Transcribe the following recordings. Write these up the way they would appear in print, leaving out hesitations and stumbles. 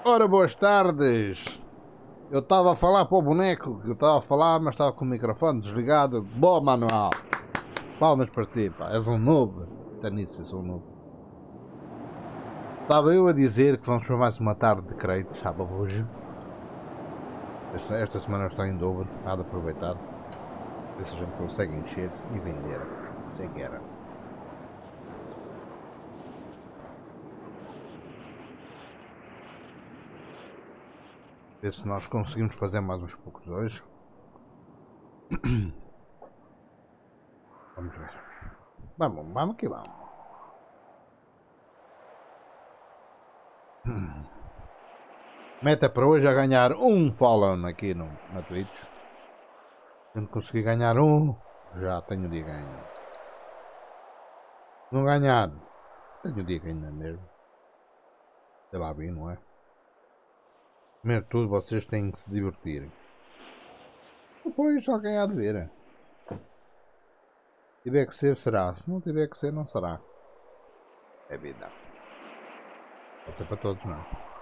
Ora, boas tardes. Eu estava a falar para o boneco, eu estava a falar, mas estava com o microfone desligado. Boa, Manuel. Palmas para ti, pá. És um noob. Até nisso, eu sou um noob. Estava eu a dizer que vamos para mais uma tarde de crédito, sabe, hoje. Esta semana está em dobro, há de aproveitar. Ver se a gente consegue encher e vender. Sei que era. Ver se nós conseguimos fazer mais uns poucos hoje. Vamos ver. Vamos que vamos. Meta para hoje a ganhar um follow aqui na Twitch. Se não conseguir ganhar um, já tenho de ganho. Não ganhar, tenho de ganhar mesmo. Sei lá bem, não é? Primeiro de tudo, vocês têm que se divertir. Depois só quem há de ver. Se tiver que ser, será. Se não tiver que ser, não será. É vida. Pode ser para todos, não.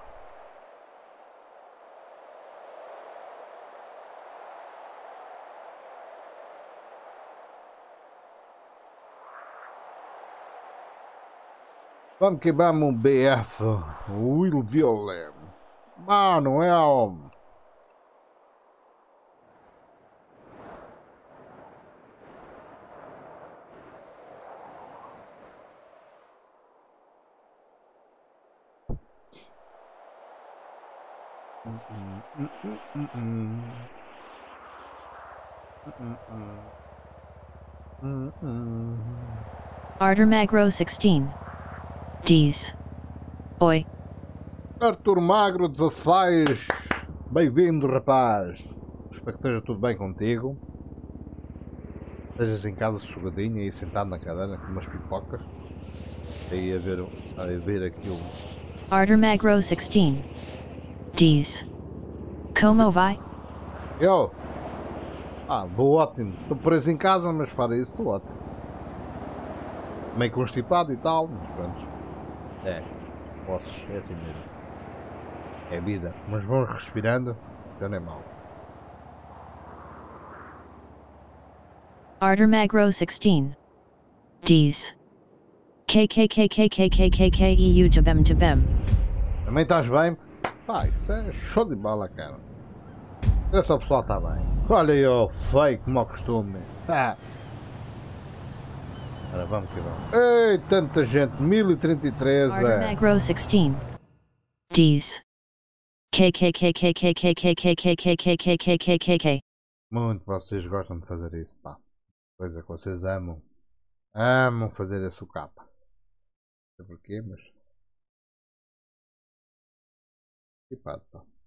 Vamos que vamos, BF. Will Violem. Manuel. Arthur Magro 16. D's. Oi. Arthur Magro 16. Bem-vindo, rapaz. Espero que esteja tudo bem contigo. Estejas em casa sossegadinho aí sentado na cadeira com umas pipocas. Aí a ver aquilo. Arthur Magro 16. D's. Como vai? Eu? Vou ótimo. Estou preso em casa, mas fora isso estou ótimo. Meio constipado e tal, mas pronto. É assim mesmo. É vida. Mas vamos respirando, já não é mal. Arthur Magro 16. D's. KKKKKKKKEU Tabem Tabem. Também estás bem? Pá, isso é show de bola, cara. Essa pessoa está bem. Olha eu, feio como ao costume. Agora vamos que vamos. Ei, tanta gente. 1033. Arthur Magro 16. D's. KKKKKKKKKKKKKKKKKK. Muito vocês gostam de fazer isso, pá. Coisa que vocês amam. Amam fazer esse capa. Não sei porquê, mas... E pá.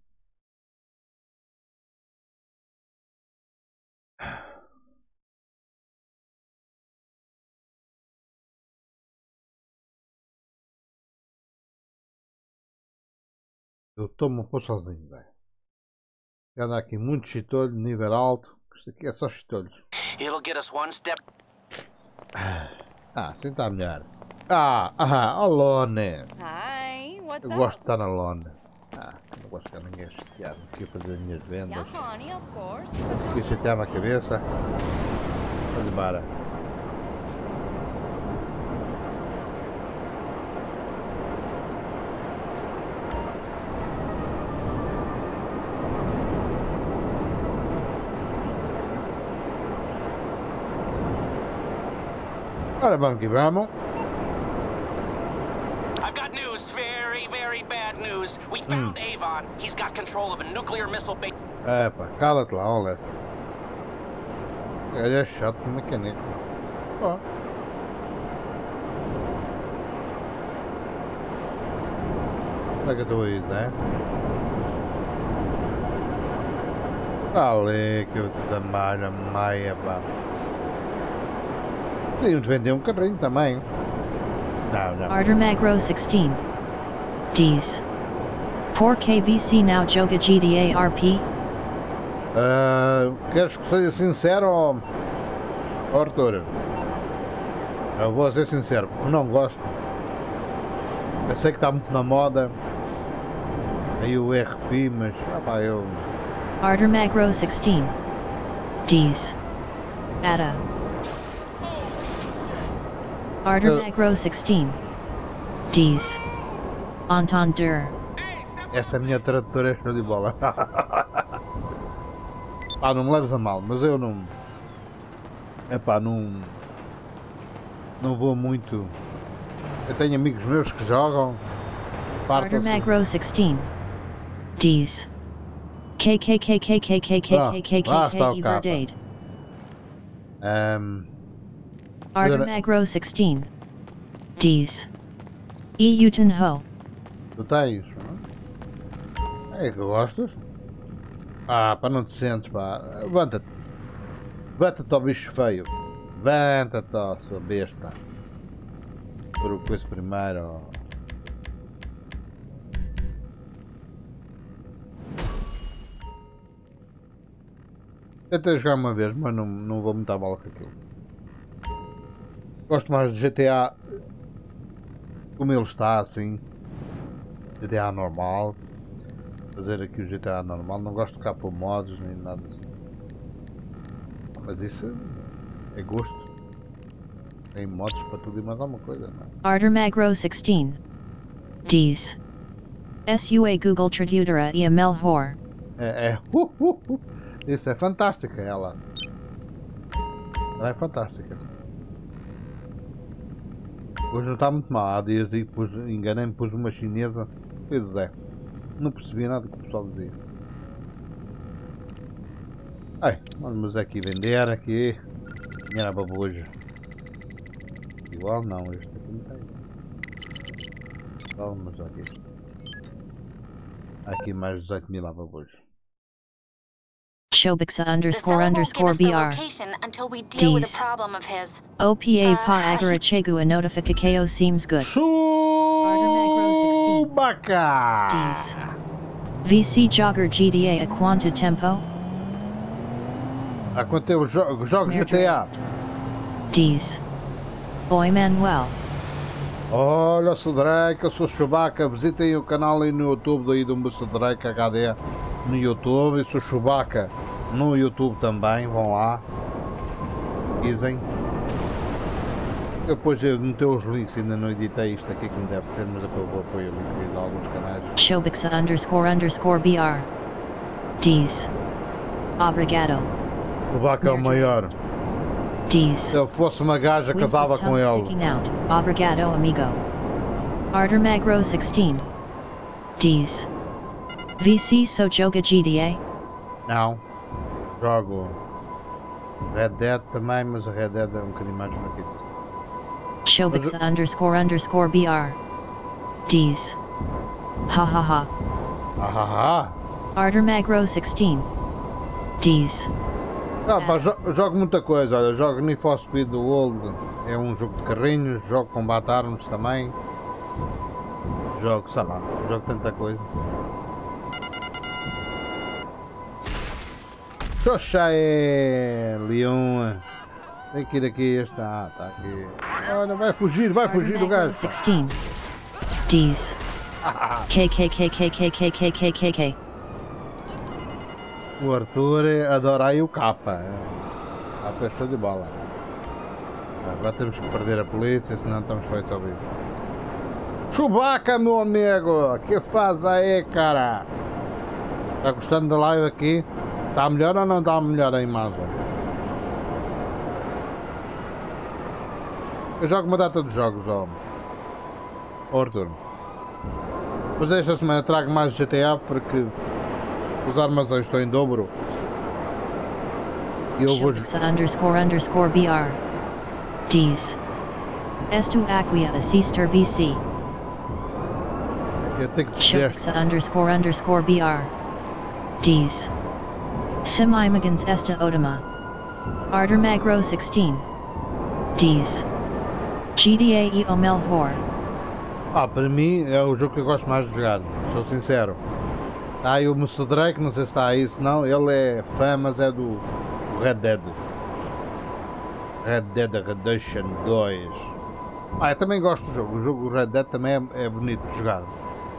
Eu tomo pôr sozinho, velho. Anda aqui muito chitolho, nível alto. Isto aqui é só chitolhos. It'll get us one step. Assim está melhor. A lone. Hi, what's Eu up? gosto de estar na lone. Não gosto de ficar ninguém chateado. Aqui a fazer as minhas vendas. Yeah, honey, of course. Aqui a chatear-me a cabeça. Vamos embora. Ora, vamos que vamos. I've got news, very, very bad news. We found Avon. He's got control of a nuclear missile base. Pá, cala-te lá, olha essa. Ele é chato como caneco. Ó. Onde é que eu estou a ir, né? Ali, que eu te da malha, maia, pá. Podíamos vender um carrinho também. Não. Arthur Magro 16. D's. Por KVC now joga GDARP? Queres que seja sincero, Arthur? Eu vou ser sincero, porque não gosto. Eu sei que está muito na moda. Aí o RP, mas pá, eu... Arter Magro 16. Ds. Ada. Arter Magro 16. Ds. Entendre. Esta minha tradutora é show de bola. Pá, não me leves a mal, mas eu não... Epá, não vou muito... Eu tenho amigos meus que jogam... Arter Magro 16. Ds. KKKKKKKKKKKK Verdade. Arter Magro 16. Ds. Euten Ho. Tu tens? É que gostas? Ah, pá, não te sentes, pá. Levanta-te. Levanta-te ao bicho feio. Levanta-te, ó, sua besta. Por o coisa primeiro. Tentei jogar uma vez, mas não vou muito à bola com aquilo. Gosto mais de GTA como ele está, assim. GTA normal. Fazer aqui o GTA normal. Não gosto de ficar por mods nem nada assim. Mas isso é gosto. Tem mods para tudo e mais alguma coisa, não é? Arter Magro 16. Ds. SUA Google Tradutora e Melhor. Isso é fantástica, ela. Ela é fantástica. Hoje não está muito mal. Há dias aí enganei-me, pus uma chinesa. Pois é. Não percebi nada do que o pessoal dizia. Ai, vamos aqui vender aqui. Dinheiro a babojo. Igual não, este aqui não tem. Vamos aqui. Aqui mais 18 mil a babojo. Shobixa __ BR. Ds. OPA pa agara chegu a notificatio seems good. Chewbacca! Ds. VC Jogger GDA a quanto tempo? Há quanto tempo jogo GTA? Ds. Boy Manuel. Olha, sou Drake, eu sou Chewbacca. Visitem o canal aí no YouTube daí do Mr. Drake HD no YouTube. Eu sou Chewbacca no YouTube também, vão lá. Dizem. Depois eu meti os links, ainda não editei isto aqui como deve ser, mas depois eu vou apoiar o link de alguns canais. Shobixa __ BR. Ds. Obrigado. Chewbacca é o maior. Ds. Se ele fosse uma gaja, casava com ele. Obrigado, amigo. Arter Magro 16. Ds. VC Sojoga GDA? Não. Jogo Red Dead também, mas a Red Dead é um bocadinho mais fraquito. Shobixa __ BR. Ds. Hahaha. Ahaha. Arter Magro 16. Ds. Ah, pá, jogo muita coisa, olha, jogo Need for Speed World, é um jogo de carrinhos, jogo Combat Arms também, jogo, sei lá, jogo tanta coisa. Xoxa é Leon, tem que ir aqui, está aqui, olha, vai fugir o gajo. 16. Ds. KKKKKKKKKK. O Arthur adora aí o capa. Capa é show de bola. Agora temos que perder a polícia, senão estamos feitos ao vivo. Chewbacca, meu amigo! Que faz aí, cara? Está gostando da live aqui? Está melhor ou não está melhor a imagem? Eu jogo uma data de jogos, ó. Arthur. Mas esta semana trago mais GTA porque os armazéns estão em dobro. E eu vou... __ BR. Ds. Estu Aquia Assister VC. Eu tenho que descer. __ BR. Ds. Simimagans Esta Otama. Arter Magro 16. Ds. GDA e Omelhor. Para mim é o jogo que eu gosto mais de jogar, sou sincero. Tá aí o Mr. Drake, não sei se está aí, se não, ele é fã, mas é do Red Dead. Red Dead Redemption 2. Eu também gosto do jogo, o jogo Red Dead também é bonito de jogar.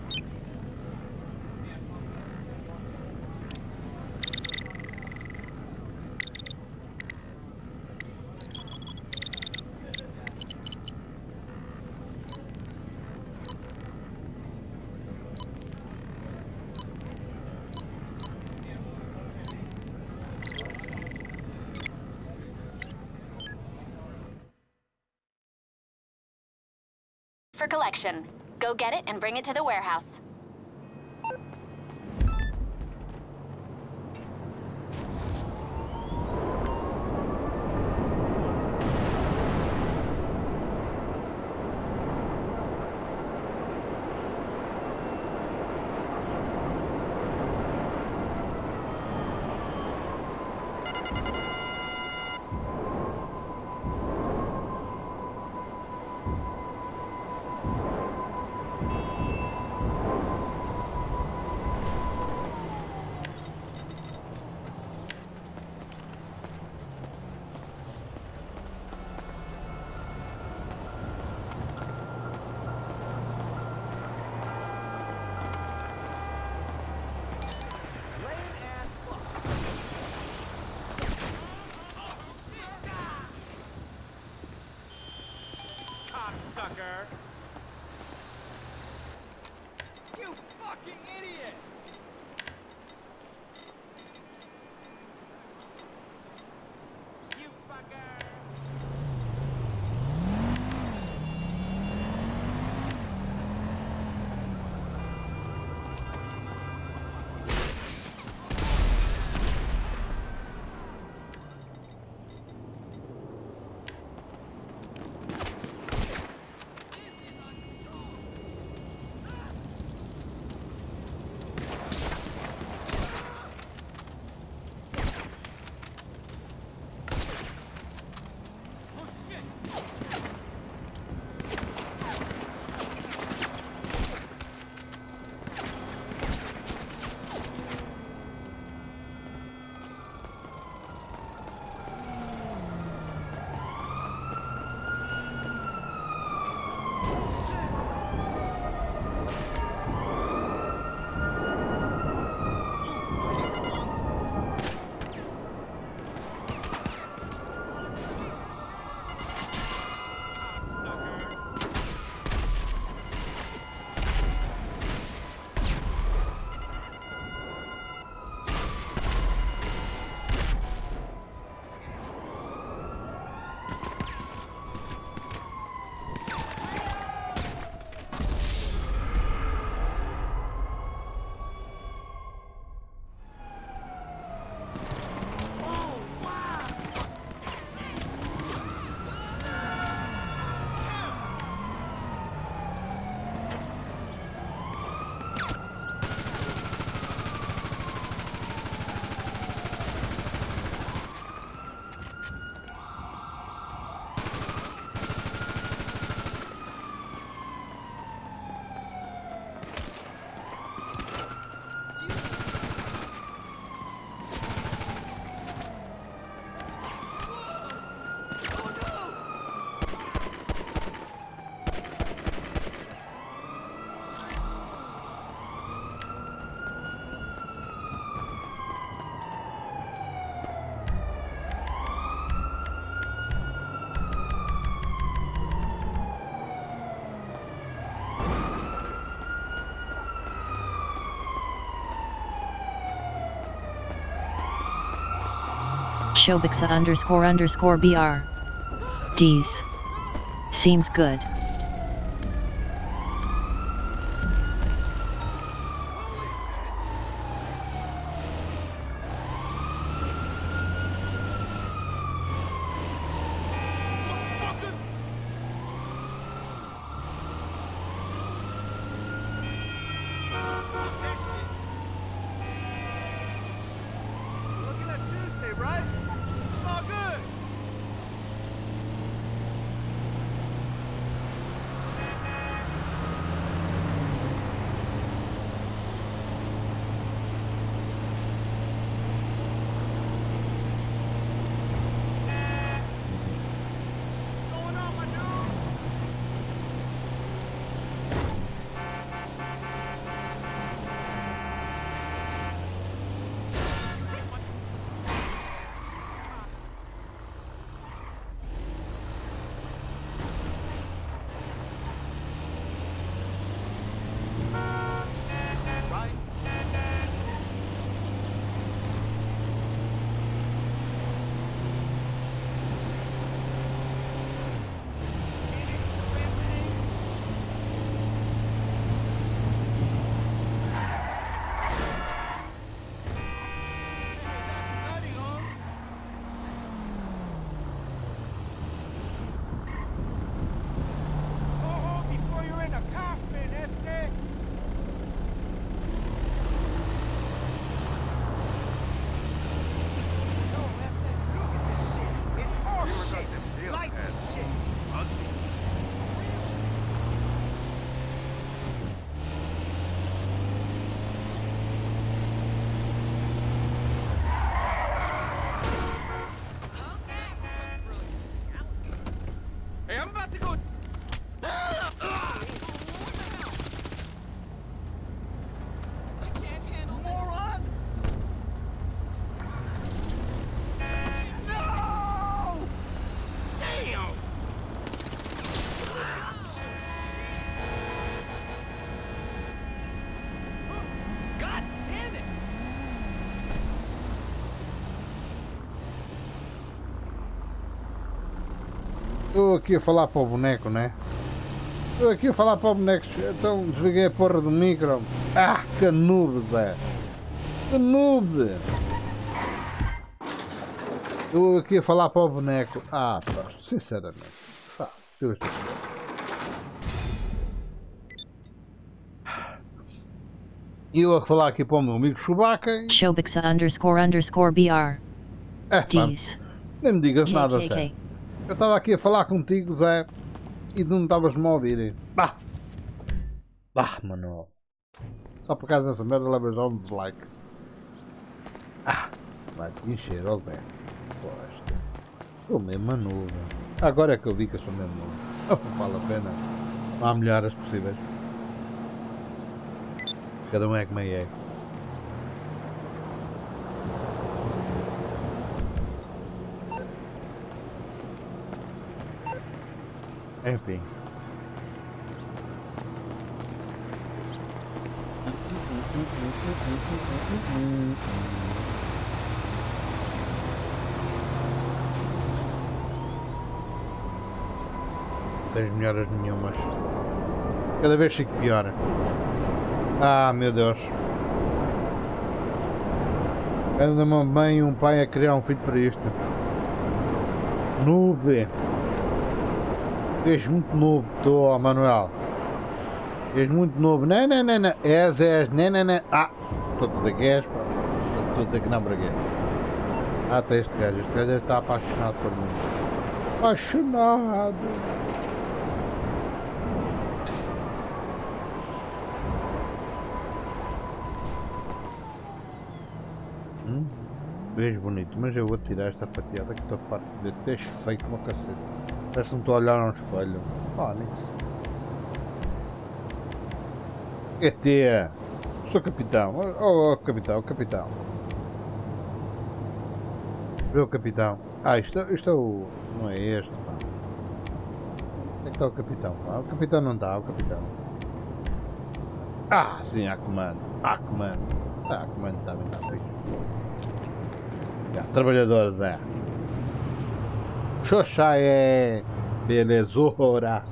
for collection. Go get it and bring it to the warehouse. You fucking idiot! You fucker! Shobiksa__BR. D's. Seems good. Estou aqui a falar para o boneco, né? Estou aqui a falar para o boneco, então desliguei a porra do micro. Ah, que noob, Zé! Que noob! Estou aqui a falar para o boneco. Ah, pá, sinceramente. Pá, Deus do céu. E eu a falar aqui para o meu amigo Chewbacca. Shobix__BR. Ds. Nem me digas nada, Zé. Eu estava aqui a falar contigo, Zé, e não estavas-me a ouvir. Bah! Bah, mano. Só por causa dessa merda leva já um dislike. Ah! Vai te encher, ó Zé. Foste. Sou mesmo manudo. Agora é que eu vi que eu sou mesmo manudo. Não vale a pena. Não há melhoras possíveis. Cada um é como é. Enfim. Não tens melhoras nenhumas. Cada vez fico pior. Ah, meu Deus. Anda uma mãe e um pai a criar um filho para isto. Noob. És muito novo, estou, Manuel. És muito novo. Não. És. Não. Ah, estou a dizer que és, pá. Estou a dizer que não para quê. Ah, tem este gajo. Este gajo está apaixonado por mim. Apaixonado. Beijo bonito, mas eu vou tirar esta fatiada que estou farto de ver. Tu és feio como a cacete. Parece que não estou a olhar a um espelho. Onix. ET. Sou capitão. Oh, capitão. Vê o capitão. Ah, isto é o... Não é este, pá. Onde é que está o capitão, pá? O capitão não está, o capitão. Ah, sim, há comando. Comando também está bem. Trabalhadores, é. Xoxa é. Belezura.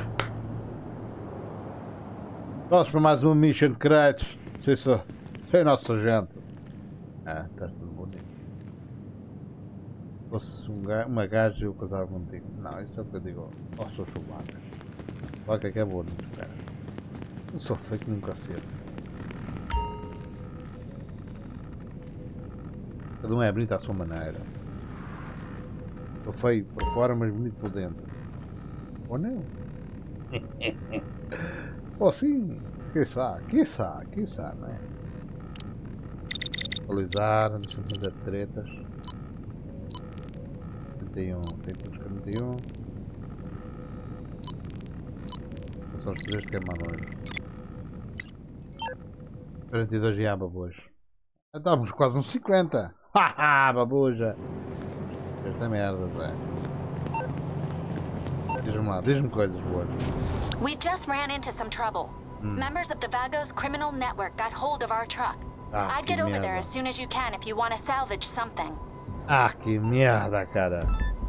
Vamos para mais uma mission de créditos. Sei nossa gente. Ah, está tudo bonito. Se fosse uma gaja eu casava contigo. Não, isso é o que eu digo aos seus chubacas. Olha que é bonito, cara. Eu sou feito num cacete. Cada um é bonito à sua maneira. Estou feio por fora, mas bonito por dentro. Ou não? Ou sim? Quiçá, não é? Atualizar, deixa-me fazer tretas. 31, tem todos 41. São só os 3 que é má noite. 42 já, babos. Estávamos quase uns 50. Haha, babuja! Esta merda, Zé. Diz-me lá, diz-me coisas boas. We just ran into some trouble. Members of the Vagos criminal network got hold of our truck. Ah, I'd get over there as soon as you can if you want to salvage something. Ah, que merda, cara.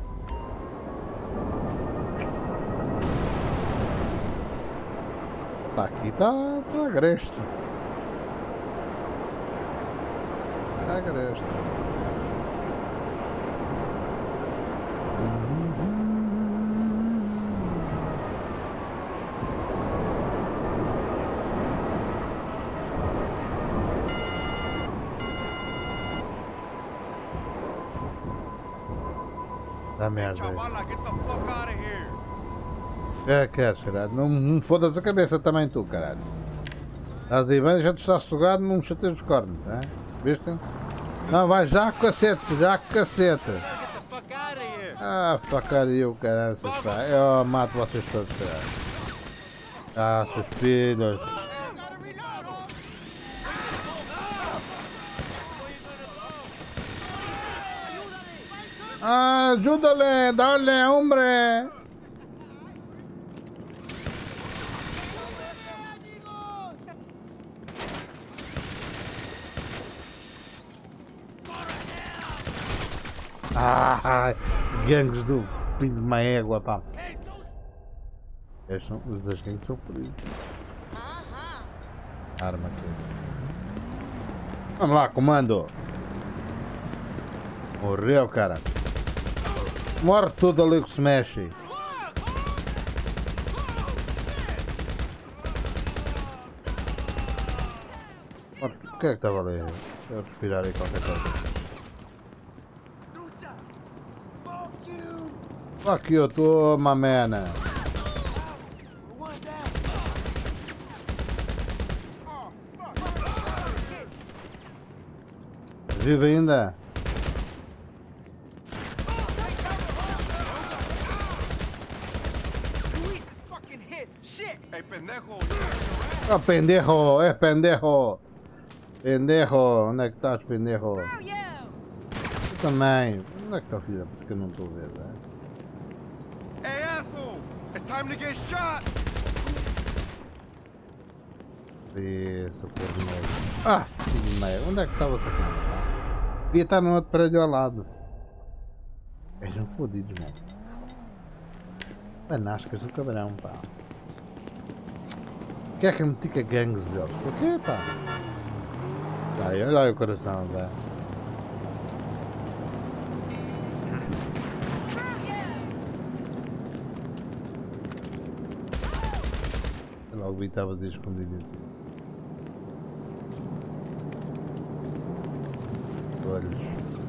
Tá aqui, tá agreste. Tá agreste. Da merda. É, queres, caralho? Não me fodas a cabeça também tu, caralho. Estás aí bem, já te estás sugado, não me chateias os cornos, não é? Viste? Não, vai já com cacete, Ah, fuck you, caralho, eu mato vocês todos, caralho. Ah, seus filhos. Ah, ayúdale, dale, hombre. Ah, gangues do filho de uma égua, pá. Estes são, os das gangues são fodidos. Arma aqui. Vamos lá, comando. Morreu, cara. Morre tudo ali que se mexe. O que é que estava ali? Deixa eu respirar aí qualquer coisa. Fuck you, toma, mana. Vive ainda? Oh, pendejo, é pendejo. Pendejo, onde é que estás, pendejo? Eu também. Onde é que está o filho da puta que eu não estou a ver, né? Hey, asshole! It's time to get shot! Isso, porra de meio. Ah, filho de meio. Onde é que estava essa câmera? Devia estar no outro prédio ao lado. Vejam fodidos, mano. Panascas do cabrão, pá. O que é que eu meti com a gangues deles? Porquê, pá? Aí, olha aí o coração, velho. Logo vi que estavas aí escondido assim. Olhos.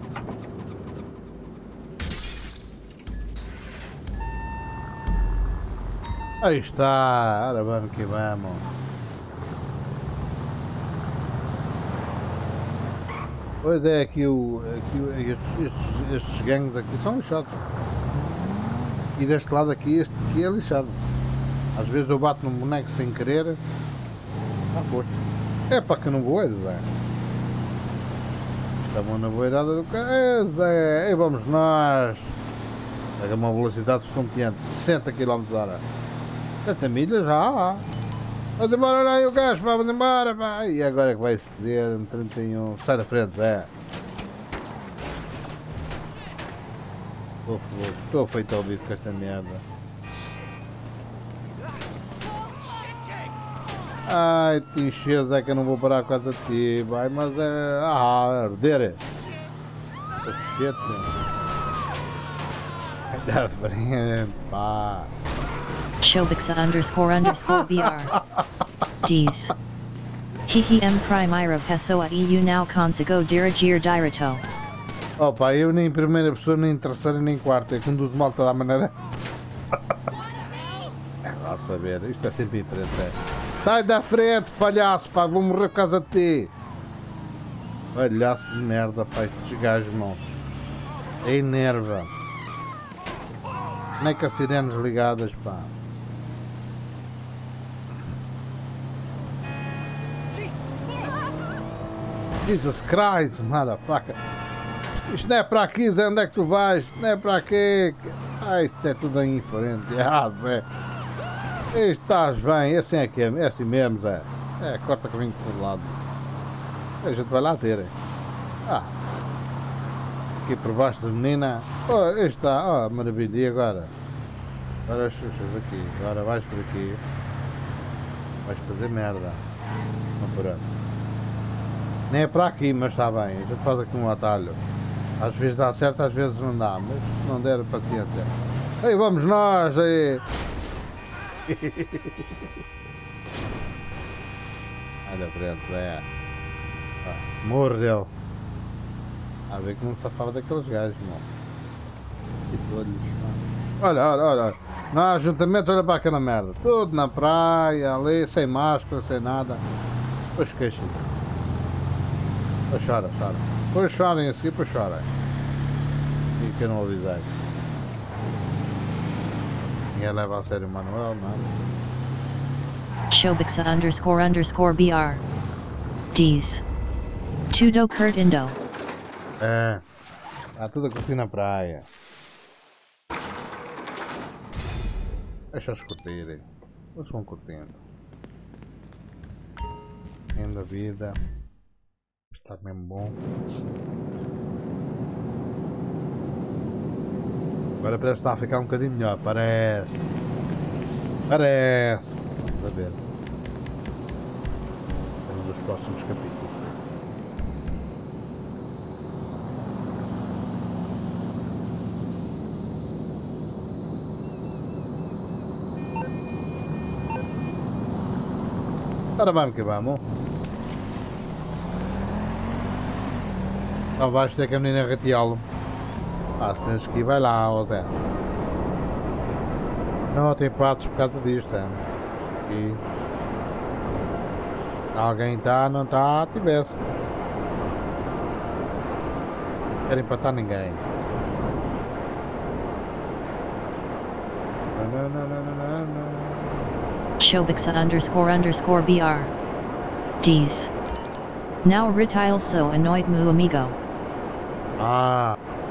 Aí está, ora vamos que vamos. Pois é, estes gangues aqui são lixados. E deste lado aqui, este aqui é lixado. Às vezes eu bato num boneco sem querer. Ah, posto. É para que não voeiro, Zé. Estamos na voeirada do carro. É, Zé. E vamos nós. Pega uma velocidade estonteante. 60 km/h. 70 milhas já. Vamos embora, olha aí o gajo, pá. Vamos embora, pá. E agora é que vai ser? 31. Sai da frente, Zé. Estou feito ao bico com esta merda. Ai, te enches, é que eu não vou parar por causa de ti, vai, mas é... arder. Cacete. Da frente, pá. Shobix__BR. Ds. Hihi M primeira pessoa eu não consigo dirigir direto. Opa, eu nem primeira pessoa, nem terceira, nem quarta, eu conduzo mal toda a maneira. É lá saber, isto é sempre diferente, é. Sai da frente, palhaço, pá, vou morrer por causa de ti. Palhaço de merda, pá, estes gajos, não. É enerva. Nem com as sirenes ligadas, pá. Jesus Christ, motherfucker. Isto não é para aqui, Zé, onde é que tu vais? Não é para aqui. Ah, isto é tudo em frente, errado, velho. Estás bem, assim é que é assim mesmo, Zé. É, corta caminho por todo lado. A gente vai lá ter. Ah. Aqui por baixo da menina. Oh, aí está, oh, maravilha. E agora? Agora as xuxas aqui. Agora vais por aqui. Vais fazer merda. Não por onde. Nem é para aqui, mas está bem. A gente faz aqui um atalho. Às vezes dá certo, às vezes não dá. Mas se não der, paciência. Aí vamos nós, aí. Vai da frente, é. Morreu. A ver que não safava daqueles gajos, não. E todos. Olha, olha, olha. No ajuntamento, olha para aquela merda. Tudo na praia, ali, sem máscara, sem nada. Pois queixem-se. Pois chora, chora. Pois chorem a seguir, pois chorem. E que eu não avisei. Ninguém leva a sério o Manuel, não. Shobix__BR. Ds. Tudo Kurt Indo. É. Está tudo a curtir na praia. Deixa-os curtirem. Eles vão curtindo. Ainda a vida. Está mesmo bom. Agora parece que está a ficar um bocadinho melhor, parece. Parece. Vamos a ver. É um dos próximos capítulos. Ora vamos que vamos. Só vais ter que a menina rateá-lo. Ah, se tens que ir, vai lá, ó Zé. Não tem pratos por causa disto, é. E alguém está, não está, tivesse. Não quero empatar ninguém. Shobixa__BR. Ds. Now retail so annoyed mu amigo. Ah.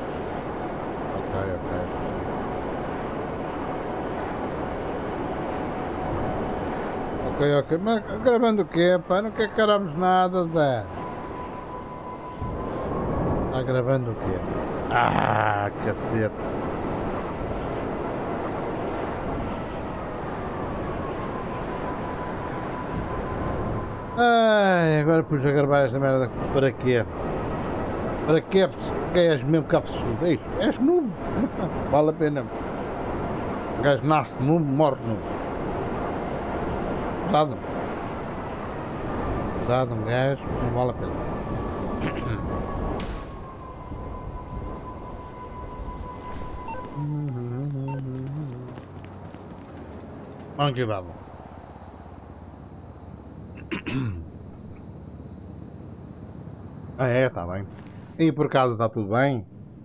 Ok, mas gravando o quê, pá? Não quer caramos nada, Zé. Está gravando o quê? Ah, cacete. Ai, agora pus a gravar esta merda. Para quê? Para quê? Porque és mesmo cabeçudo. És noob. Vale a pena. O gajo nasce noob, morre noob. Pesado. Pesado um gajo, não vale a pena. Vamos que vamos. Ah é, está bem. E por acaso está tudo bem?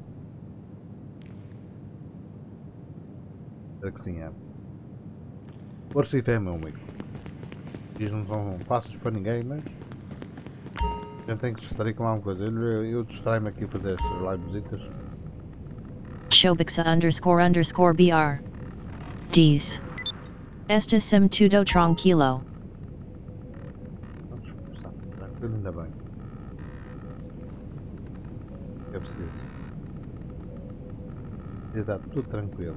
Espero que sim, é. Força e fé, meu amigo. Diz não são fáceis para ninguém, mas a gente tem que se distrair com alguma coisa. Eu distraio-me aqui a fazer estas livesitas. Shobixa__BR. Ds. Esta sim tudo tranquilo. Vamos começar. Tranquilo, ainda bem. É preciso. E dá tudo tranquilo.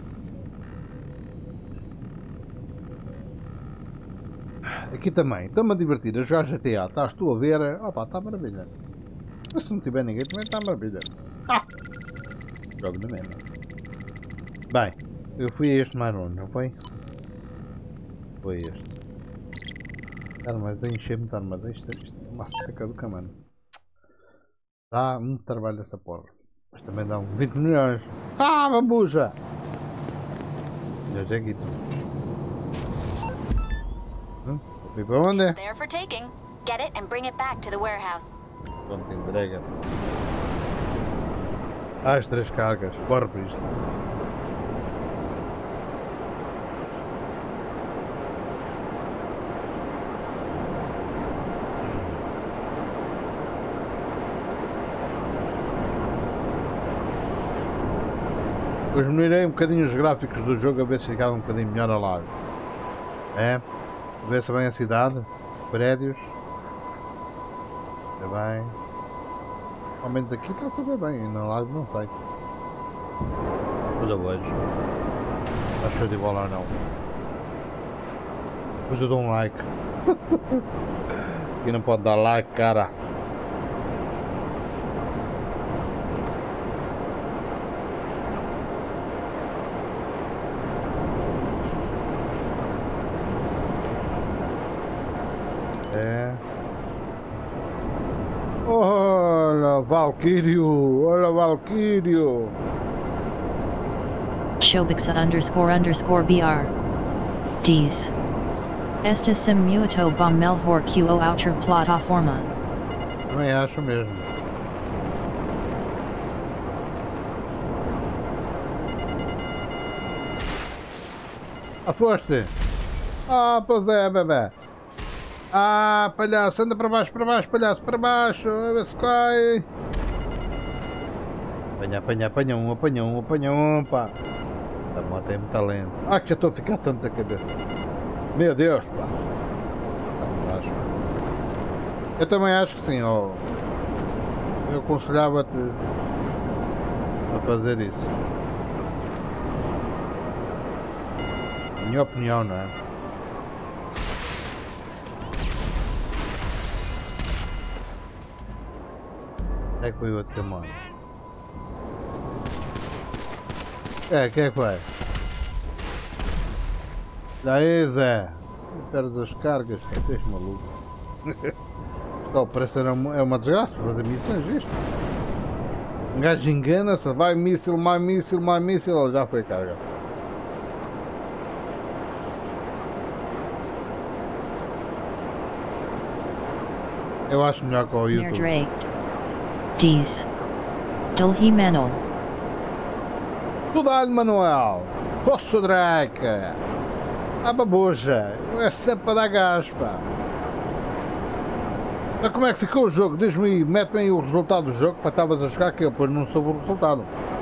Aqui também, estou-me a divertir a jogar GTA, estás tu a ver, opa, está maravilha. Mas se não tiver ninguém também está maravilha. Ah! Jogo na mesma. Bem, eu fui a este mais longe, não foi? Foi este. Armazém, encher-me de armazém, isto é uma seca do camano. Dá muito trabalho esta porra. Mas também dá 20 milhões. Ah, bambuja! Já é aqui tudo. Fui para onde? There for taking. Get it and bring it back to the warehouse. Pronto, entrega. As 3 cargas, bora por isto. Depois melhorei um bocadinho os gráficos do jogo a ver se ficava um bocadinho melhor a live. É? Vê-se bem a cidade, prédios. Está bem. Ao menos aqui está a saber bem, na live não sei. Olha hoje. Está show de bola ou não? Depois eu dou um like. Aqui não pode dar like, cara. Olha, Valkyrio! Olha, Valkyrio! Shobixa__BR. Ds. Esta sim muito bom melhor que o outra plataforma. Também acho mesmo. Ah, foste! Ah, pois é, bebê! Ah, palhaço, anda para baixo, palhaço, para baixo, a ver se cai. Apanha um, pá. A moto é muito talento. Ah, que já estou a ficar tanto da cabeça. Meu Deus, pá. Está para baixo. Eu também acho que sim, ó. Eu aconselhava-te a fazer isso. Minha opinião, não é? É que foi o outro tamanho. Quem é que foi? Daí, Zé. Perdes as cargas, tens maluco. Está a operar é uma desgraça fazer missões, isto. Um gajo engana-se, vai míssil, mais míssil, mais míssil, já foi carga. Eu acho melhor com o YouTube. Diz. Dulhi Manuel. Tudalho, Manuel. Posso, Draca. A babuja. É sempre para dar gás, pá. Mas como é que ficou o jogo? Diz-me aí, mete-me aí o resultado do jogo para estavas a jogar que eu depois não soube o resultado.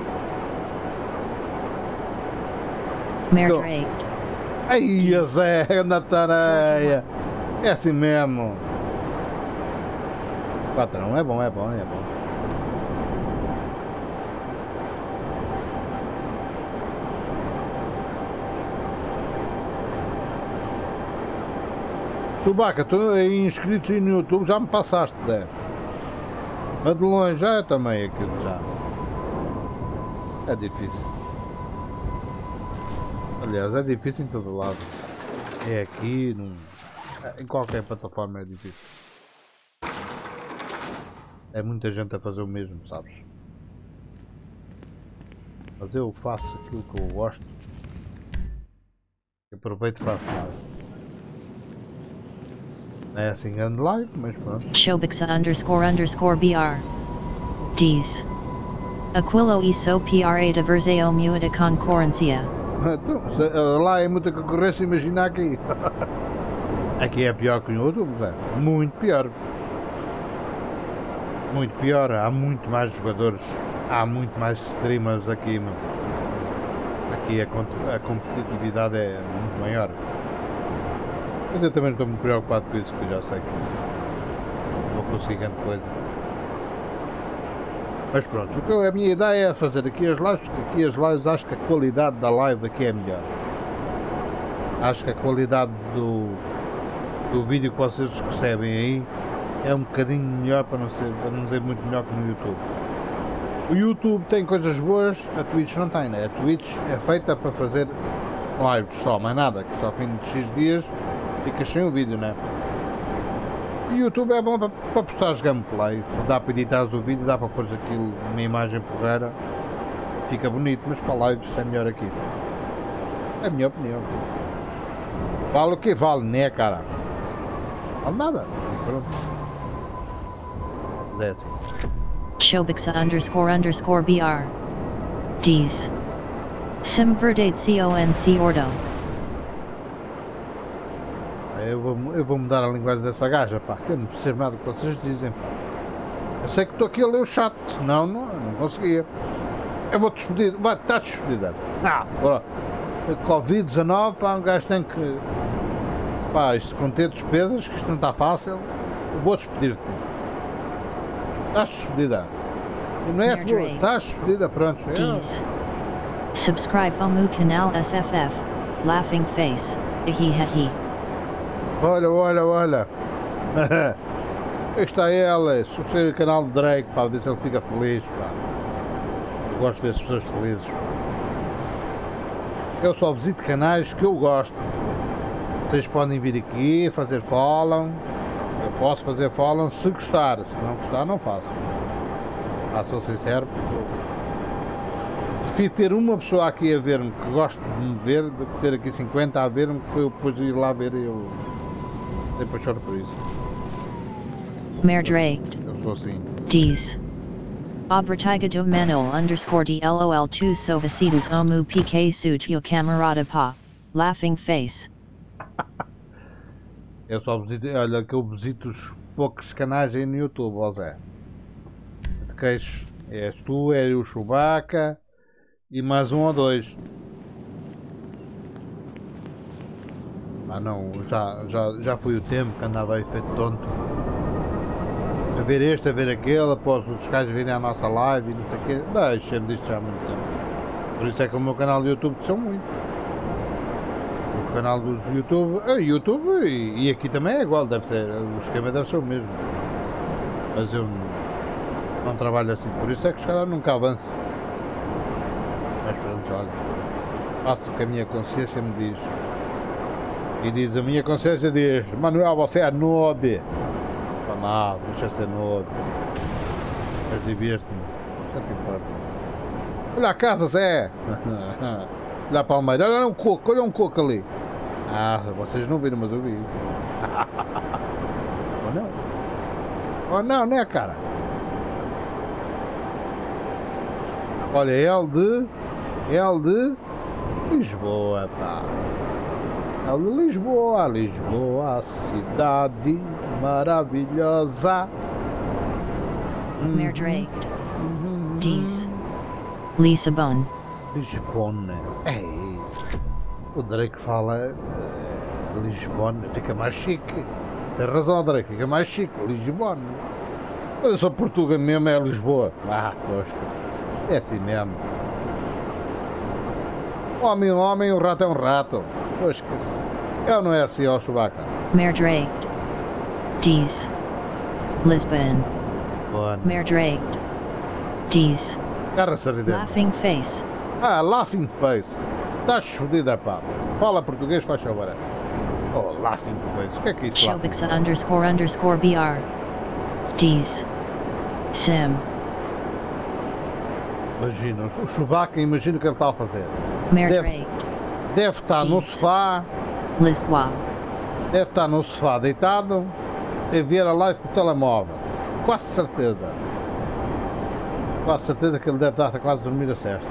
Merdrake. Aí, a Zé, na tareia. É assim mesmo. Patrão, é bom, é bom, é bom. Chewbacca, estou aí inscritos aí no YouTube, já me passaste, Zé. Mas de longe já é também aquilo já. É difícil. Aliás, é difícil em todo lado. É aqui, em qualquer plataforma é difícil. É muita gente a fazer o mesmo, sabes? Mas eu faço aquilo que eu gosto. Aproveito e faço live. Não é assim grande live, mas pronto. Shobixa __BR. Diz. Aquilo isso PRA diversão muita concorrência. Então, lá é muita concorrência, imagina aqui. Aqui é pior que no YouTube, velho. Muito pior. Muito pior, há muito mais jogadores, há muito mais streamers aqui, meu. Aqui a competitividade é muito maior. Mas eu também não estou muito preocupado com isso, porque eu já sei que não vou conseguir grande coisa. Mas pronto, a minha ideia é fazer aqui as lives, porque aqui as lives acho que a qualidade da live aqui é melhor. Acho que a qualidade do vídeo que vocês recebem aí é um bocadinho melhor, para não dizer muito melhor que no YouTube. O YouTube tem coisas boas, a Twitch não tem, né? A Twitch é feita para fazer lives só, mais nada, que só ao fim de X dias ficas sem o vídeo, né? E o YouTube é bom para postar gameplay, dá para editar o vídeo, dá para pôr aquilo numa imagem porreira, fica bonito, mas para lives é melhor aqui. É a minha opinião. Vale o que vale, né, cara? Vale nada. Pronto. Shobixa __BR. Diz. Sim verdade conc ordo. Eu vou mudar a linguagem dessa gaja, pá, que eu não percebo nada do que vocês dizem, pá. Eu sei que estou aqui a ler o chat, senão não conseguia. Eu vou despedir, vai, está despedida. Bora. Covid-19, pá, um gajo tem que, pá, isto conter despesas, que isto não está fácil. Eu vou despedir-te. Estás despedida. Não é tua, estás despedida, pronto. Diz. Subscribe ao meu canal SFF. Laughing Face. Hi. Olha. Está ela, subscreve o canal de Drake, para ver se ele fica feliz, pá. Eu gosto de ver as pessoas felizes. Eu só visito canais que eu gosto. Vocês podem vir aqui, fazer follow. Eu posso fazer follow se gostar. Se não gostar, não faço. Sou sincero. Prefiro ter uma pessoa aqui a ver-me que gosta de me ver do que ter aqui 50 a ver-me que eu depois ir lá ver e eu depois choro por isso. Merdrake. Eu sou assim. Diz. Obrigado do Manuel _DLOL2 Sovacidas Omu PK Sutio Camarada Pa. Laughing Face. Eu só visito, olha que eu visito os poucos canais aí no YouTube, ó Zé. De queixo. És tu, é o Chewbacca e mais um ou dois. Não, já foi o tempo que andava aí feito tonto. A ver este, a ver aquele, após os gajos virem à nossa live e não sei o quê. Deixa-me disto já há muito tempo. Por isso é que o meu canal do YouTube são muito. canal dos YouTube, YouTube e aqui também é igual, deve ser, o esquema deve ser o mesmo. Mas eu não trabalho assim, por isso é que os caras nunca avançam. Mas pronto, olha, faço o que a minha consciência me diz. E diz, a minha consciência diz, Manuel, você é noob. Não nada, deixa ser noob. Mas divirto-me, não te importa. Olha a casa, Zé! Olha a palmeira, olha um coco ali. Ah, vocês não viram, mas eu vi. Ou não? Ou não, né, cara? Olha, L de Lisboa, pá. L de Lisboa, Lisboa, cidade maravilhosa. Mer Drake. Diz. Lisbon. Lisbona. Ei. O Drake fala Lisbona, fica mais chique. Tem razão, Drake, fica mais chique. Lisbona. Eu sou português mesmo, é Lisboa. Ah, poxa. É assim mesmo. Homem é um homem, um rato é um rato. Poxa, eu não é assim, ó, Chewbacca. Mer Drake. Diz. Lisbon. Bom. Mer Drake. Diz. Cara, sardinha. Laughing face. Ah, laughing face. Estás fodida, pá. Fala português, faz favor. Oh, laughing face. O que é isso? Shovixa __ BR. Diz. Sim. Imagina, o Chewbacca, imagina o que ele está a fazer. Mer Drake. Deve estar no sofá. Lisboa. Deve estar no sofá deitado a ver a live com o telemóvel. Quase certeza. Quase certeza que ele deve estar quase a dormir a cesta.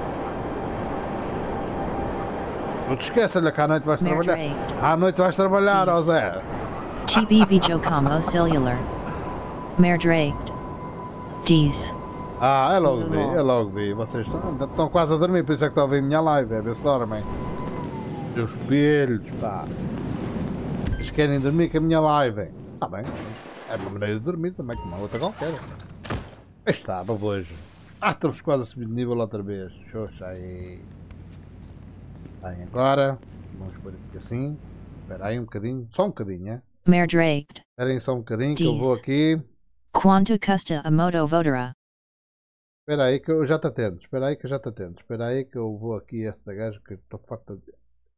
Não te esqueças, olha que à noite vais trabalhar. À noite vais trabalhar, ó Zé. TB Videocom Cellular. Mer Drake. Diz. Ah, é logo vi. Vocês estão quase a dormir, por isso é que estão a ver a minha live, é ver se dormem. Meus filhos, pá. Eles querem dormir com a minha live. Está bem, é uma maneira de dormir também, como a outra qualquer. Aí está, babojo. Ah, estamos quase a subir de nível outra vez. Xoxa aí. Bem, agora, vamos pôr aqui assim. Espera aí um bocadinho, só um bocadinho, é? Mer Drake. Esperem só um bocadinho que eu vou aqui. Quanto custa a moto Vodora? Espera aí que eu já te atendo. Espera aí que eu já te atendo. Espera aí que eu vou aqui esta gaja que estou farto de...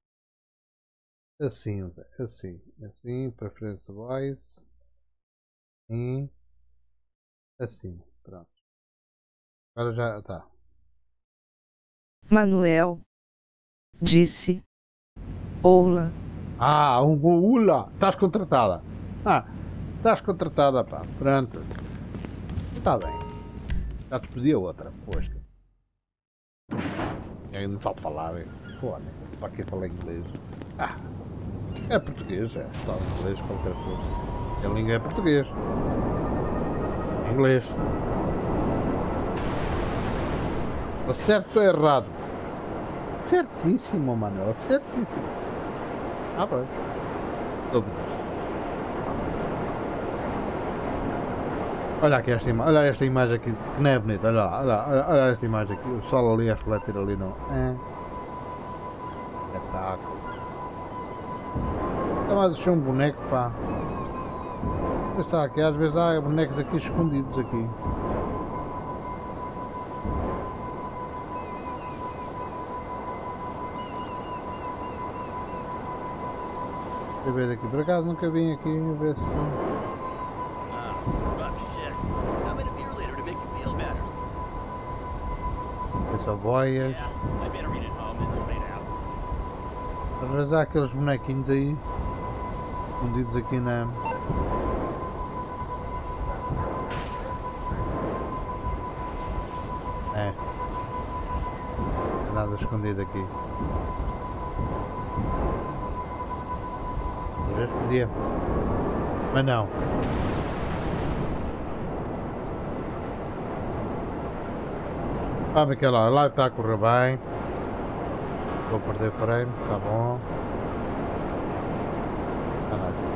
Assim, assim. Assim, preferência voice. Assim. Assim, pronto. Agora já está. Manuel. Disse. Oula. Ah, um ula. Estás contratada. Ah, estás contratada, pá. Pronto. Está bem. Já te pedi a outra, poxa. E ainda não sabe falar, foda-se. Para que falar inglês? Ah, é português, é. Fala inglês, qualquer coisa. A língua é português. Inglês. Estou certo ou errado? Certíssimo, Manuel, certíssimo. Ah, pois. Estou bem. Olha aqui olha esta imagem aqui, que não é bonita, olha lá, olha esta imagem aqui, o sol ali a refletir ali no... Espetáculo. Está mais a ser um boneco, pá. Pensar que às vezes há bonecos aqui escondidos aqui. Deixa eu ver aqui, por acaso nunca vim aqui a ver se... Só boias. Às vezes há aqueles bonequinhos aí escondidos aqui na... É. Nada escondido aqui. Às vezes podia. Mas não. Ah, Miquel, a live está a correr bem. Vou perder frame, está bom. Está nice.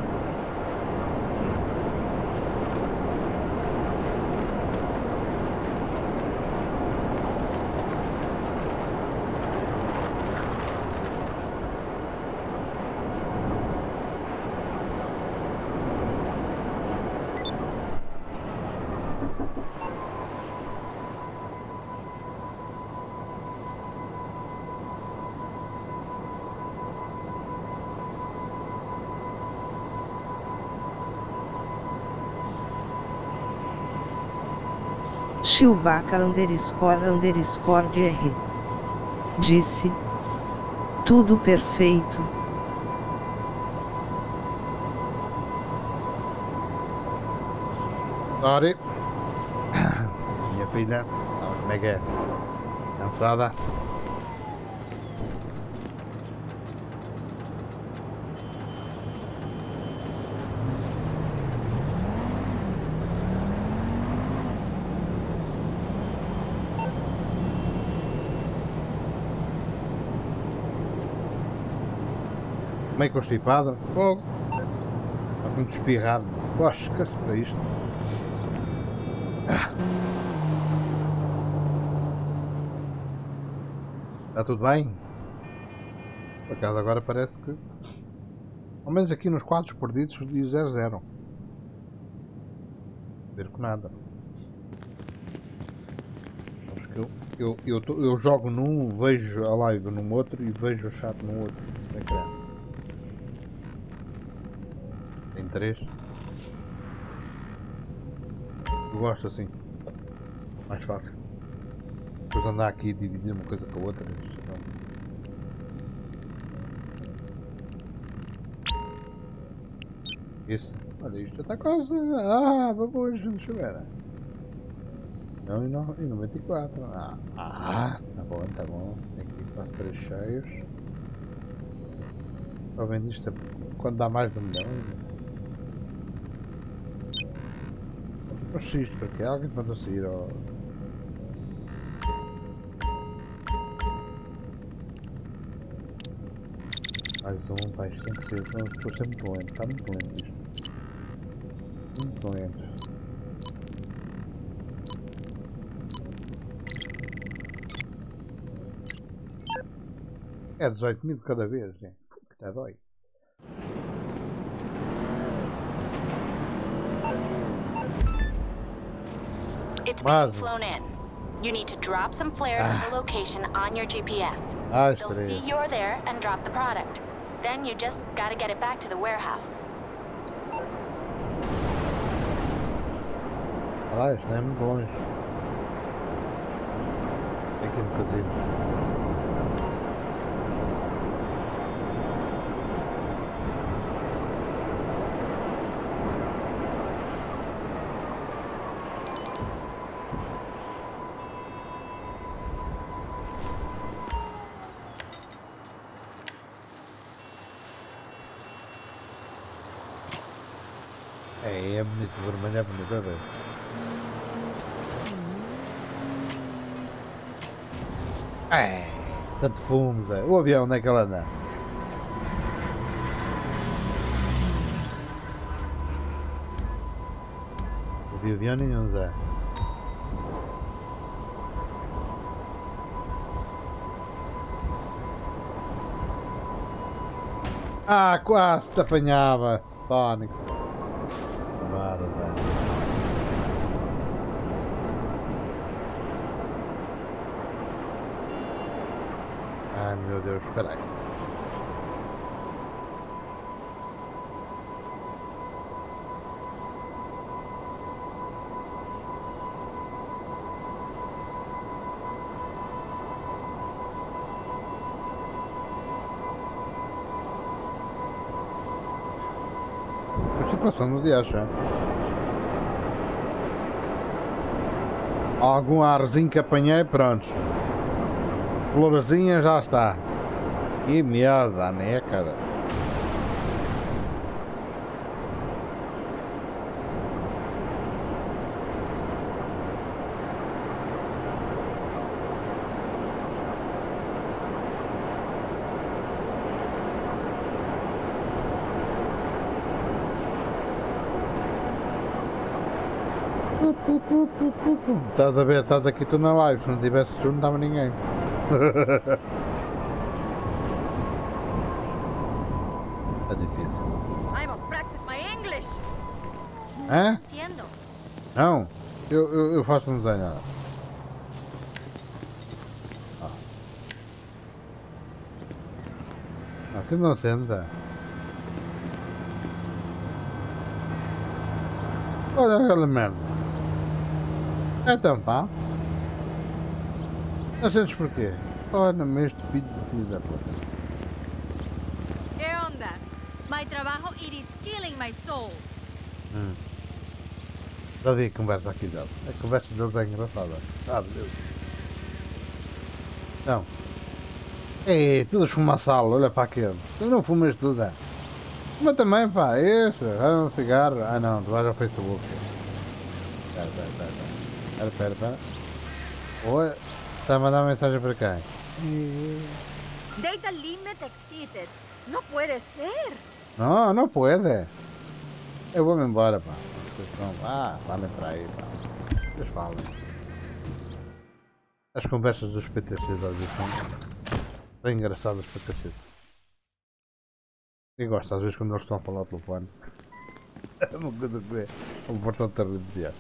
Chewbacca _ GR. Disse. Tudo perfeito. Sorry. Minha filha. Como é que é? Cansada? Meio constipada? Fogo! Está muito espirrar. Poxa, esquece para isto. Está tudo bem? Por acaso agora parece que, ao menos aqui nos quadros perdidos, diz 00. Ver com nada. Eu jogo num, vejo a live num outro e vejo o chat no outro ecrã. Tem 3. Eu gosto assim. Mais fácil. Depois andar aqui e dividir uma coisa com a outra. Isso. Olha, isto já está quase. Ah, vamos, deixa eu ver. Não, e 94. Tá bom, tá bom. Aqui quase 3 cheios. Estou vendo isto quando dá mais de 1 milhão. Mas isto para quê? Alguém mandou sair ao. Mais um, pá, isto tem que ser. Estou sempre muito lento, está muito lento isto. Muito lento. É 18.000 de cada vez, gente. Que até dói. It's being flown in. You need to drop some flares of the location on your GPS. They'll see you're there and drop the product. Then you just gotta get it back to the warehouse. Ah, isto não é muito longe. É aqui no casino. É bonito, vermelho é bonito, a ver. Tanto fumo, Zé. O avião, onde é que ele anda? Não vi avião nenhum, Zé. Quase te apanhava, Tónico. Ai meu Deus, caralho. Estou passando o dia já. Algum arzinho que apanhei, pronto. Florzinha já está. Que merda, né, cara? Estás a ver, estás aqui tu na live, se não tivesse tu não estava ninguém. É difícil. I must practice my English. Hã? Entiendo. Não, eu faço um desenho. Que não senta. Olha aquela merda. Então pá. Não sentes porquê? Olha-me este filho da puta. ¿Qué onda? My trabajo, it is killing my soul. Já vi a conversa aqui dele. A conversa deles é engraçada. Ah, Deus. Não. Ei, tudo esfumaçá-lo, olha para aquele. Tu não fumas tudo, é? Mas também, pá, isso. Ah, um cigarro. Ah não, tu vais ao Facebook. Espera. Oi, está a mandar mensagem para quem? Data limit exceeded. No puede ser. Não pode. Eu vou-me embora, pá. Falem para aí, pá. Vocês falem. As conversas dos PTCs às vezes são bem engraçadas para cacete. Eu gosto às vezes quando eles estão a falar ao telefone. É uma coisa que é um portanto arrepiar.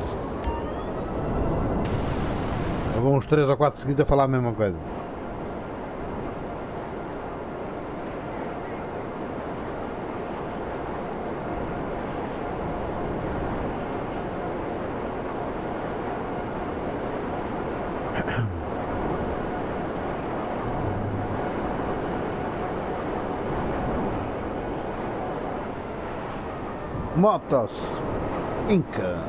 Eu vou uns 3 ou 4 seguidos a falar a mesma coisa. Motos Inca.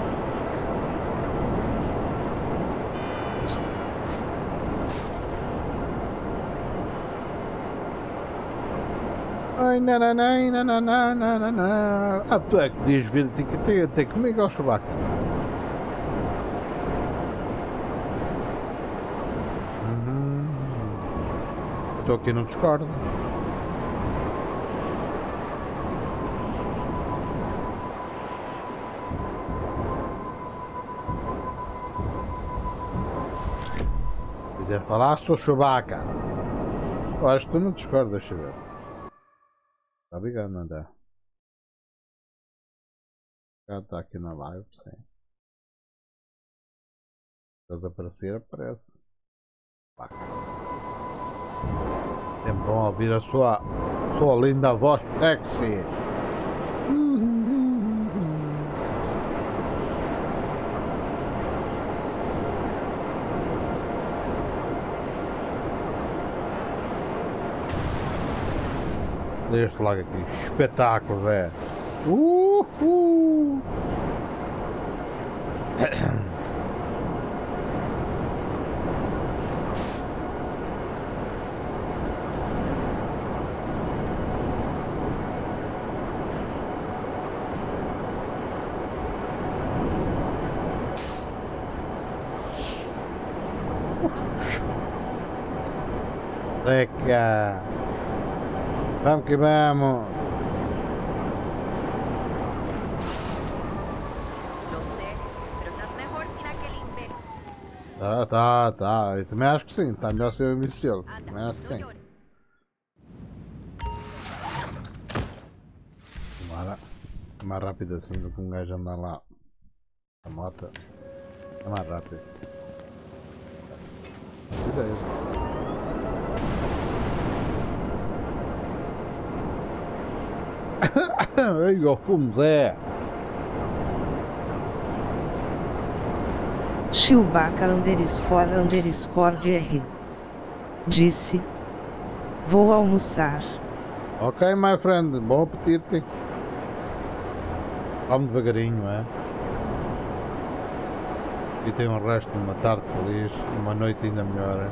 Ai, nananana. Ah, tu é que diz vir ter comigo ao Chewbacca. Estou aqui no Discord. Se quiser falar, sou Chewbacca. Eu acho que tu não Discord, deixa eu ver. Tá ligado, não dá? Já tá aqui na live, sim. Se eles aparecer, aparece. É bom ouvir a sua linda voz sexy. Deixa logo aqui, espetáculo, Zé. Zeca. Vamos que vamos. Lo sé, pero estás mejor sin aquel imbécil. Tá. Eu também acho que sim. Tá melhor ser o imbecil. Também acho que tem. Mais rápido assim do que um gajo andar lá. A moto. É mais rápido. Ideias. Aí, ó, fomos, é. Chewbacca _ DR. Disse. Vou almoçar. Ok, my friend. Bom apetite. Vamos devagarinho, é? E tem um resto de uma tarde feliz. Uma noite ainda melhor.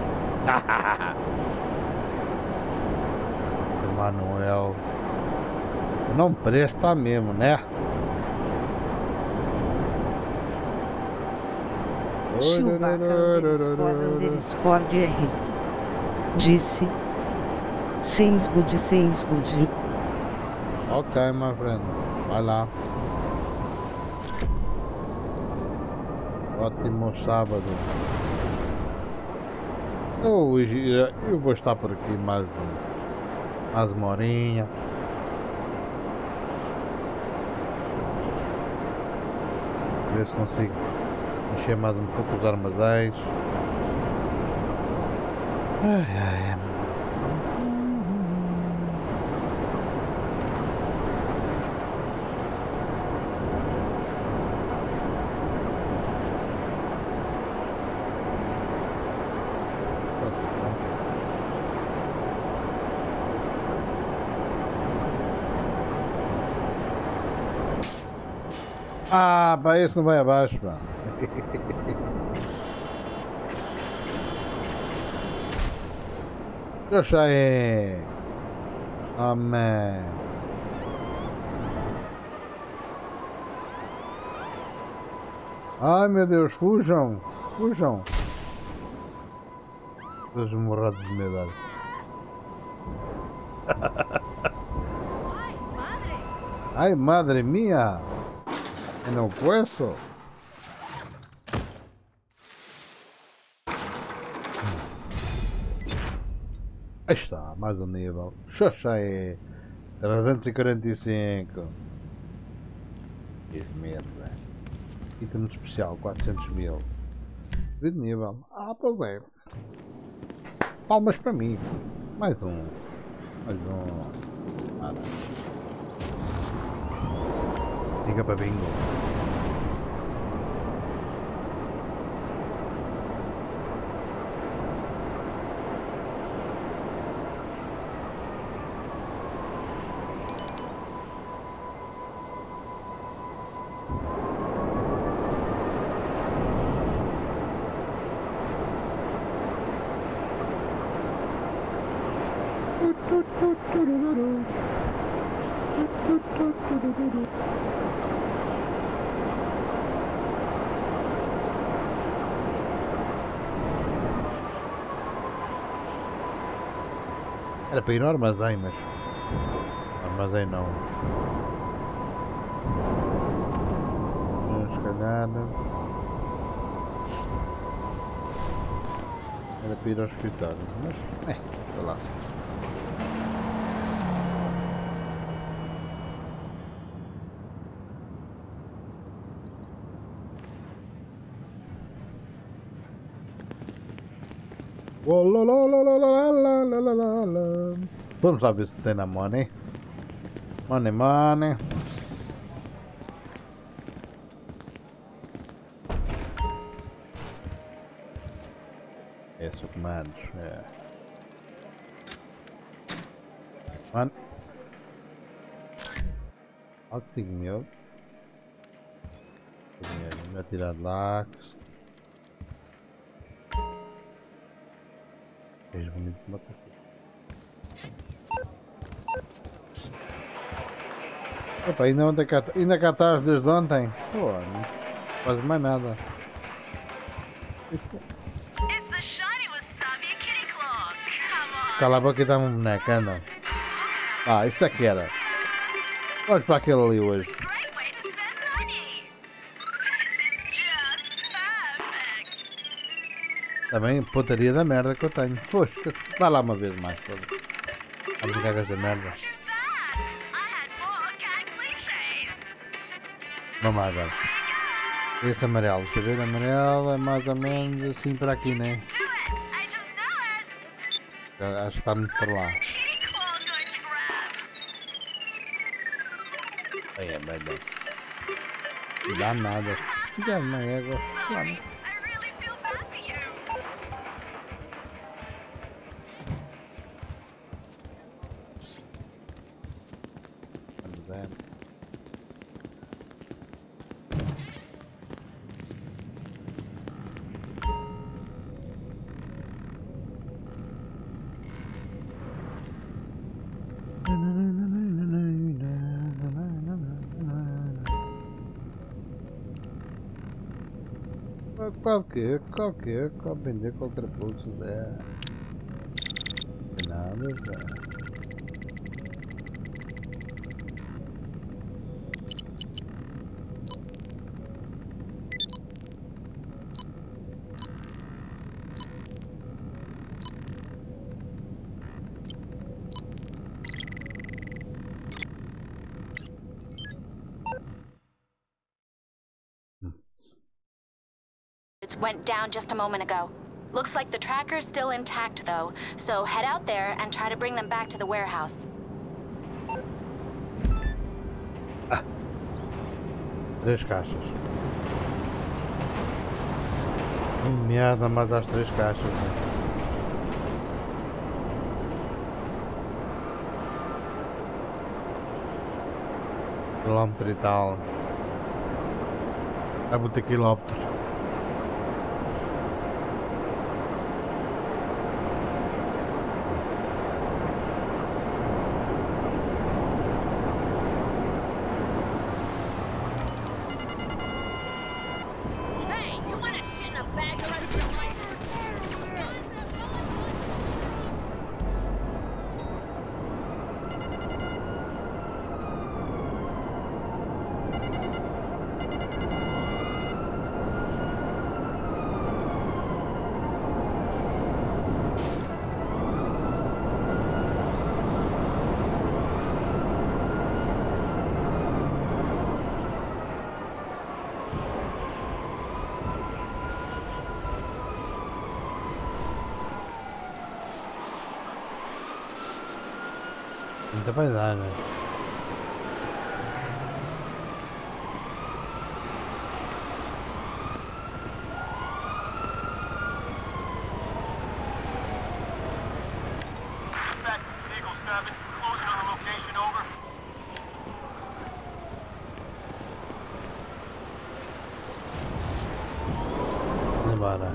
De Manuel. O nome parece estar mesmo, né? Chewbacca _ DR. Disse. Seems good. Ok, my friend. Vai lá. Ótimo sábado. Eu vou estar por aqui mais uma horinha. Ver se consigo encher mais um pouco os armazéns. Ai. Ah, pá, esse não vai abaixo, pá. Deixa aí. Oh, man. Ai, meu Deus, fujam. Fujam. Todos morrados de medo. Ai, madre mía. Eu não posso. Aí está, mais um nível. Xoxa aí. 345. Que merda. Item especial, 400 mil. De nível. Ah, pois é. Palmas para mim. Mais um. Mais um. Diga para bingo. Era para ir ao armazém, mas... armazém não. Se calhar... era para ir ao escritório, mas... sei lá se quiser. Vamos lá ver se tem na money. Money, money. Esse é o comando. Mano. Alto 5 mil. Vou tirar de lá. É bonito como cacete. Opa, ainda cá estás desde ontem? Pô, não faz mais nada. Isso... cala a boca e dá-me um boneco, anda. Ah, isso é que era. Vamos para aquele ali hoje. Também putaria da merda que eu tenho. Fosca, vai lá uma vez mais. As gagas da merda. Vamos lá agora. Esse amarelo, deixa eu ver, amarelo é mais ou menos assim para aqui, né? Acho que está muito para lá. Aí é melhor. Não dá nada. Se der uma égua, claro. Qualquer, vender qualquer pulso der. Nada, velho. Went down just a moment ago. Looks like the tracker's still intact though, so head out there and try to bring them back to the warehouse. Ah. 3 caixas. Merda, mas as 3 caixas. Né? Quilómetro e tal. a muitos quilómetros. Muita paisagem. Embora.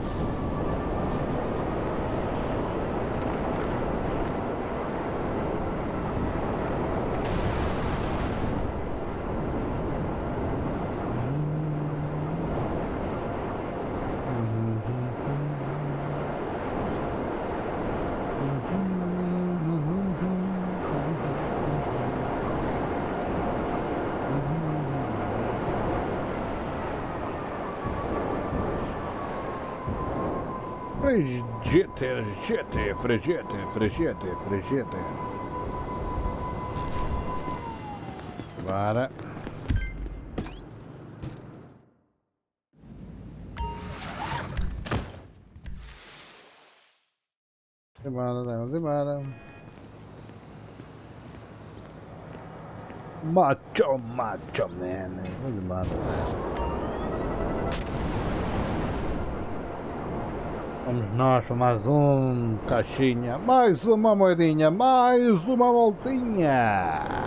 Frigete. Bora. Vamos embora. Macho man. Vamos embora. Vamos nós para mais caixinha, mais uma moedinha, mais uma voltinha.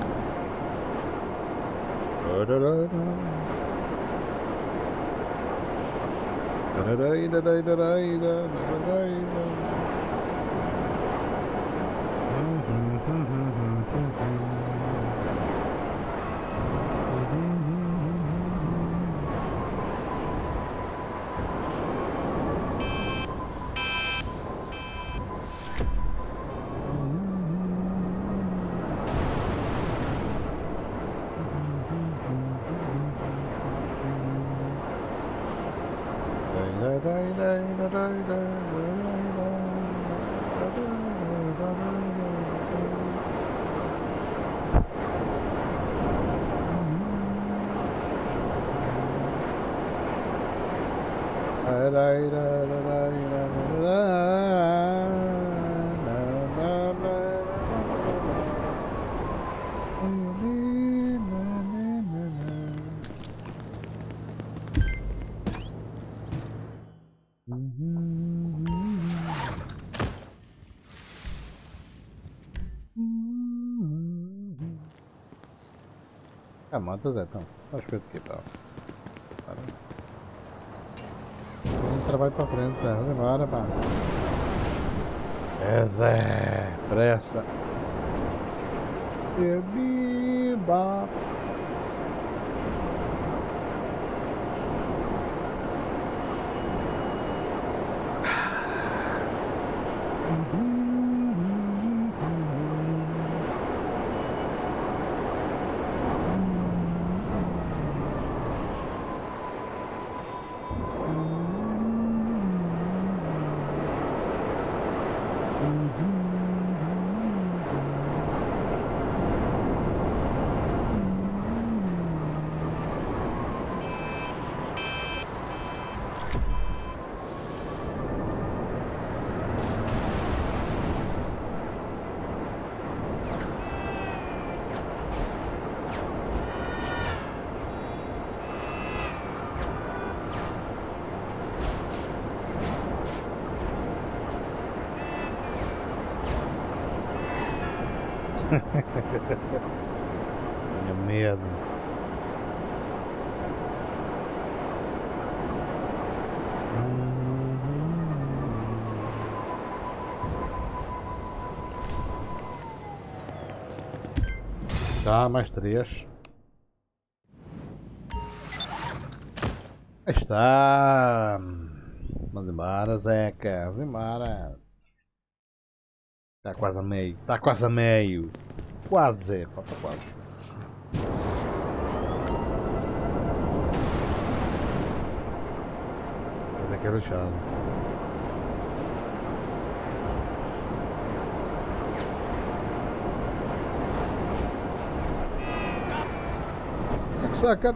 Ah, motas é tão. Acho que aqui tá. Vamos trabalho para frente, vamos embora, pá. Zé, pressa. Beba. Tenho medo. Está, mais 3. Aí está. Vamos embora, Zeca. Vamos embora. Está quase a meio. Está quase a meio. Quase, Zé. Falta quase. Até que é lixado. É que saca.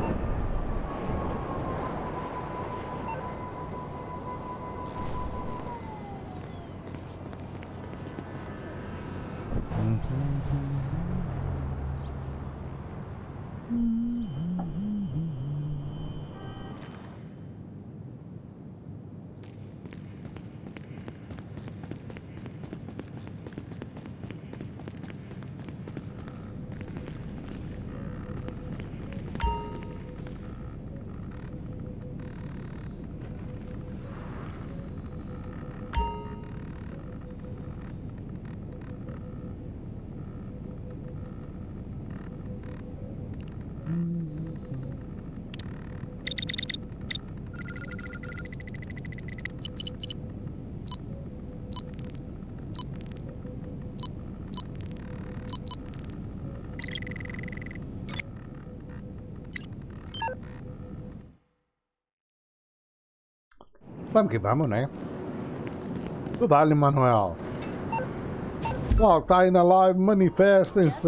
Vamos que vamos, né? Tu dá-lhe, Manuel. Pessoal que está aí na live, manifestem-se.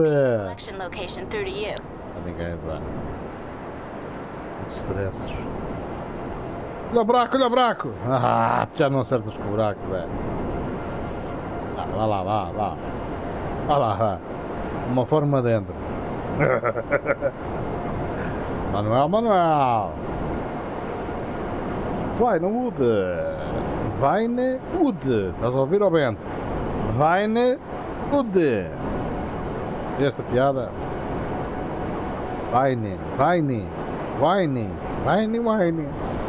Ninguém vai. Muitos stresses. Olha o buraco, olha o buraco! Ah, já não acertas com o buraco, velho. Ah, vá lá, vá, vá. Vá lá, vá. Uma forma dentro. Manuel, Manuel! Vai no Wood! Vai na Wood! Estás a ouvir, ó Bento? Vai na Wood! Esta piada? Vai-ne, vai-ne, vai-ne, vai-ne, vai-ne.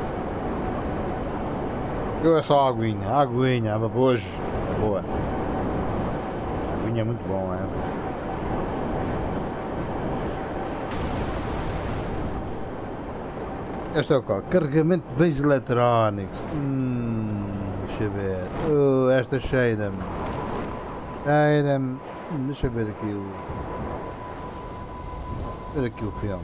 Eu é só aguinha, aguinha, hoje é boa. A aguinha é muito bom, é? Este é o qual? Carregamento de bens eletrónicos. Deixa eu ver. Esta cheira-me. Cheira-me. Deixa eu ver aqui o... ver aqui o filme.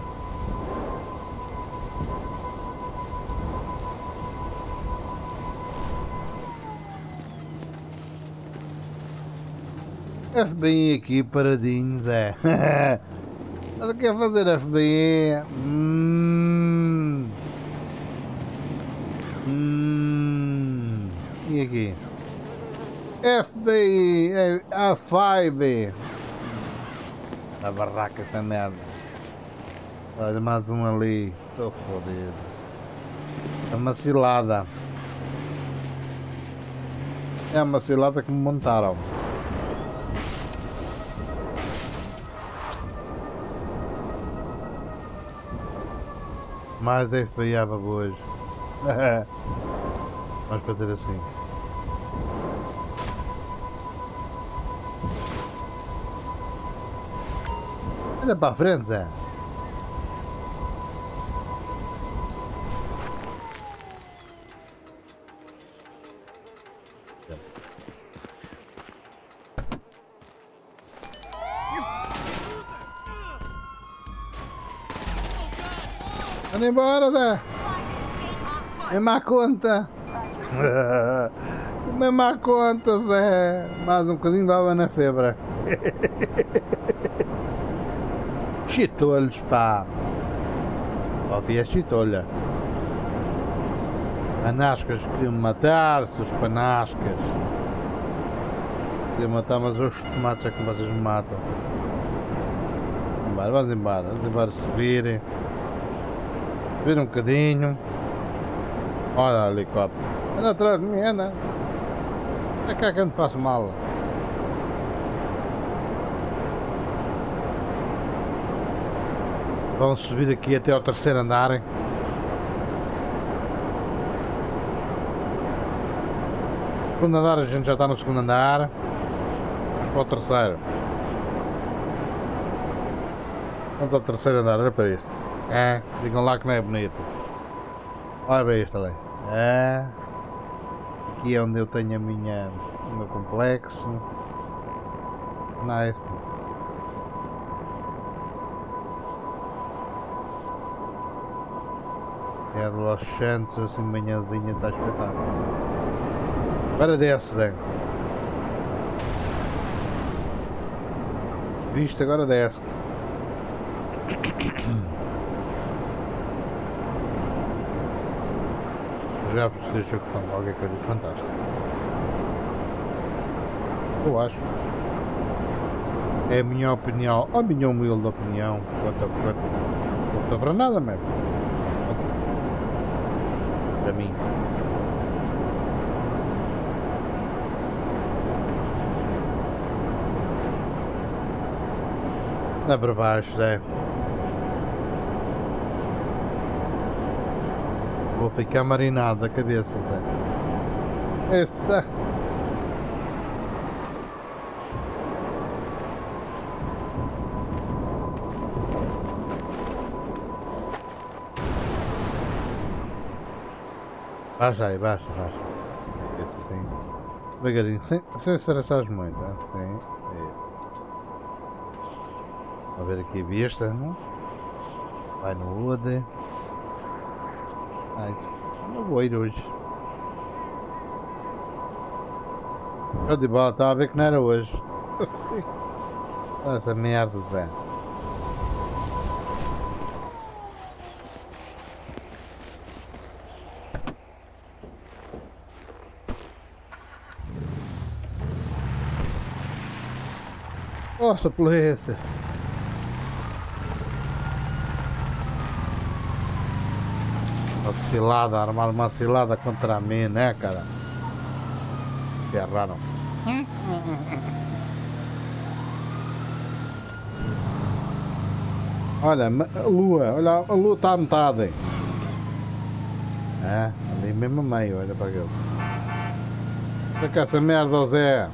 FBI aqui paradinhos, é. Mas o que é fazer FBI? E aqui? FBI, A5. A barraca essa merda. Olha, mais um ali. Estou fodido. É uma cilada. É uma cilada que me montaram. Mais FBI a hoje. Vamos fazer assim. Anda para a frente, Zé. Anda embora, Zé. Mesmo à conta. Mesmo à conta, Zé. Mais um bocadinho dava na febra. Chitolhos, pá. Havia chitolha. Panascas queriam matar-se, os panascas. Queriam matar, mas os tomates é que vocês me matam. Vamos embora subir. Subir um bocadinho. Olha o helicóptero. Anda atrás de mim, anda. É cá que eu não faço mal. Vamos subir aqui até ao terceiro andar. Segundo andar, a gente já está no segundo andar. Vamos para o terceiro. Vamos ao terceiro andar, olha para isto. É, digam lá que não é bonito. Olha para isto ali. É. Aqui é onde eu tenho o meu complexo. Nice. É de Los Santos, assim manhãzinha, está espetáculo. Agora desce, Zé. Viste, agora desce. Jogar por este jogo de qualquer coisa fantástica. Eu acho. É a minha opinião, a minha humilde opinião. Não estou para nada mesmo. Para mim. Dá para baixo, Zé. Vou ficar marinado da cabeça, Zé. Essa. Baixa aí, baixa. Isso assim. Devagarinho, sem estressares muito, né? Sim. Vamos ver aqui a vista. Vai no Wood. Nice. Não vou ir hoje. Eu de bola, estava a ver que não era hoje. Sim. Essa merda, Zé. Nossa, polícia! Uma cilada, armar uma cilada contra mim, né, cara? Ferraram. Olha, a lua está a metade. É, ali mesmo a meio, olha para aquilo. Olha que essa merda, ó Zé.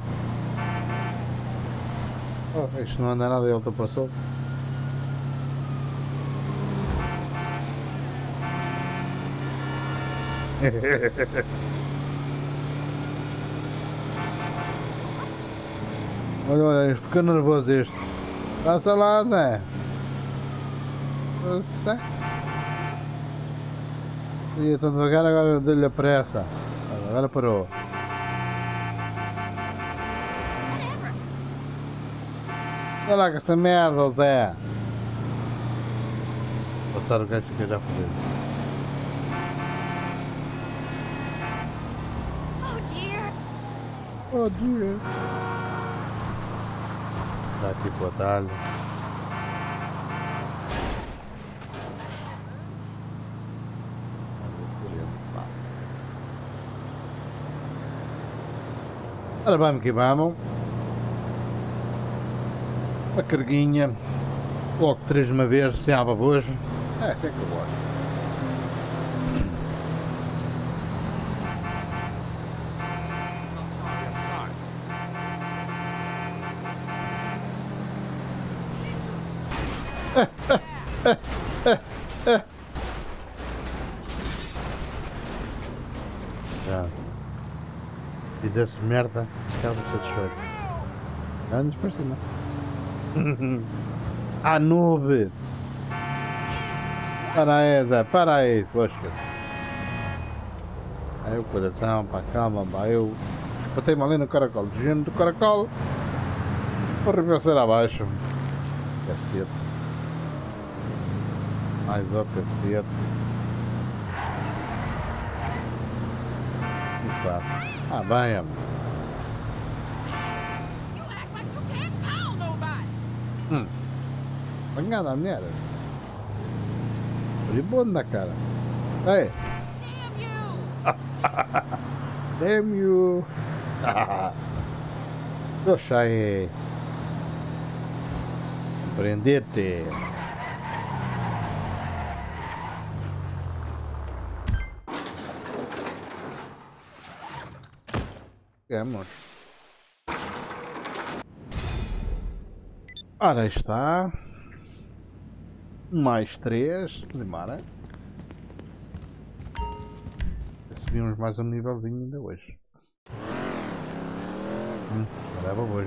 Oh, isto não anda nada, ele ultrapassou. Olha, ficou nervoso este. Passa lá, Zé. Nossa. Ia tão devagar, agora deu-lhe a pressa. Agora parou. Olha lá com essa merda, Zé. Passar o gajo que eu já fui. Oh dear. Dá aqui pro atalho. Ora vamos que vamos. A carguinha. Logo 3 de uma vez, sem ababojo. É, sem que eu gosto. Já. Fizesse merda, ficava satisfeito. Antes para cima. A nube! Para aí, Zé, para aí, posca. Aí o coração, para calma, pá, eu espatei-me ali no caracol, desviando do caracol, vou reversar abaixo. Cacete. Mais ó cacete. Muito fácil. Ah, bem, amor. Apanhada a mulher. Moribunda, cara. Ei. Damn you. Deixa aí. Prendete. Vamos. Ora está. Mais 3. Demora. Subimos mais um nívelzinho ainda hoje. Leva hoje.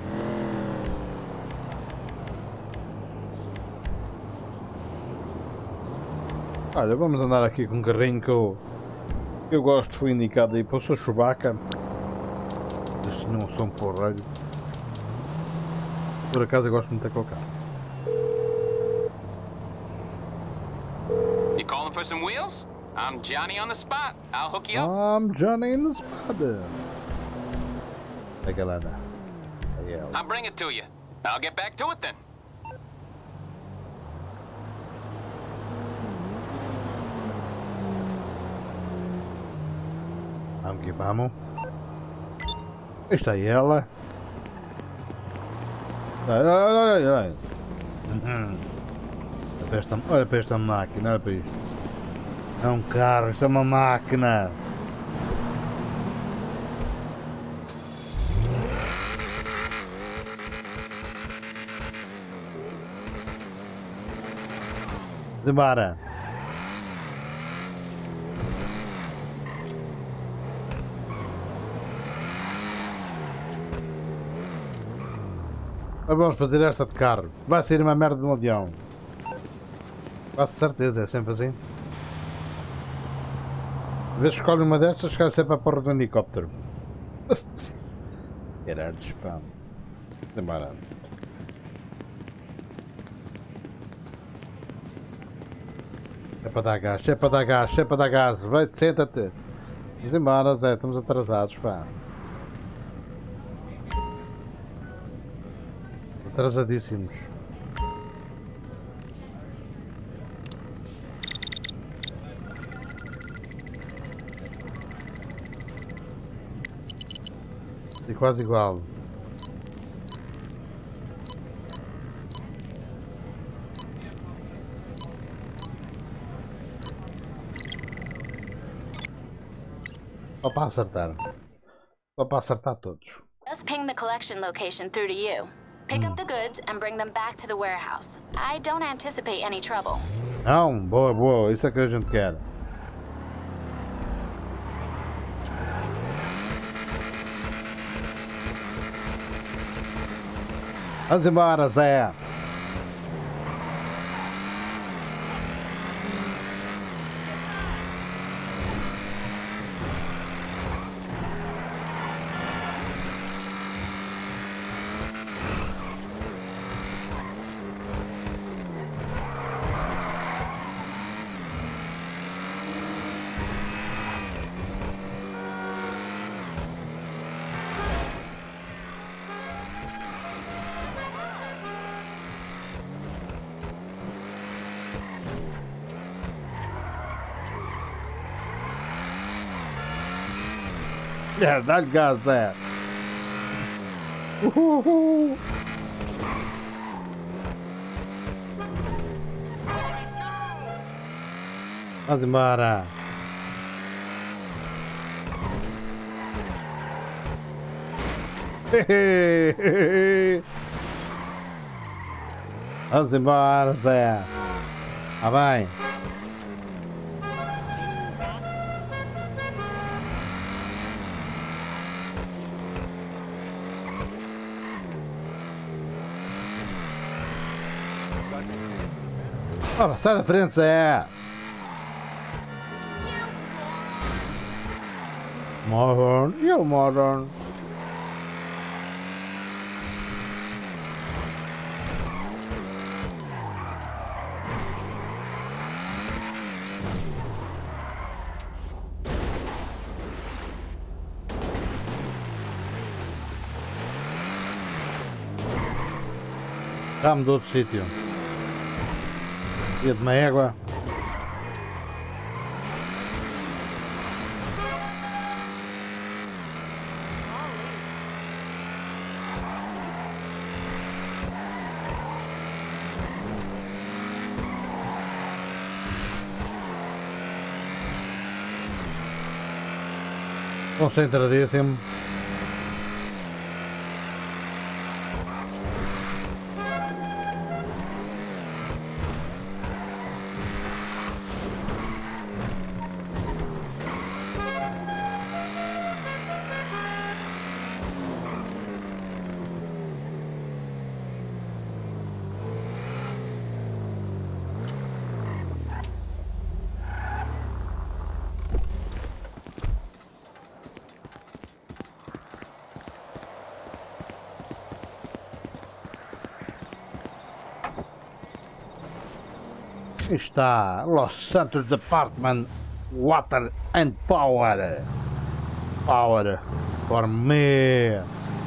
Olha, vamos andar aqui com um carrinho que eu gosto, foi indicado aí para o seu Chewbacca. Estes não são porreiro. Por acaso eu gosto muito daquele carro. You calling for some wheels? I'm Johnny on the spot. I'll hook you up. I'm Johnny in the spot. A galera. Aí é. I'll bring it to you. I'll get back to it then. Vamos que vamos. Esta é ela. Ai. Olha para esta máquina, olha para isto. É um carro, isto é uma máquina. Demora. Vamos fazer esta de carro. Vai sair uma merda de um avião. Quase certeza, é sempre assim. Às vezes escolhe uma destas, cai sempre a porra do helicóptero. Caralho, spam. Demora. É para dar gás, é para dar gás, é para dar gás. Vai, senta-te. Vamos embora, Zé, estamos atrasados, pá. Atrasadíssimos. E quase igual. Só para acertar. Só para acertar todos. Just ping the collection location through to you. Pick up the goods and bring them back to the warehouse. I don't anticipate any trouble. Não, boa, boa. Isso é que a gente quer. Vamos embora, Zé. É, dá-lhe gás, Zé. Vamos embora. Vamos embora, Zé. Ah, bem. Oh, sai da frente, Zé! Modern, eu modern. Já mudou de sítio. Ia de uma égua. Concentradíssimo. Está Los Santos Department Water and Power. Power for me.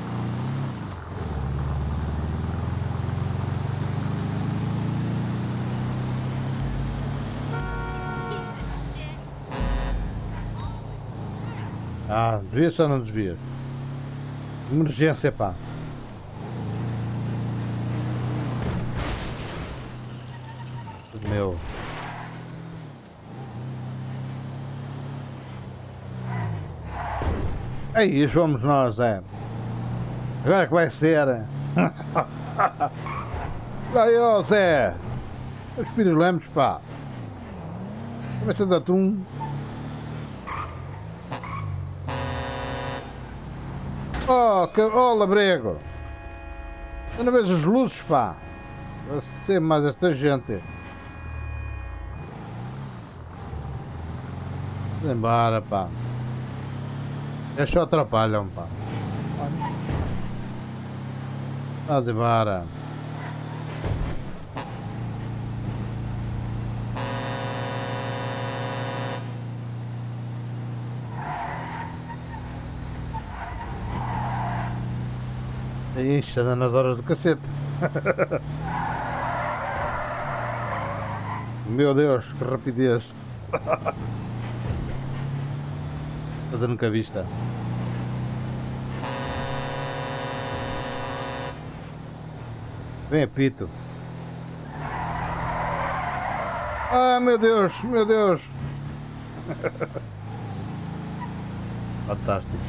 Ah, desvia-se ou não desvia? Emergência, pá. Meu. Aí vamos nós, é. Agora que vai ser. Aí, ó, Zé. Os pirulemes, pá. Começa a dar atum. Oh, labrego. Eu não vejo as luzes, pá. Vai ser mais esta gente. Vamos embora, pá. Eles só atrapalham, pá. Vamos embora. Ixi, anda nas horas do cacete. Meu Deus, que rapidez. Mas eu nunca vista. Vem, apito. Ah, meu Deus, meu Deus. Fantástico.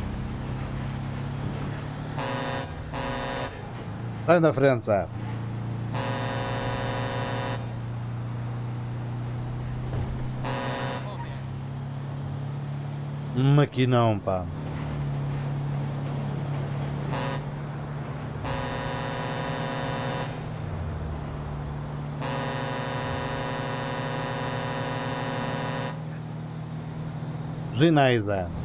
Sai da frente, sabe? Aqui não, pá. Zinaida.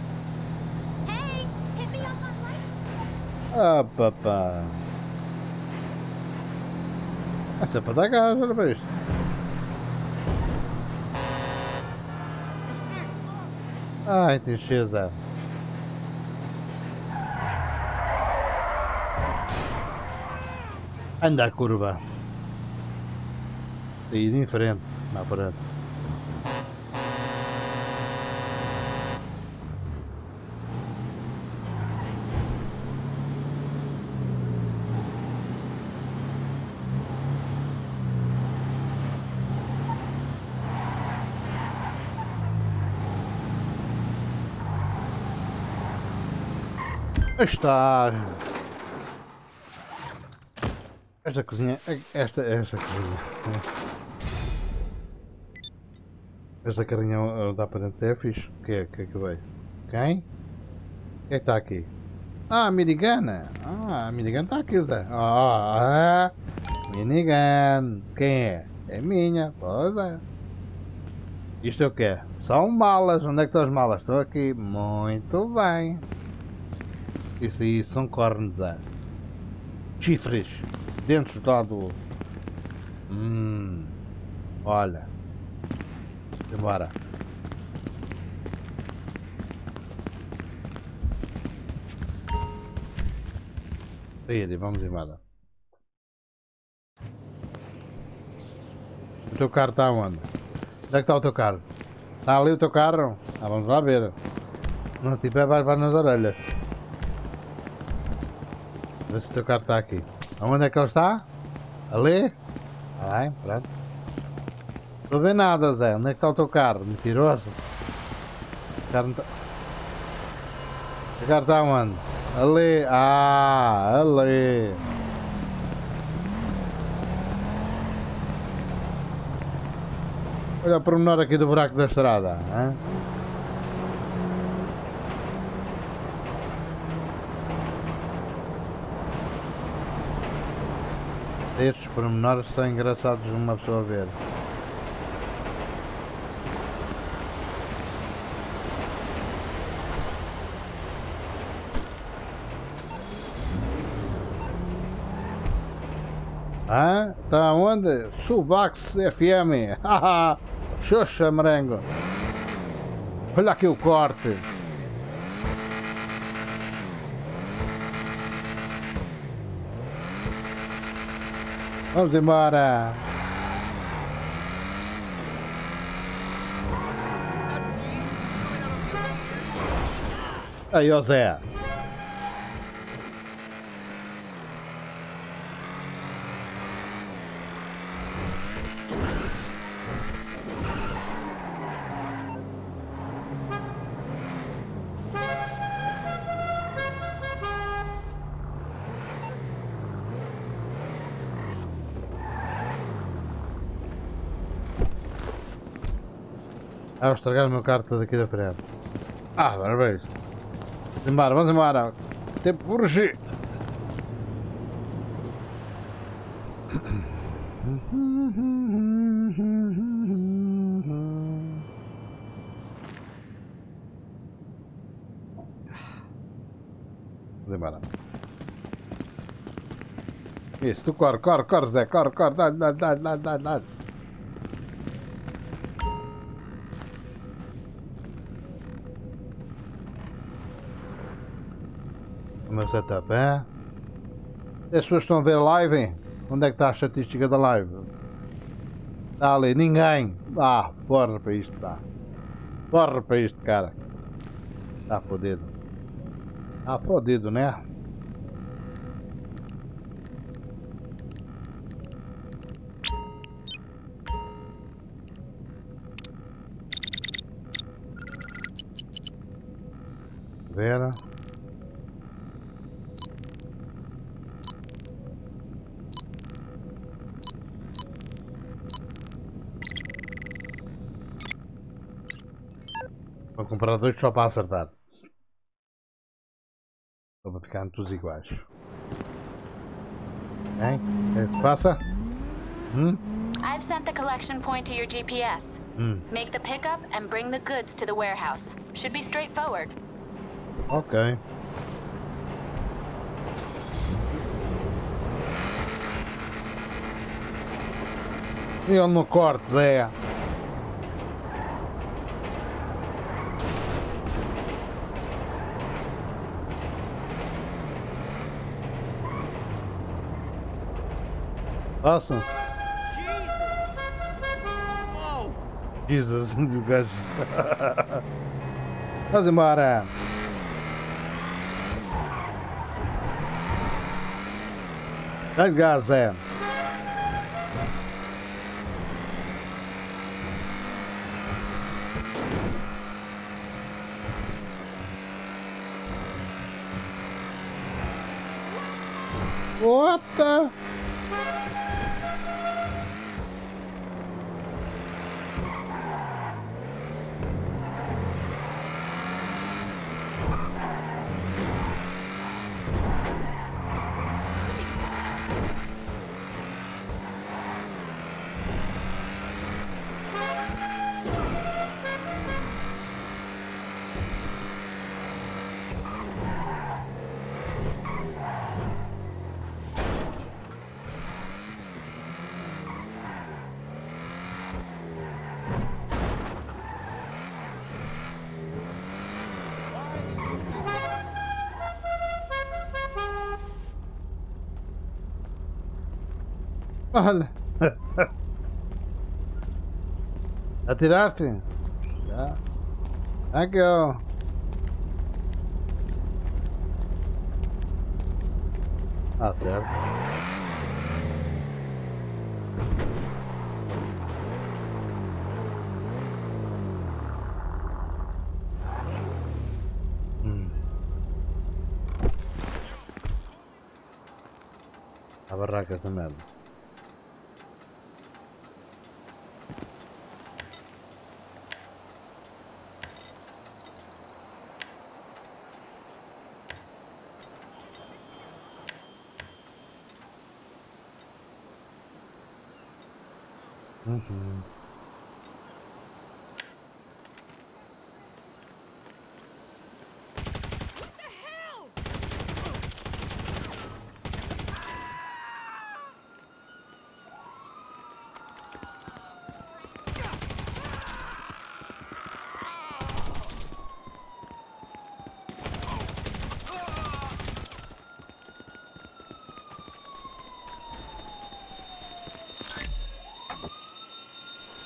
Ah, papá. Essa é para dar gás, olha para isto. Ai, tem cheza. Anda a curva. Aí de frente, na frente. Está esta cozinha, esta cozinha, esta carrinha dá para dentro é fixe. O que é que veio? Quem? Quem é que está aqui? Ah, a minigana. Ah, a minigana está aqui, Zé. Minigun. Quem é? É minha. Pois é. Isto é o que é? São malas. Onde é que estão as malas? Estou aqui. Muito bem. Isso aí são cornos, chifres, dentro do lado. Olha. Embora. Aí, vamos embora. O teu carro está onde? Onde é que está o teu carro? Está ali o teu carro? Ah, vamos lá ver. Não tiver, vai nas orelhas. Vê se o teu carro está aqui. Onde é que ele está? Ali? Ah, bem, pronto. Não estou a ver nada, Zé. Onde é que está o teu carro? Mentiroso. O carro está onde? Ali. Ah, ali. Olha o pormenor aqui do buraco da estrada. Hein? Estes pormenores são engraçados de uma pessoa ver. Ah, tá onde? Subax FM. Haha. Xoxa, merengo. Olha aqui o corte. Vamos embora. Aí, ó Zé. Ah, vou estragar o meu carro daqui da frente. Ah, parabéns. Vamos embora. Tempo por urgir. Vamos embora. Isso, tu corre, Zé, corre, dá-lhe. O meu setup, é? As pessoas estão a ver a live? Onde é que está a estatística da live? Está ali, ninguém. Ah, porra para isto, pá. Porra para isto, cara. Está fodido. Está fodido, né? Vera. Vou comprar dois só para acertar. Só para ficar todos iguais. Hein? O que se passa? I've sent the collection point to your GPS. Make the pickup and bring the goods to the warehouse. Should be straightforward. Ok. E ele no corte, Zé. Passa. Jesus, o gajo. Vamos embora. Dá-lhe gás, Zé. What the? Olha. Atiraste? Já. Thank you. Ah, certo. A barraca essa merda.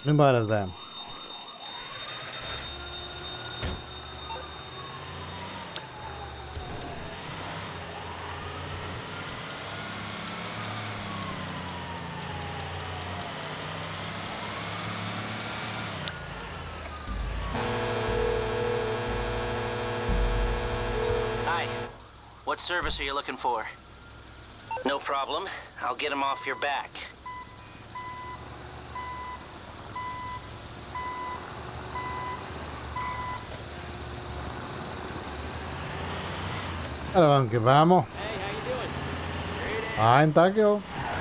Embora, Zé. Hi. What service are you looking for? No problem. I'll get him off your back. Ahora vamos que vamos. Hey, how you doing? Fine, thank you.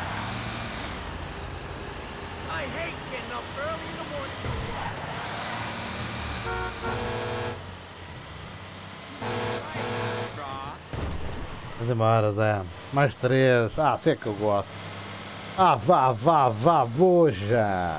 I hate getting up early in the morning. Mas embora, Zé. Mais 3. Ah, sei que eu gosto. Ah, vá, vou já.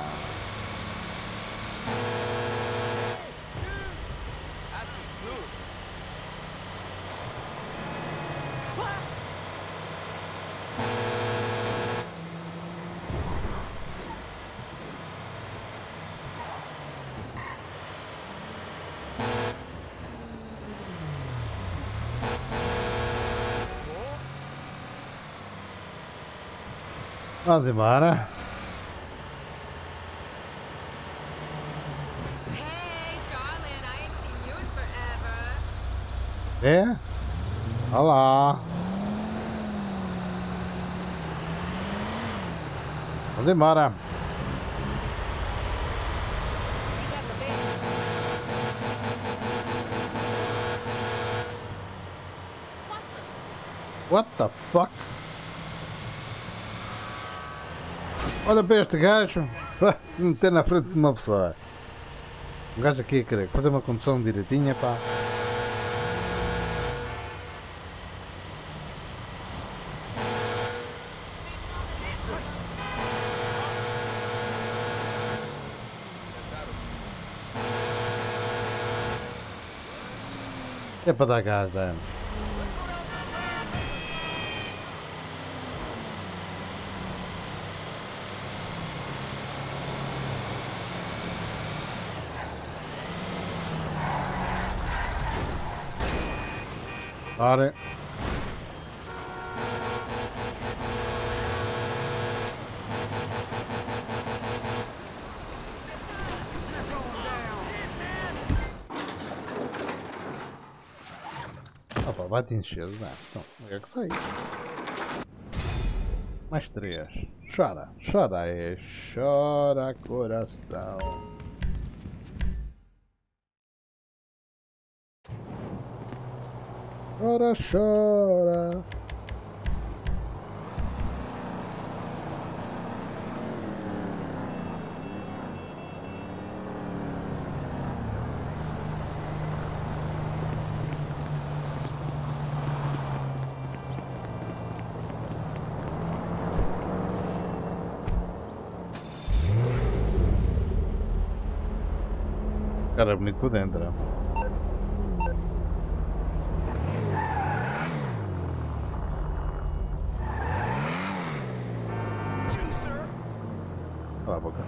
Vamos embora. Hey, darling, I ain't seen you in forever. É? Olá. Vamos embora. What the fuck? Olha para este gajo, vai se meter na frente de uma pessoa. Um gajo aqui a querer fazer uma condução direitinha, pá. É para dar gás, é. Ora. Opa, vai-te encher, não é? Então, é que sei. Mais 3. Chora, chora aí, chora coração. Chora, chora. Cara, é bonito por dentro. Cala a boca.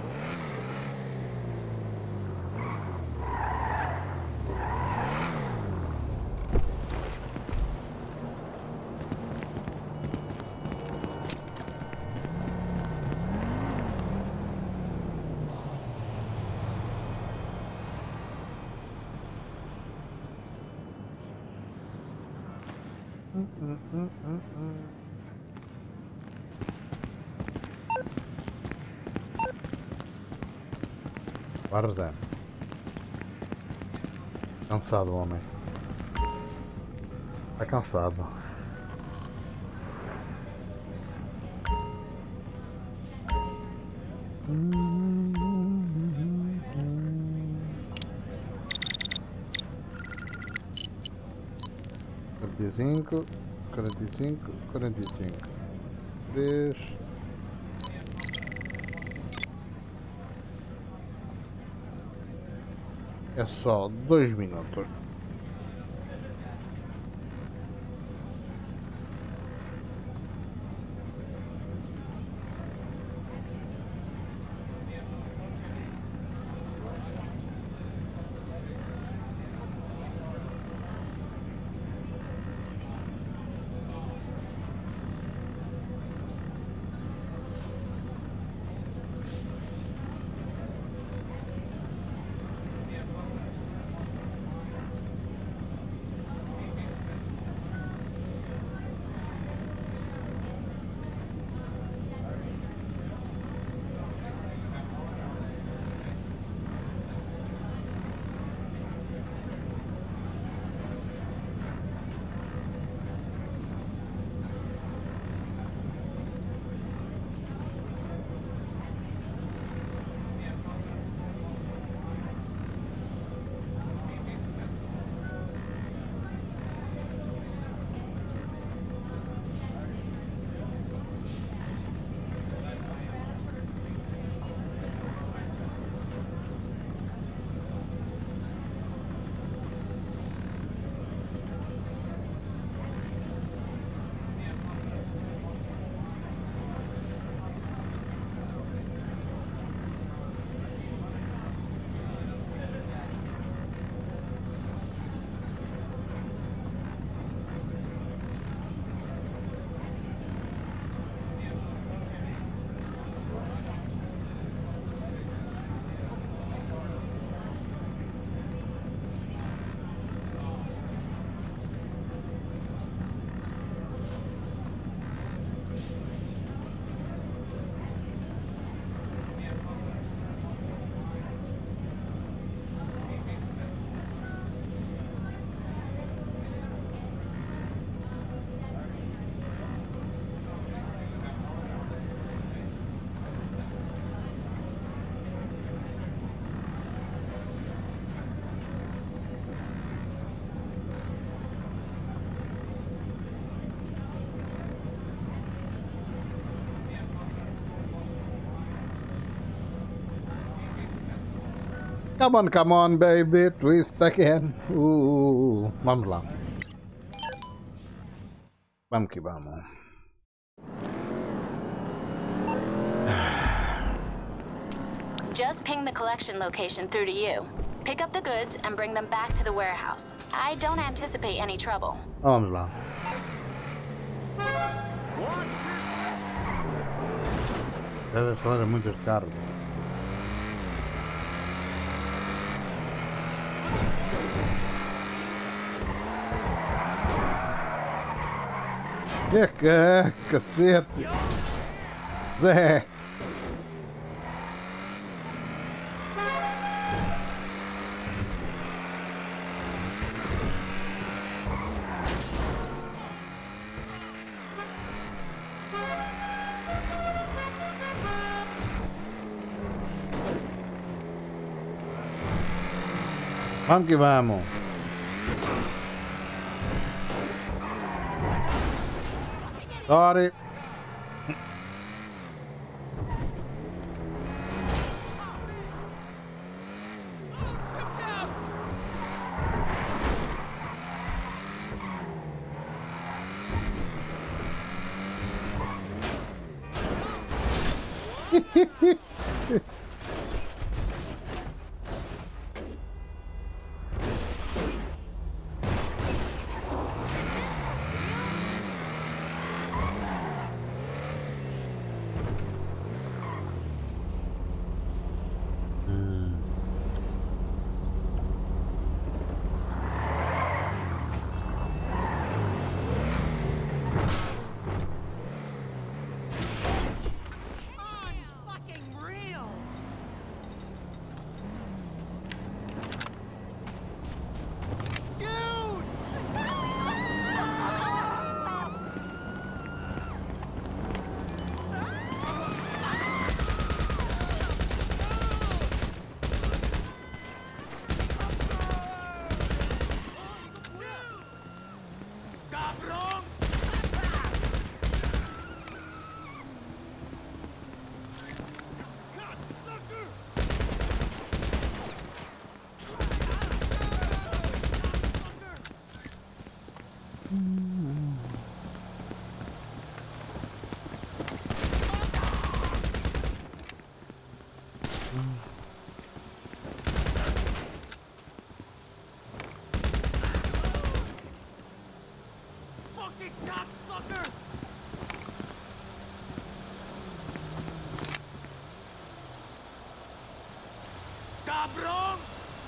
Guarda. Cansado o homem. Está cansado. Quarenta e cinco. 3. É só 2 minutos. Come on, baby, twist again. Vamos lá. Vamos que vamos. Just ping the collection location through to you. Pick up the goods and bring them back to the warehouse. I don't anticipate any trouble. Vamos lá. Deve falar muitos carros. Que cacete! Zé! Vamos que vamos! Sorry. Cabrón!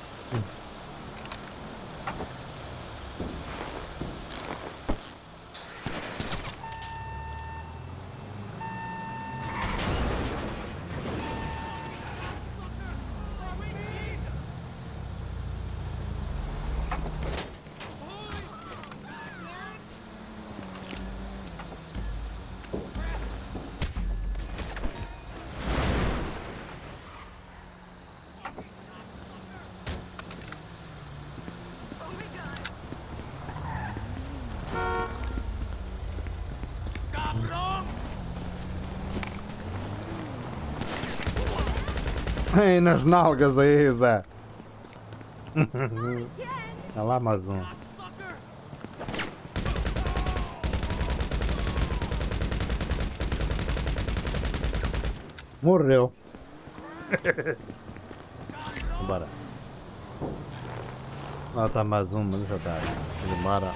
Ai, nas nalgas aí, Zé. Olha lá mais um. Morreu. Bora. Lá está mais um, mas já está. Demora.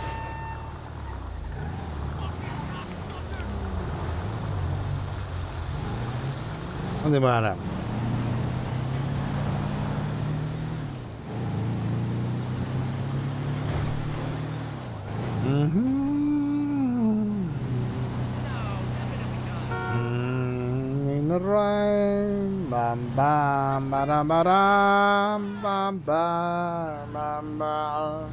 Onde embora? In the rain, bam bam bam bam bam bam bam bam.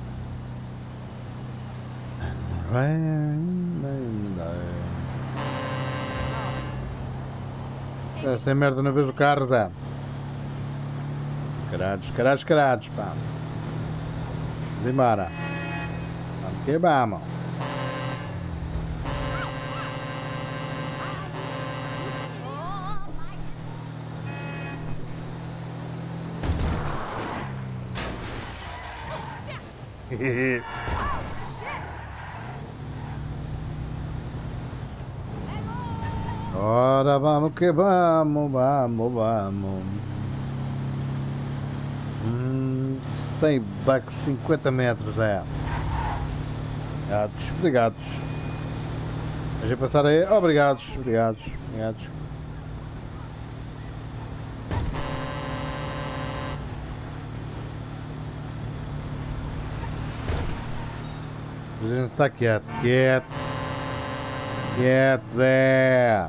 Rain, essa merda não vês o carro, Zé. Carados, pá. Vamos embora. Vamos que vamos. Ora vamos que vamos, vamos. Tem back 50 metros, é. Obrigados. Deixa passar aí. Obrigados. A gente está quieto, Zé.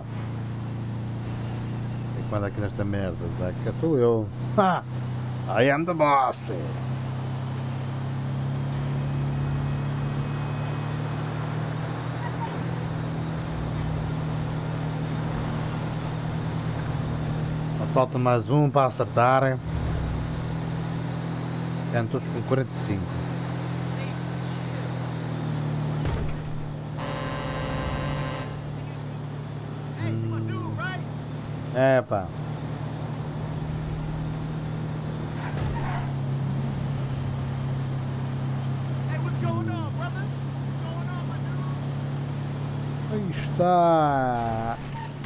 Tem que mandar aqui nesta merda, Zé, que sou eu. I am the boss. Falta mais um para acertar. Estão todos com 45. É pá. Aí está.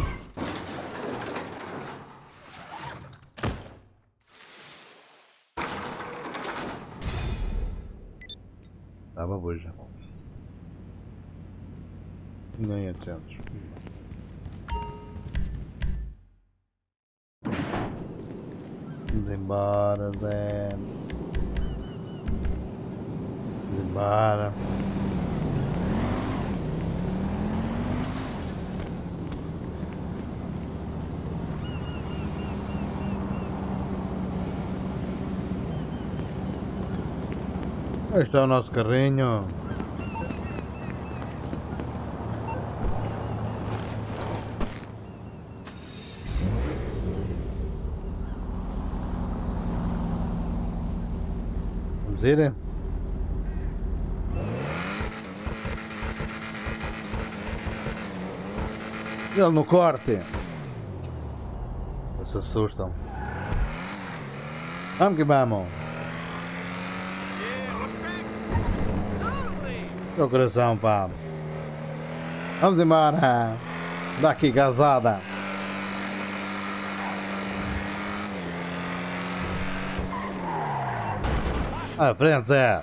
Estava boa. Nem a chances. Vamos embora, Zé. Vamos embora. Este é o nosso carrinho. Vamos ir? Ele no corte. Se assustam. Vamos que vamos. Meu coração, pá. Vamos embora. Daqui, casada. À frente, Zé.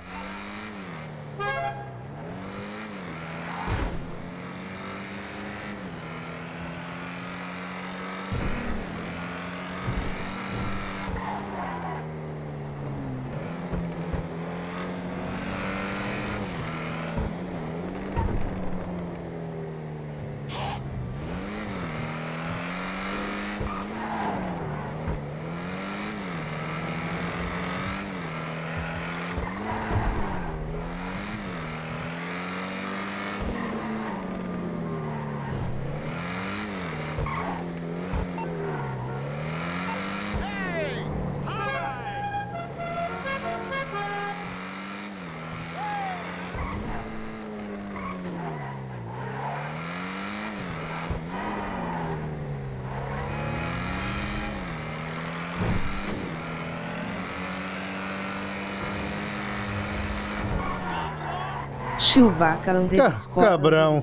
Chewbacca underscore cabrão.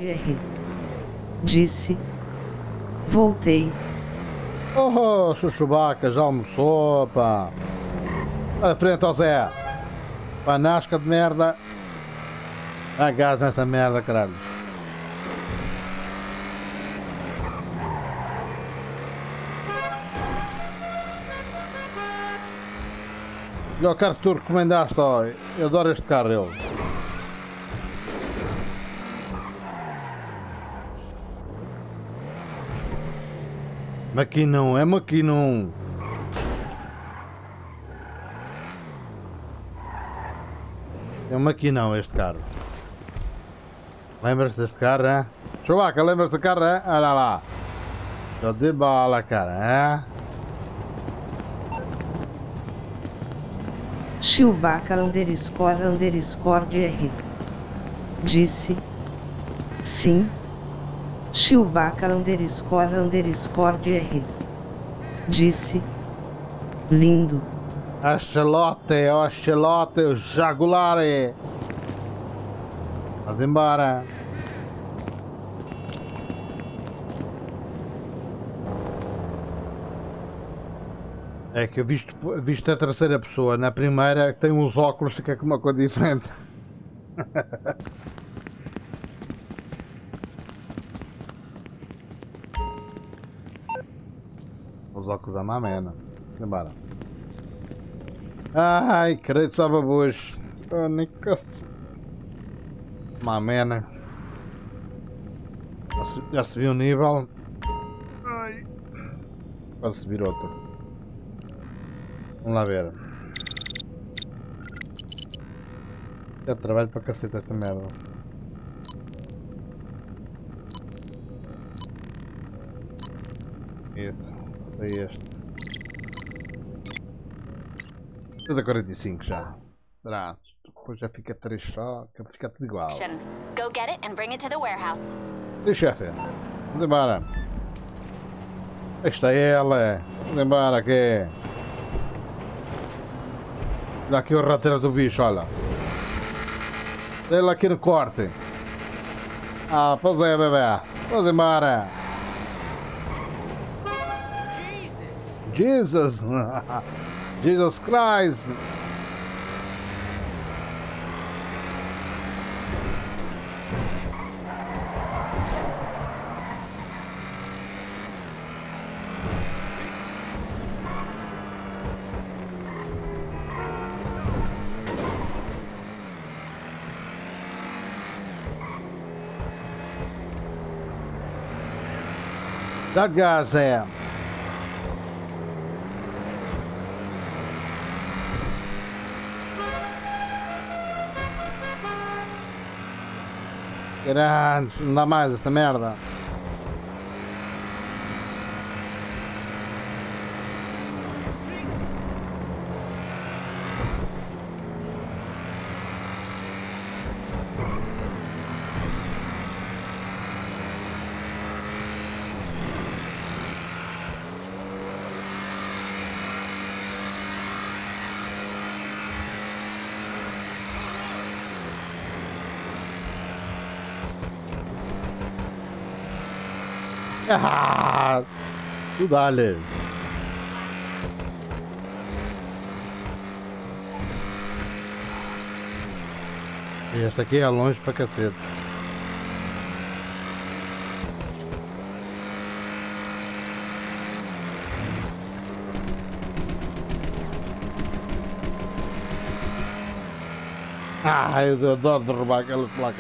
Disse. Voltei. Oh, Chewbacca, já almoçou, pá. À frente ao Zé. Panasca de merda. Há gás nessa merda, caralho. Olha o carro que tu recomendaste, ó. Eu adoro este carro, eu. Maquinão, é maquinão. É um maquinão este carro. Lembras-te deste carro, é? Chewbacca, lembras-te do carro, é? Olha lá. Show de bola, cara, é? Chewbacca underscore DR. Disse. Sim. Chewbacca underscore DR. Disse. Lindo. Axolote, o jagulare. Vamos embora. É que eu visto a terceira pessoa, na primeira tem uns óculos, fica com uma cor diferente. Os óculos da mamena. Embora. Ai, creio que sabe boas. Mamena. Já subiu um nível. Ai. Pode subir outro. Vamos lá ver. Eu trabalho para cacete esta merda. Isso. É este. Tudo a 45 já. Será? Depois já fica 3 só. Fica tudo igual. Go get it and bring it to the warehouse. E chefe? Vamos embora. Esta é ela. Vamos embora aqui. Dá aqui o rateiro do bicho, olha. Ele aqui no corte. Ah, pois é, bebê. Vamos embora. Jesus. Jesus Christ. That guy's there. Caralho, não dá mais essa merda. Ah, tu dale. Este aqui é longe para cacete. Ah, eu adoro derrubar aquelas placas.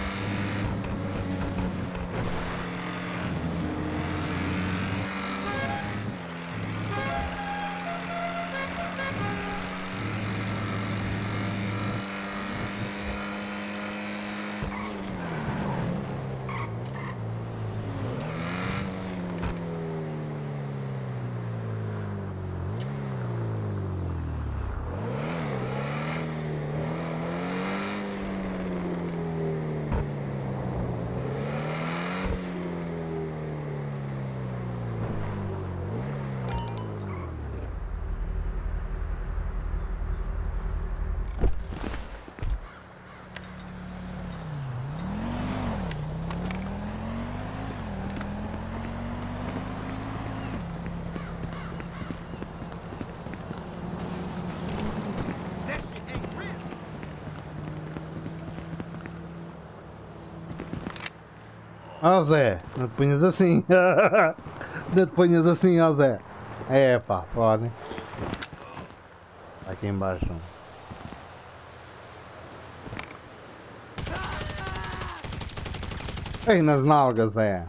Ó Zé, não te ponhas assim. Não te ponhas assim, ó Zé. É pá, foda. Aqui embaixo. Ei, nas nalgas, Zé.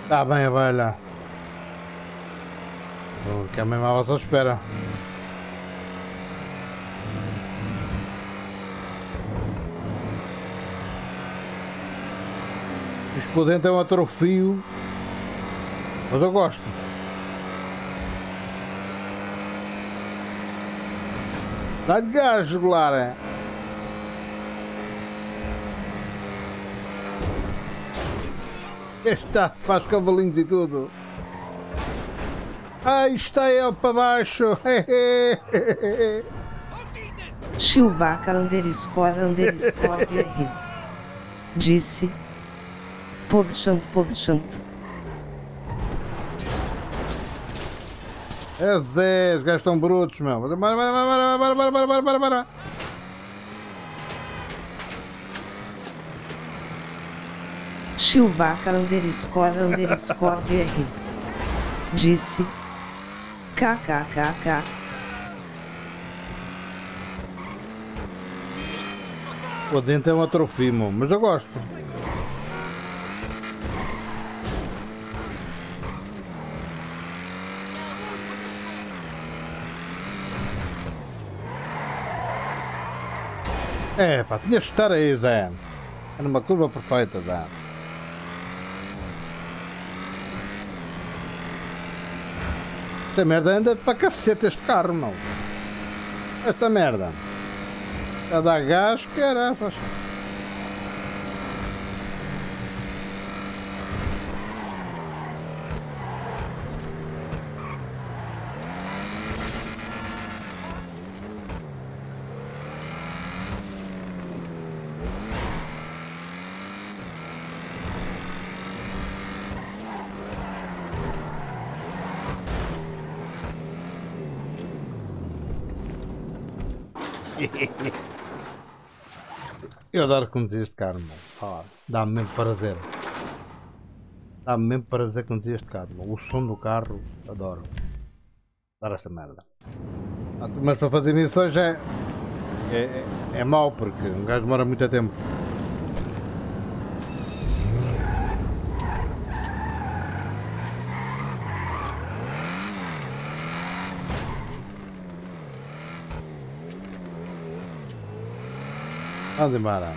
Tá bem, velha. Que é mesmo a vossa espera. Isto por dentro é um atrofio. Mas eu gosto. Dá-lhe gás, Golara. Está, faz cavalinhos e tudo. Ai, está ele para baixo. Chewbacca underscore GR. Disse. PogChamp. É Zé, os gajos estão brutos, meu. Bora. Chewbacca underscore GR. Disse. KKKK. O dentro é um atrofio, mas eu gosto. É pá, tinha que estar aí, Zé. Era uma curva perfeita, Zé. Esta merda anda para cacete este carro, não. Esta merda. A dar gás, que era essas. Eu adoro conduzir este carro, mano. Dá-me mesmo prazer. Dá-me mesmo prazer conduzir este carro, mano. O som do carro, adoro. Adoro esta merda. Mas para fazer missões é mau, porque um gajo demora muito tempo. Vamos embora.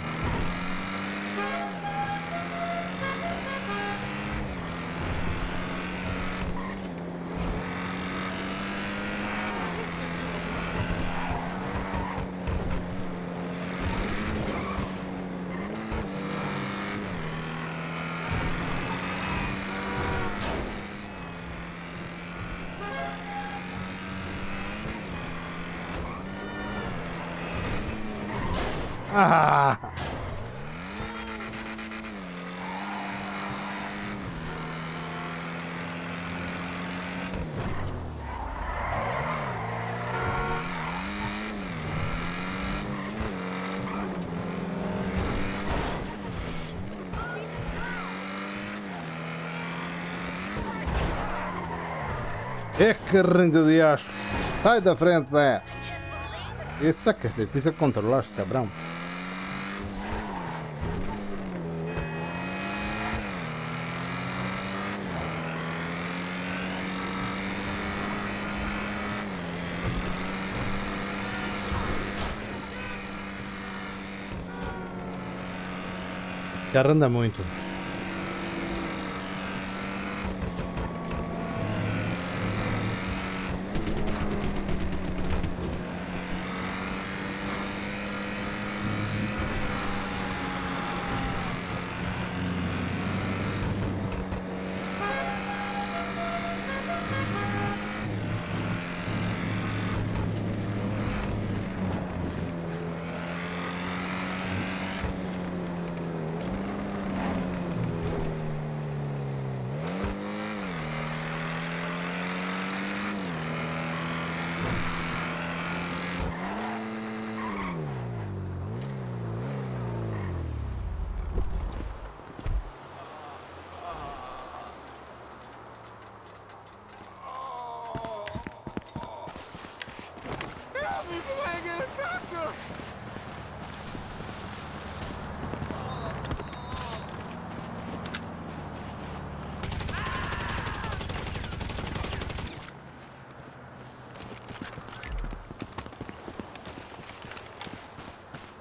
Ah! É carrinho de aço. Sai da frente, Zé. Isso é que é difícil controlar, este cabrão. O carro anda muito.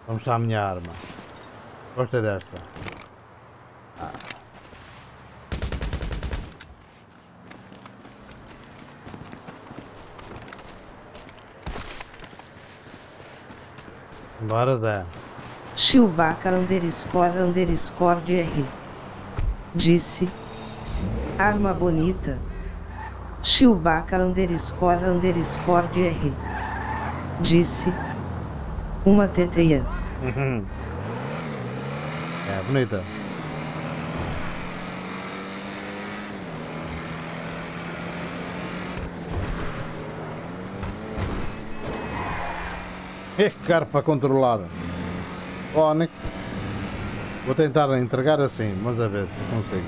Vamos à minha arma. Gostei desta. Bora, Zé. Chewbacca _ DR. Disse. Arma bonita. Chewbacca _ DR. Disse. Uma teteia. É bonita. É caro para controlar. Onyx. Vou tentar entregar assim, vamos a ver se consigo.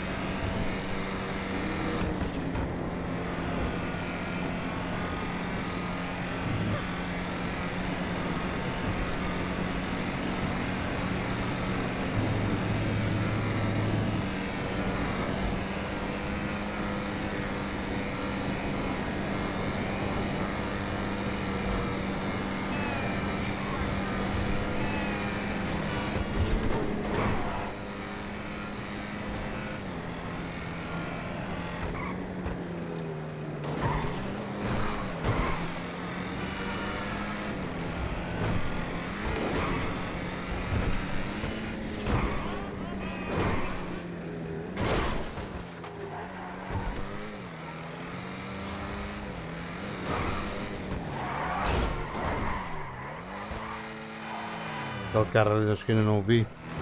Aquele carro ali da esquina não vi.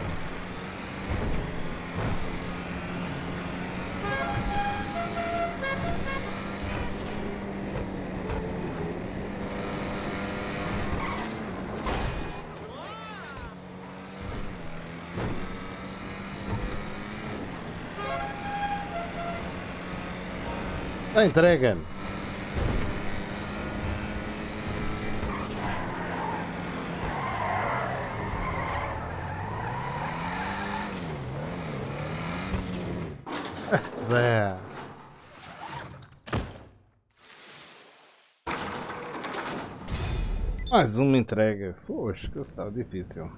Entrega. Zé. Mais uma entrega. Poxa, que estava difícil.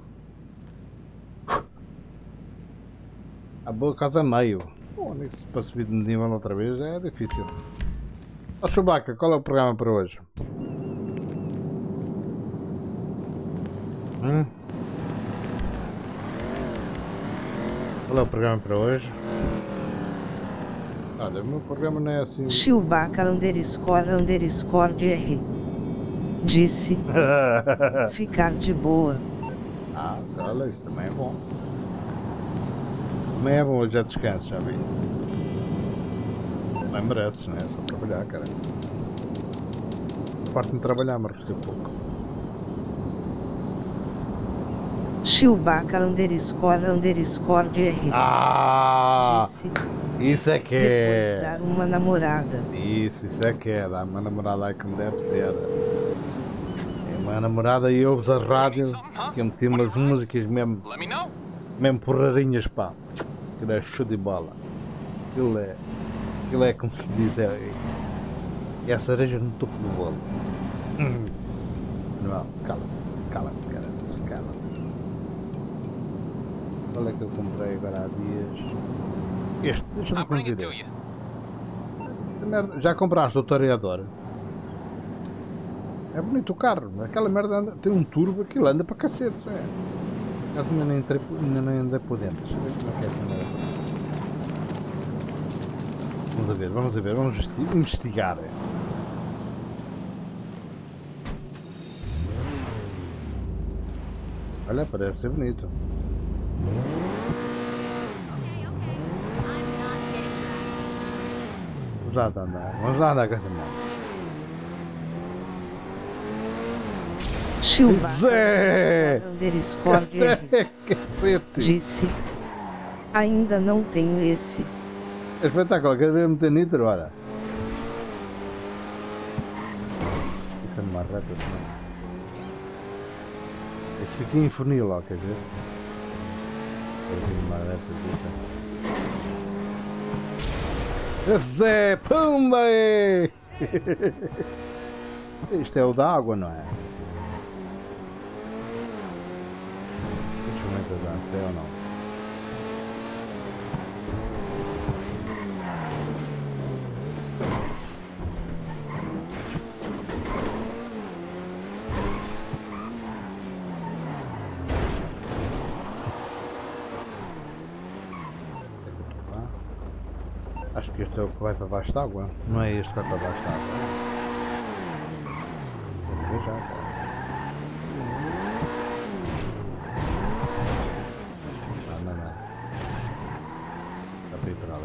A boa casa meio. Pô, nem se para subir de nível outra vez é difícil. Ó Chewbacca, qual é o programa para hoje? Qual é o programa para hoje? Olha, o meu programa não é assim. Chewbacca _ DR. Disse. Ficar de boa. Ah, olha, isso também é bom. Também é bom, eu já descanso, já vi. Não mereces, não é? Só trabalhar, cara. Parte-me trabalhar, mas restei pouco. Chewbacca _ DR. Ah! Disse. Isso é que é. Depois dar uma namorada. Isso é que é. Dar uma namorada aí como deve ser. É uma namorada e ouves a rádio que eu meti umas músicas mesmo porrarinhas, pá. Aquilo é show de bola. Aquilo é como se diz, é a cereja no topo do bolo. Não, cala, cara, cala. Qual é que eu comprei agora há dias? Este, deixa-me conduzir. Já compraste o Toreador? É bonito o carro, aquela merda anda, tem um turbo, aquilo anda para cacete, é. Ainda nem andei por dentro. Deixa eu ver como é que é a primeira coisa. Vamos a ver, vamos investigar. Olha, parece ser bonito. Vamos lá andar com essa merda. Chewbacca _ Disse. Ainda não tenho esse. É espetáculo, quer ver meter nitro, olha. Tem que ser numa reta, senão. Este aqui em funil, ó, quer ver? Numa reta, Zé, pumba! Isto é o da água, não é? se é ou não. Acho que este é o que vai para baixo de água. Não é este que vai para baixo de água. Vamos ver já, cara. Não. Está para ir para lá,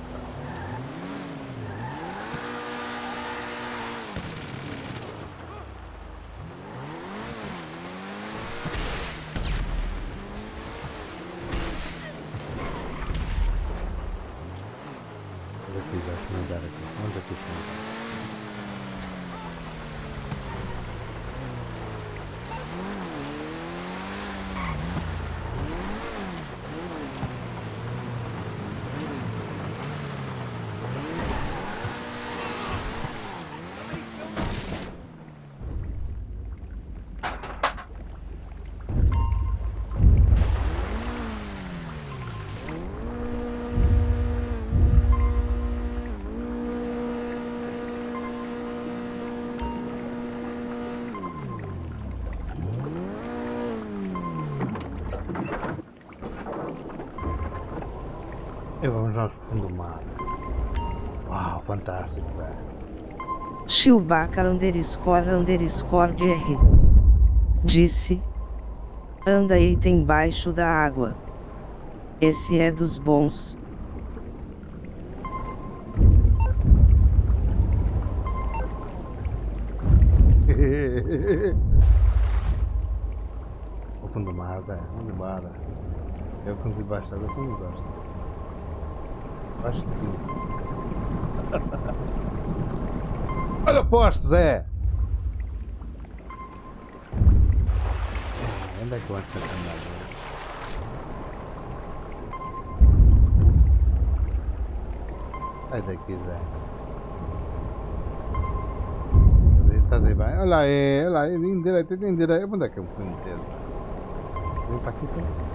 onde é que isto vamos ao fundo do mar. Uau, fantástico, velho. Chewbacca __DR disse: anda aí tem embaixo da água. Esse é dos bons. O fundo do mar, velho. Vamos embora. Eu quando debaixo da água sou um desastre. Baixo de tudo. Olha o poste, Zé! Onde é que eu acho que está andando? Sai daqui, Zé. Estás aí bem? Olha aí, indireito. Onde é que eu me fui meter? Vem para aqui, faz.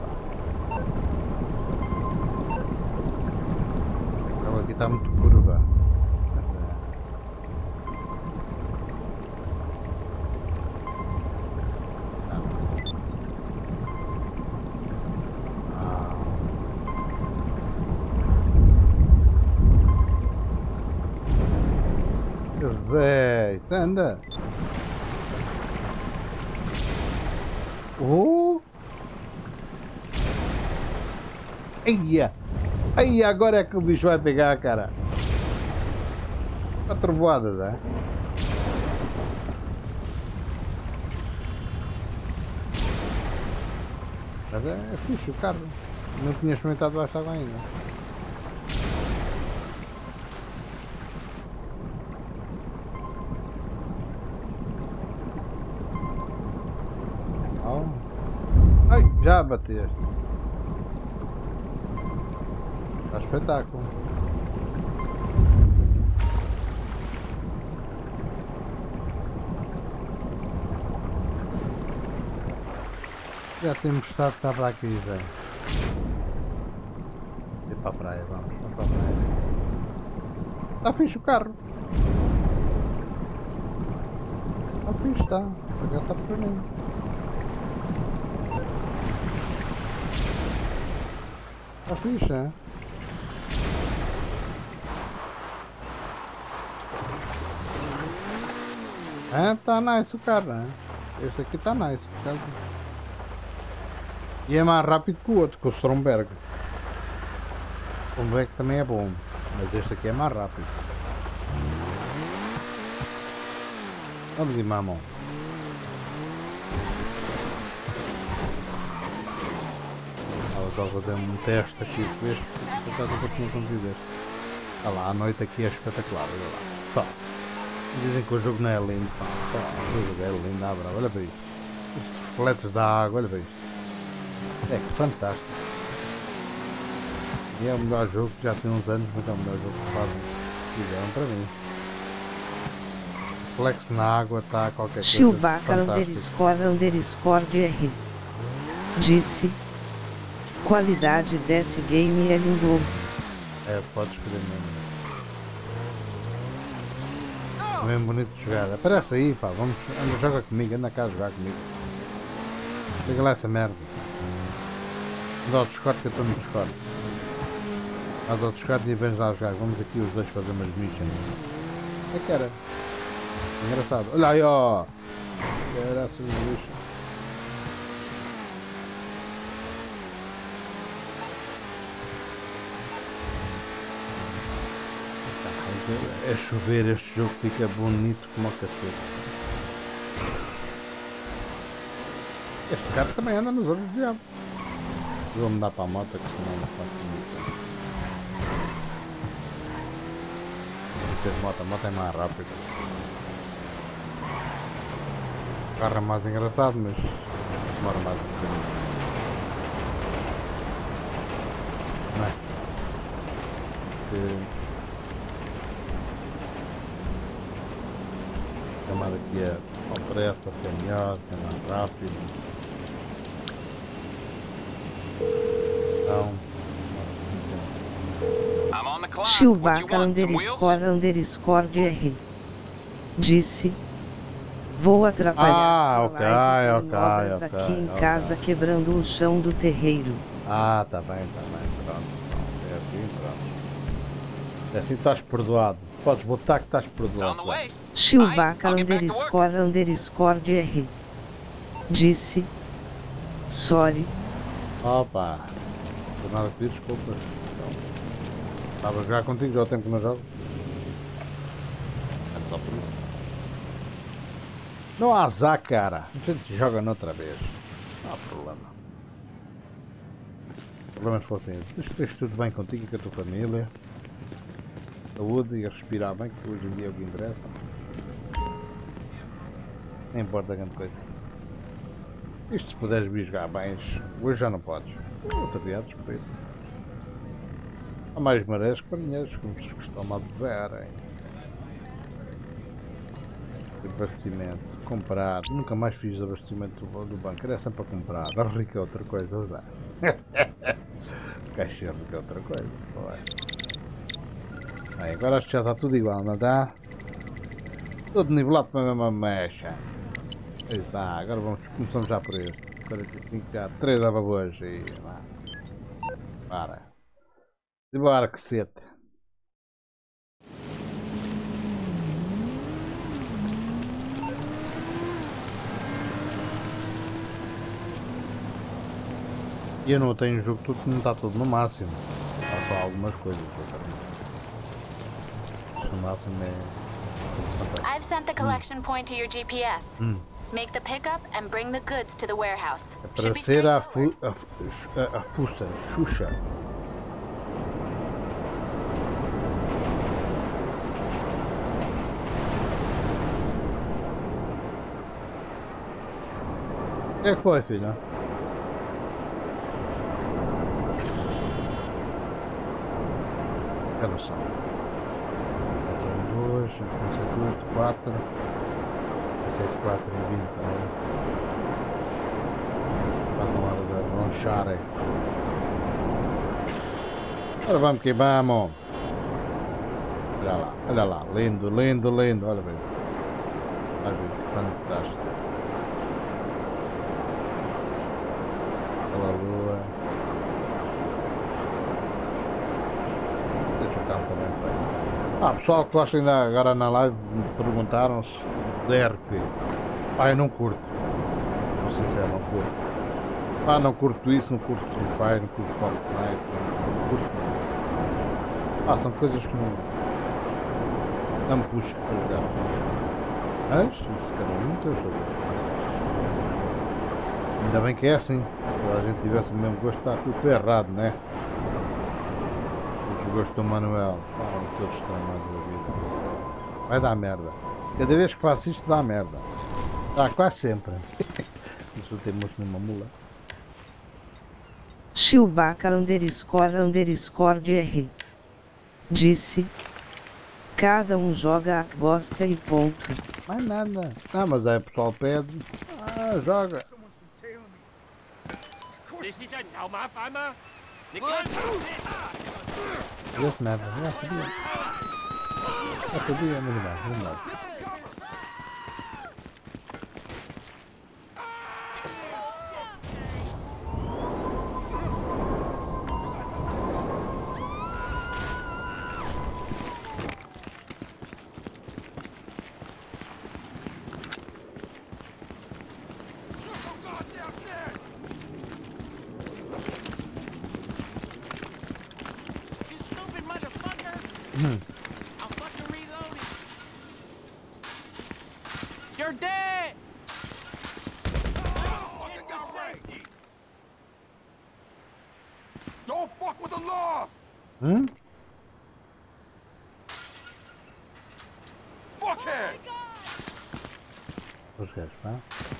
Aqui está muito curva. Zé, anda. Eia! Aí agora é que o bicho vai pegar, cara. Uma trovoada, né? Mas é fixe o carro. Não tinha experimentado baixo água ainda. Oh. Ai, já bateste. Está espetáculo. Já temos estado de estar para aqui, velho. Ir para a praia, vamos para a praia. Está fixe o carro. Está fixe, está. Já está para mim. Está fixe, é? É, tá nice o carro, né? Este aqui tá nice. E é mais rápido que o outro, que o Stromberg. O Stromberg também é bom, mas este aqui é mais rápido. Vamos ir, mamão. Vou fazer um teste aqui com este, por causa que eu tinha conseguido este. Olha lá, a noite aqui é espetacular, olha lá. Pá. Dizem que o jogo não é lindo, pá. O jogo é lindo, olha para isto. Os refletos da água, olha para isto. É que fantástico. E é o melhor jogo, que já tem uns anos, mas é o melhor jogo que fazem. Fizeram para mim. Reflexo na água, está qualquer coisa. Chewbacca __DR disse: Qualidade desse game é lindo. É, pode escrever mesmo. É mesmo bonito de jogar. Aparece aí, pá. Vamos, joga comigo, anda cá a jogar comigo. Liga lá essa merda. Anda ao Discord que eu estou no Discord. Anda ao Discord e vens lá a jogar. Vamos aqui os dois fazer umas missions. É que era. Engraçado. Olha aí, ó. Era assim o bicho. É chover, este jogo fica bonito como o cacete. Este carro também anda nos olhos do diabo. Vou mudar para a moto que senão não faço muito. Não sei de moto, a moto é mais rápida. O carro é mais engraçado, mas demora mais um bocadinho. Não é? Porque a camada aqui é compressa, que é melhor, que é mais rápido. Então, Chewbacca __ DR disse: vou atrapalhar sua live com obras aqui em casa quebrando o chão do terreiro. Ah, tá bem, pronto. É assim, pronto. É assim, estás perdoado. Podes votar que estás perdoado. Chewbacca __ DR disse: sorry. Opa, não nada a pedir desculpas. Estava a jogar contigo, já há tempo que não jogo. É só por isso. Não há azar, cara. A gente joga noutra vez. Não há problema. Problemas fossem esses. Esteja tudo bem contigo e com a tua família. Saúde e a respirar bem, que hoje em dia é o que interessa. Não importa grande coisa. Isto se puderes vir jogar bem, hoje já não podes. Outro dia despedir. Há mais marés que marinheiros, como se costuma dizer. Abastecimento, comprar. Nunca mais fiz abastecimento do banco, era sempre a comprar. Dar rico é outra coisa. Caixa rico é outra coisa. Aí, agora acho que já está tudo igual, não está? Tudo nivelado para a mesma mecha. Aí está, agora começamos já por este. 45 já, 3 ababões e lá. Para. Embora que sete. E eu não tenho jogo tudo, não está tudo no máximo. Há só algumas coisas. No máximo é. I've sent the collection point to your GPS. Make the pickup and bring the goods to the warehouse. É para ser a fuça, Xuxa. O que é que foi, filha? Que horas são? 2, 4, 4h20, peraí. Está na hora de lanchar aí. Agora vamos que vamos. Olha lá, lindo, lindo, lindo, olha bem. Olha bem, que fantástico. Olha a lua. Deixa o carro também feio. Pessoal que gosta ainda agora na live me perguntaram-se de RP. Eu não curto. Vou ser sincero, não curto. Não curto isso, não curto Free Fire, não curto Fortnite, não curto. São coisas que não me puxam para jogar. Mas isso cada um tem o seu gosto. Ainda bem que é assim. Se toda a gente tivesse o mesmo gosto, está tudo ferrado, né? Os gostos do Manuel. Todos tramados da vida. Vai dar merda. Cada vez que faço isto dá merda. Quase sempre. Isso tem muito numa mula. Chewbacca __ DR disse: cada um joga a que gosta e ponto. Mais nada. Mas aí o pessoal pede. Joga. Esse merda, já sabia. Já sabia, mas não vai. I'm fucking reloading. You're dead. Don't fuck with the lost. Fuckhead. Os gajos, pá.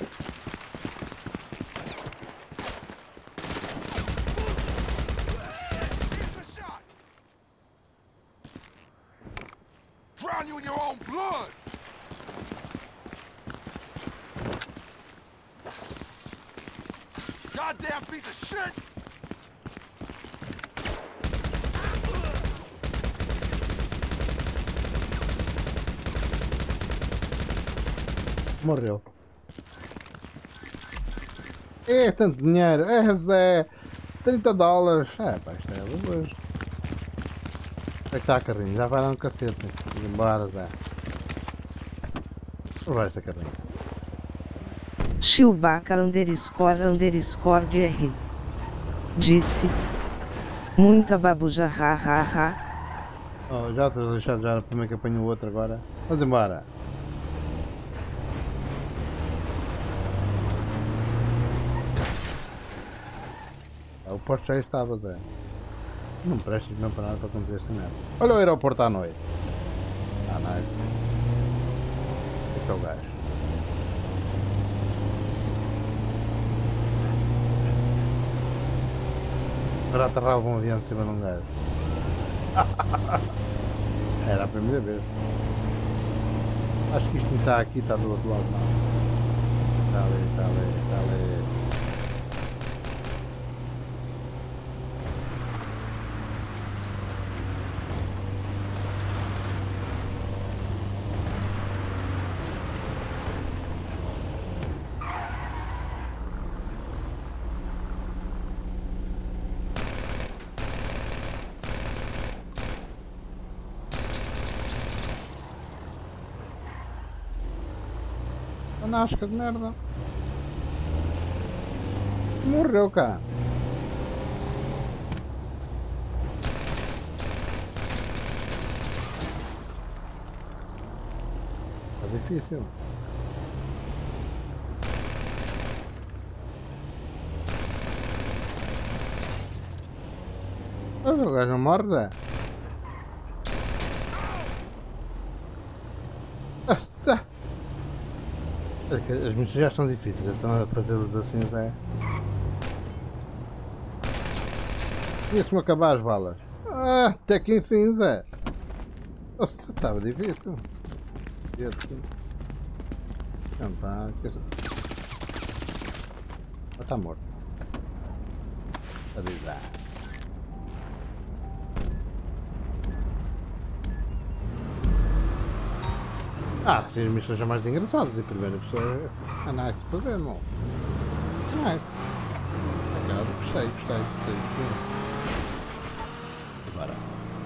Drown you in your own blood! Goddamn piece of shit! Morreu. É tanto dinheiro. É Zé. $30. É pá, isto é luz. Onde é que está a carrinha? Já vai lá no cacete. Embora, Zé. Não vai esta carrinha. Chewbacca _ DR. Disse. Muita babuja, ha ha ha. Oh, já estou a deixar já primeiro que apanho o outro agora. Vamos embora. O posto já estava, Zé. Não prestes mesmo para nada para conduzir esta merda. Olha o aeroporto à noite. Ah, nice. Este é o gajo. Agora aterrava um avião de cima de um gajo. Era a primeira vez. Acho que isto não está aqui, está do outro lado, não. Está ali, está ali, está ali. Nasca de merda. Morreu cá. Está difícil. Mas o gajo não morre, né? As missões já são difíceis, então a fazê-las assim é. Ia-se-me acabar as balas. Ah, até que enfim, Zé. Nossa, estava difícil. Não, pá, está morto. Avisar. Ah, sim, as missões são mais engraçadas. A primeira pessoa é nice de fazer, não? Nice. Aquelas gostei. Bora.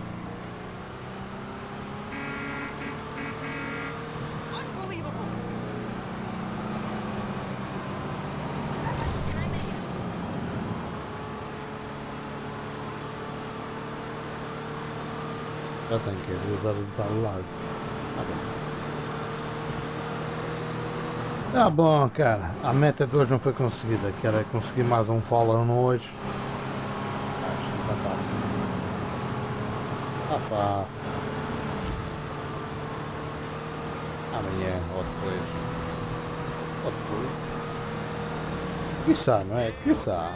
Já tenho que usar o tal lado. Tá bom. Tá bom, cara. A meta de hoje não foi conseguida, que era conseguir mais um follow hoje. Acho que está fácil. Está fácil. Amanhã ou depois. Ou depois. Quiçá, não é? Quiçá.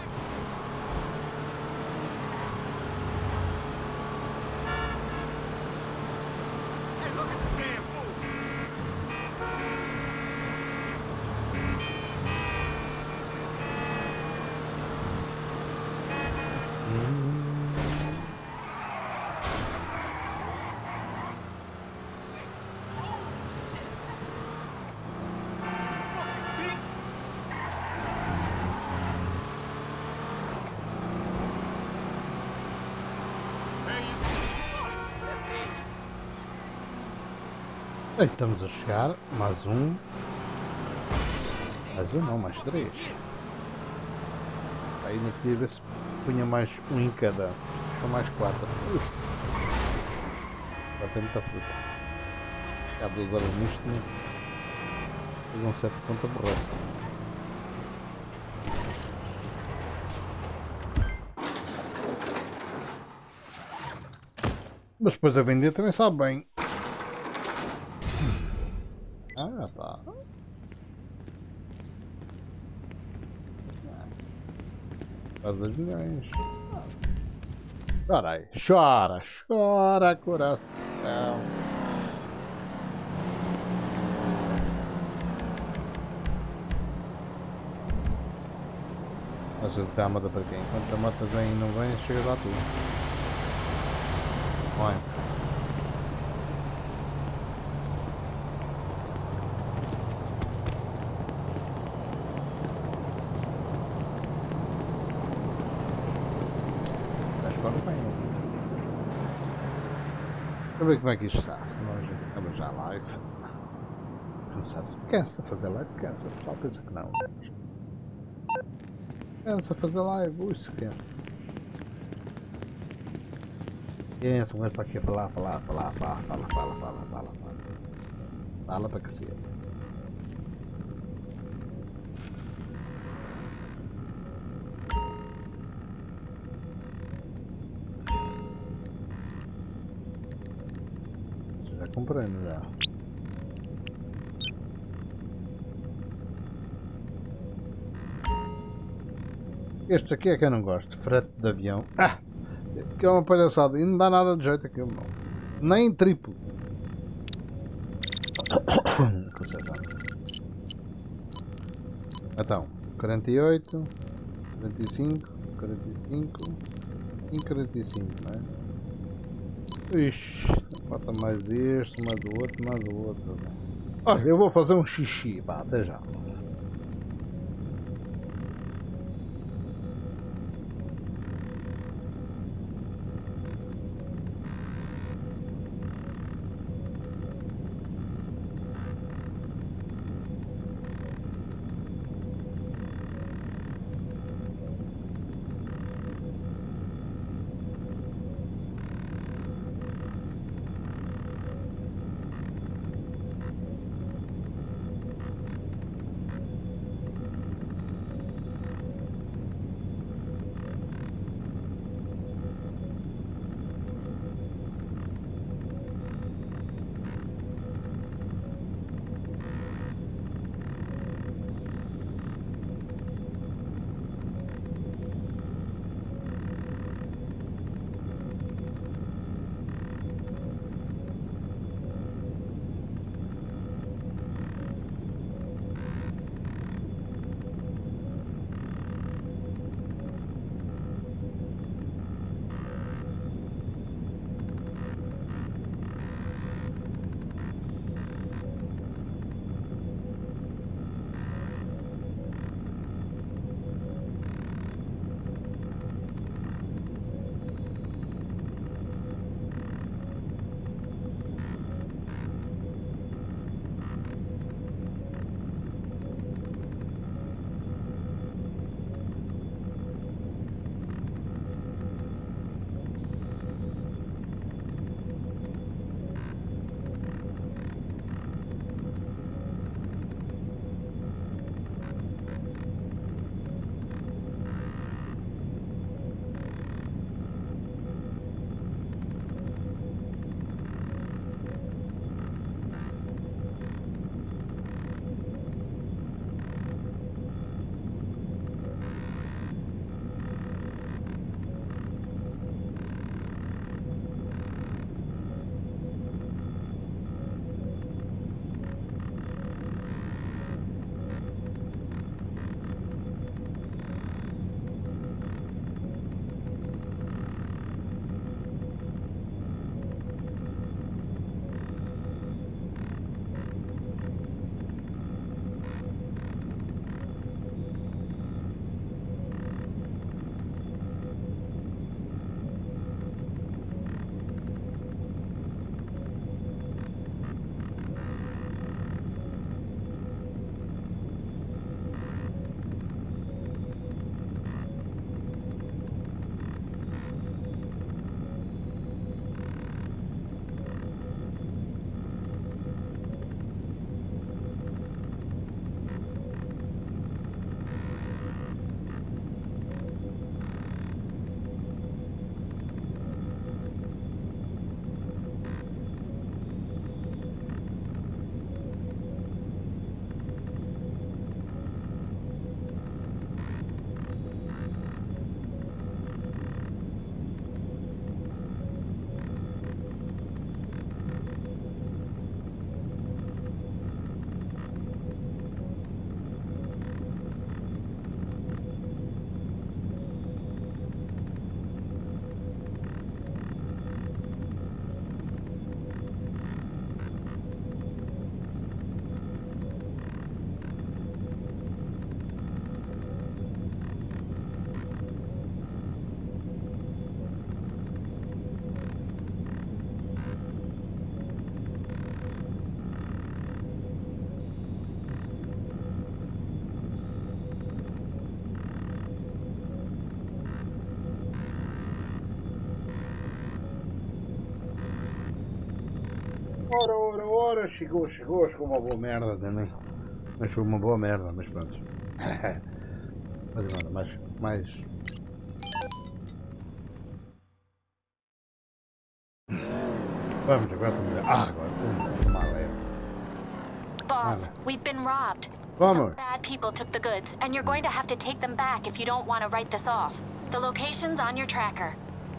Aí estamos a chegar, mais um. Mais um não, mais 3. Aí ainda queria ver se punha mais um em cada. São mais 4. Já tem muita fruta. Já há 2 horas nisto, né? Mas não sei por quanto aborrece. Mas depois a vender também sabe bem. Ah, pá. Faz 2 milhões. Chora aí. Chora, chora, coração. Mas ele está a mata para quem? Enquanto a mata vem e não vem, chega lá tudo. Vai. Deixa eu ver como é que isto está, senão a gente acaba já a live. Cansado. Cansa fazer live, cansa. O pessoal pensa que não. Cansa fazer live, ui, se cansa. Cansa, um gajo para aqui a falar. Fala para cacete. Comprando já. Este aqui é que eu não gosto, frete de avião. Ah! Que é uma palhaçada e não dá nada de jeito aquilo não. Nem triplo. Então, 48, 45, 45 e 45, não é? Ixi, falta mais este, mais o outro, mais o outro. Olha, eu vou fazer um xixi, pá, até já. embora, chegou uma boa merda também. Mas foi uma boa merda, mas pronto. Mas mano, mais... Vamos, agora vamos. Agora vamos mal, é. Boss, we've been robbed. Some bad people took the goods, and you're going to have to take them back if you don't want to write this off. The location's on your tracker.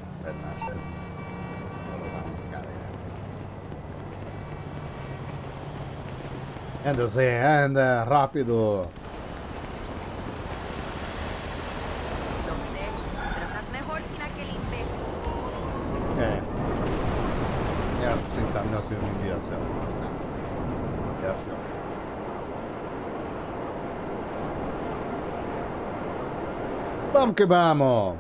Anda, Zé, anda, rápido. Lo sé, pero estás mejor sin aquel imbécil. Acho que sim, está melhor ser um dia assim. É assim. Vamos que vamos!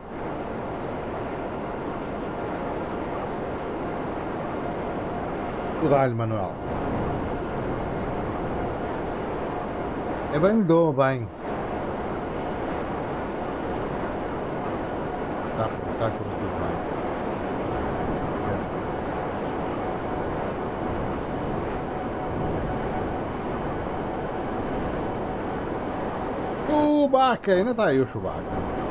Tu dá-lhe, Manuel. É bem, dou bem. Tá com tudo bem. Chewbacca, ainda está aí o Chewbacca.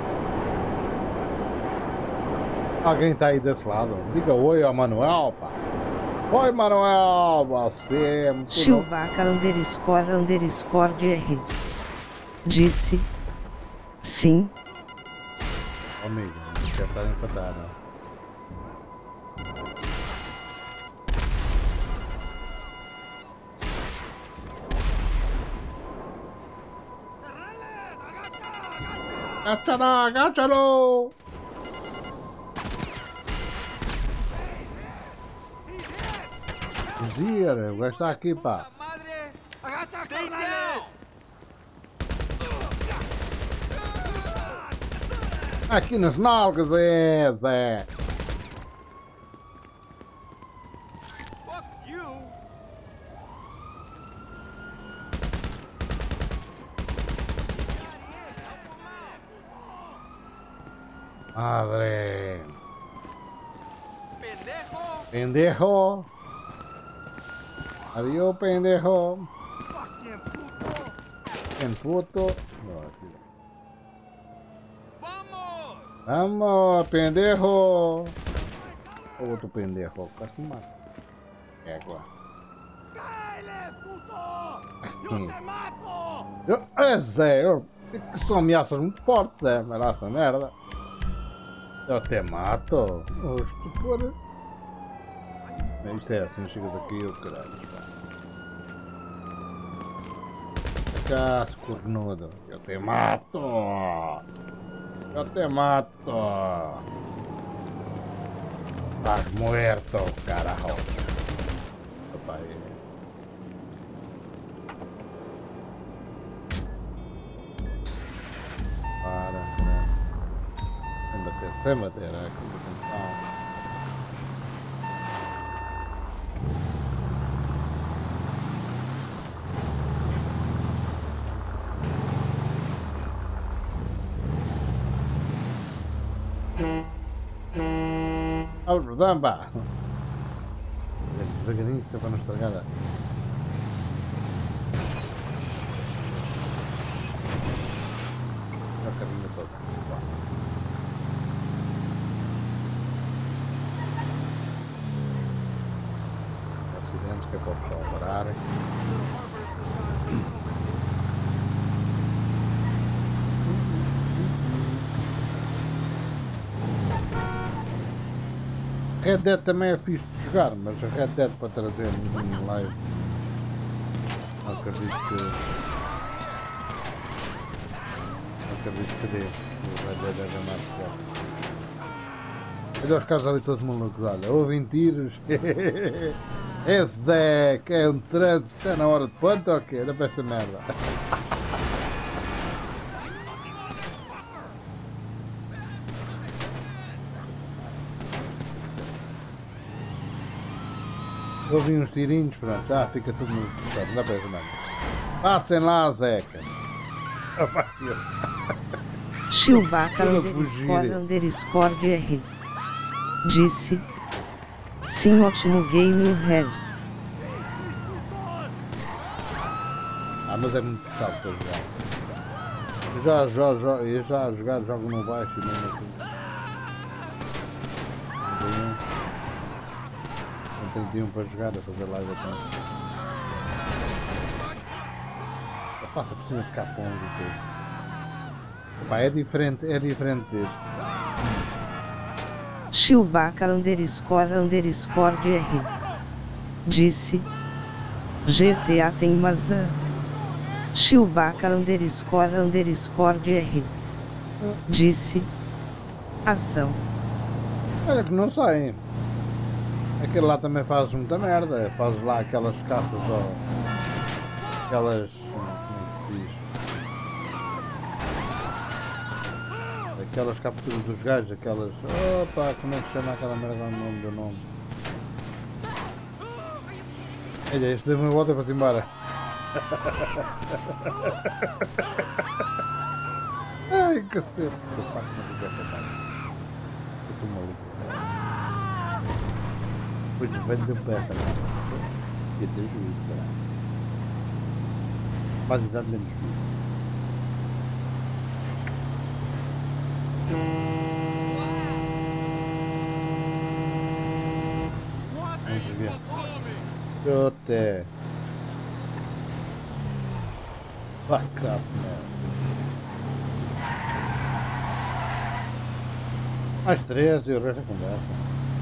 Alguém está aí desse lado? Diga oi ao Manuel, pá. Oi, Manuel, você é muito Chewbacca _ DR. Disse. Sim. Amigo, já está empatado, né? Agáchalo! Gira, o gajo está aqui, pá. Aqui nas nalgas, Zé. Madre. Pendejo. Adiós, pendejo. En puto. Vamos, pendejo. Outro pendejo. Casi te mato. Égua. ¡Yo te mato! Eu são ameaças muito fortes, mas essa merda. Eu te mato. Oh, estupor. Isto é assim, chega daqui e o caralho. Cá, cornudo. Eu te mato. Eu te mato. Estás muerto, carajo. Papai. Sem bater, Vamos, damba! Devagarinho, que é para não estragar. A carinha toda. Acidentes que é para o pessoal parar. Red Dead também é fixe de jogar, mas a Red Dead para trazer em live não acredito que dê. O Red Dead é mais forte. Olha os caras ali todos malucos, olha, ouvem tiros. Esse é que é um trânsito, está na hora de ponto ou quê? Olha para esta merda. Ouvi uns tirinhos, pronto, já fica tudo no não dá para essa merda. Passem lá, Zeca. Chewbacca _ DR. Disse. Sim, ótimo game, Red. mas é muito puxado para jogar. Eu já a jogar, jogo no baixo e mesmo assim. Não tenho tempo para jogar, a fazer live até. Passa por cima de capões e tudo. Epá, é diferente deste. Chewbacca ___ GR disse: GTA tem maçã. Chewbacca __ GR disse: ação. Olha que não sei. Aquele lá também faz muita merda. Faz lá aquelas caças ou aquelas. Como é que se diz? Aquelas capturas dos gajos, aquelas. Opa, como é que se chama aquela merda no nome do nome? Olha, este deu uma volta para se embora. Ai, cacete. Opa, como é que é esta parte? Eu sou maluco. Pois velho deu pé, cara. Que Deus isso, cara. Quase dá menos vida. Vamos ver. Até. Fuck up, man. Mais 13 e o resto é conversa.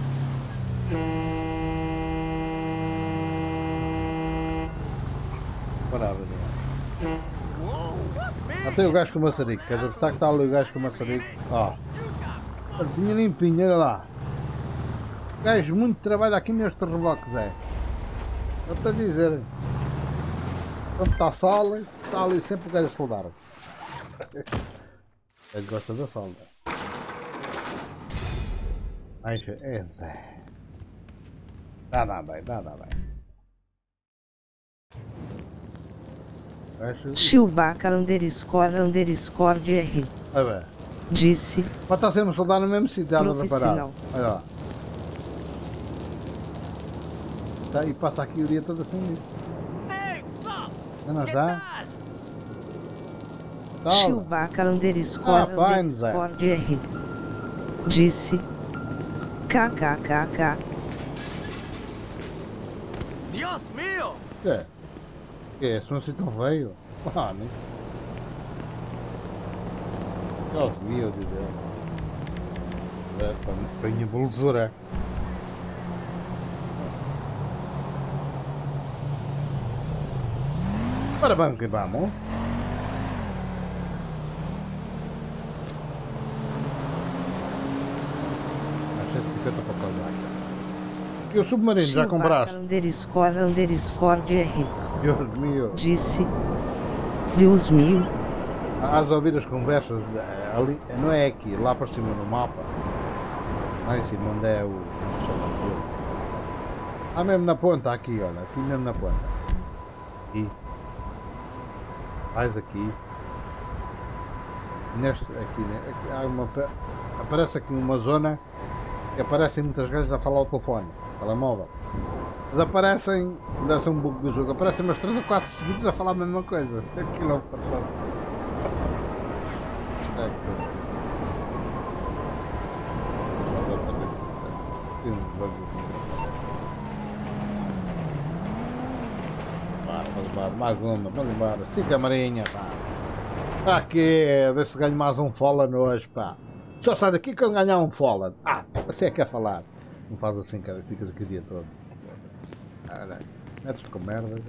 Parável, né? Até o gajo com o maçarico, quer dizer, está que está ali o gajo com o maçarico. Ó, tinha limpinho, olha lá. Gajo muito trabalho aqui neste reboque, Zé. Estou-te a dizer. Quando está a sola, está ali sempre o gajo a soldar. Ele gosta da solda. Mas é Zé. Dá bem. Chewbacca __ GR disse: mas está sempre a soldar no mesmo sítio, ela não reparar. Olha lá. Tá, e passa aqui o dia todo assim. Não está? Chewbacca __ GR disse: kkkk. Dios mío! Que? Se não assim tão veio? Ah, nem. Deus meu de Deus. Para minha bolsura. Ora vamos que vamos. A 150 para o casaco. E o submarino já compraste? __ GR Deus meu. disse: Deus meu. Hás de ouvir as conversas ali, não é aqui, lá para cima no mapa. Lá em cima onde é o. Ah, mesmo na ponta, aqui, olha, aqui mesmo na ponta. Aqui. Faz aqui. Neste, aqui, há uma, aparece aqui uma zona que aparecem muitas gajas a falar ao telefone, telemóvel. Mas aparecem, deve ser um bug do jogo, aparecem umas 3 ou 4 seguidos a falar a mesma coisa. Aquilo é um farfado. É que assim. Tem uns bugs assim. Mais uma, vamos embora. 5 camarinha, pá. Aqui, ver se ganho mais um Fallen hoje, pá. Só sai daqui quando ganhar um Fallen. Ah, você é que quer falar. Não faz assim, cara, ficas aqui o dia todo. Caralho, metes com merda.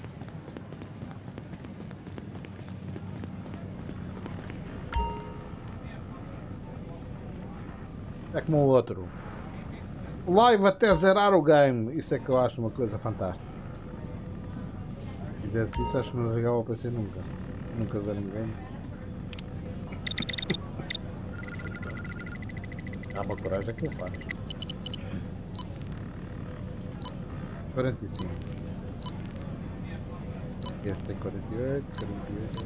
É como o outro. Live até zerar o game. Isso é que eu acho uma coisa fantástica. Se fizesse isso, acho que não ligava ao PC nunca. Nunca zero um game. Há uma coragem que eu faço. 45. Este tem 48, 48.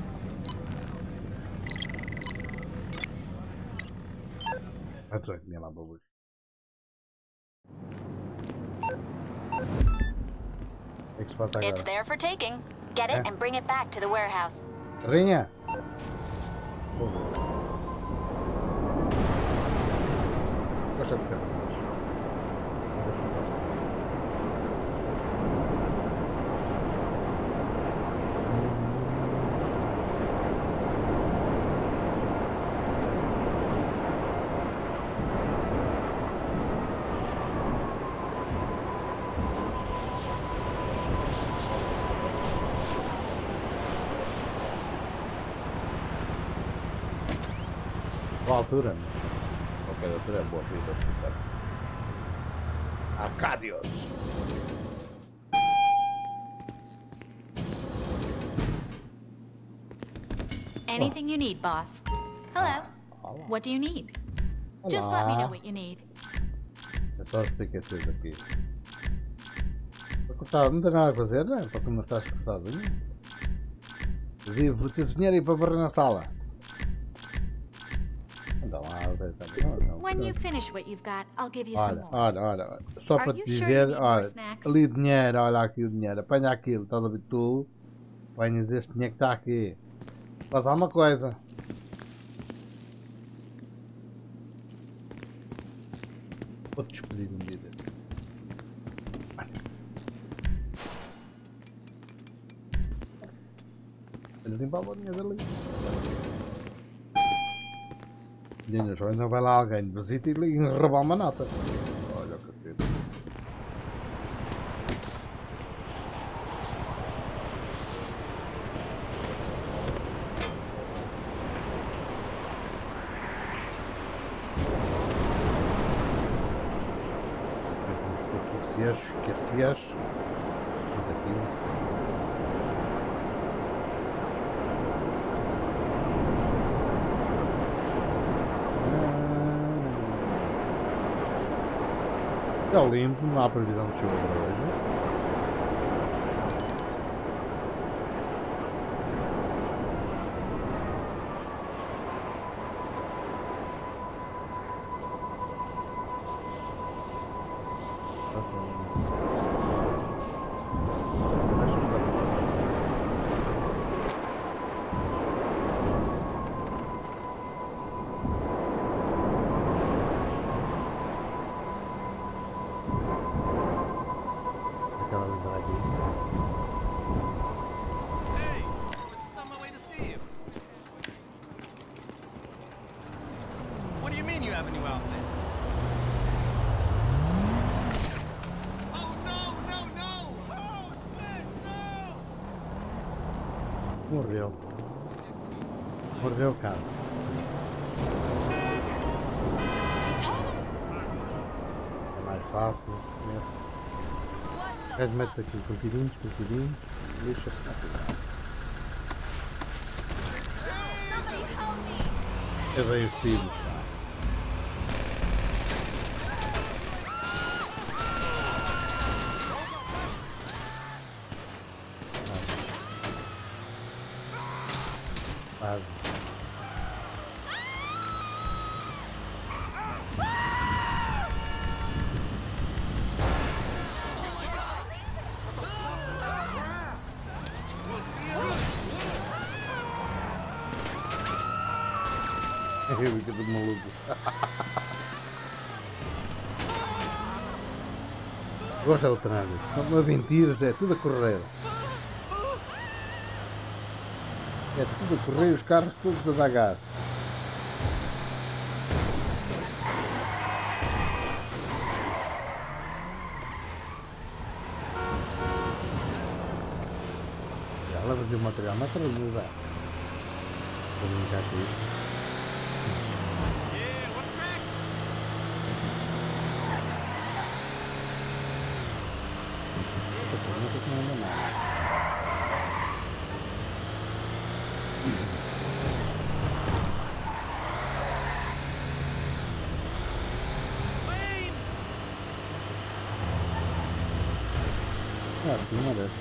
Ah, 18 mil lá, babos. It's there for taking. Get it and bring it back to the warehouse. Rinha. Gosta de carrinhos. Qual altura? Qualquer altura é boa vida. Arcadios. Anything you need, boss. Hello. What do you need? Just let me know what you need. É só explicações aqui. Para cortar, não tem nada a fazer, não é? Para como estás cortadinho. Vou ter dinheiro aí para varrer na sala. When you finish what you've got, I'll give you some more. Olha, só para te dizer, olha, ali dinheiro, olha aqui o dinheiro, apanha aquilo, estás a ver tu, apanhas este dinheiro que está aqui, faz alguma coisa. Vou-te despedir de medida. Olha, limpava o dinheiro ali. Meninas, não vai lá alguém de visita e roubar uma nota. Olha o cacete. Esquecias. É limpo, não há previsão de chuva para hoje. Mordeu, cara. É mais fácil. Começa. Metes aqui contininhos, deixa ficar. Eu dei os tiros. Fica tudo maluco. Gosto de alternar. Não há mentiras, é tudo a correr. É tudo a correr, os carros todos a dar gás. Já levas o material, naturaliza. Vou brincar com isso. Uma dessas.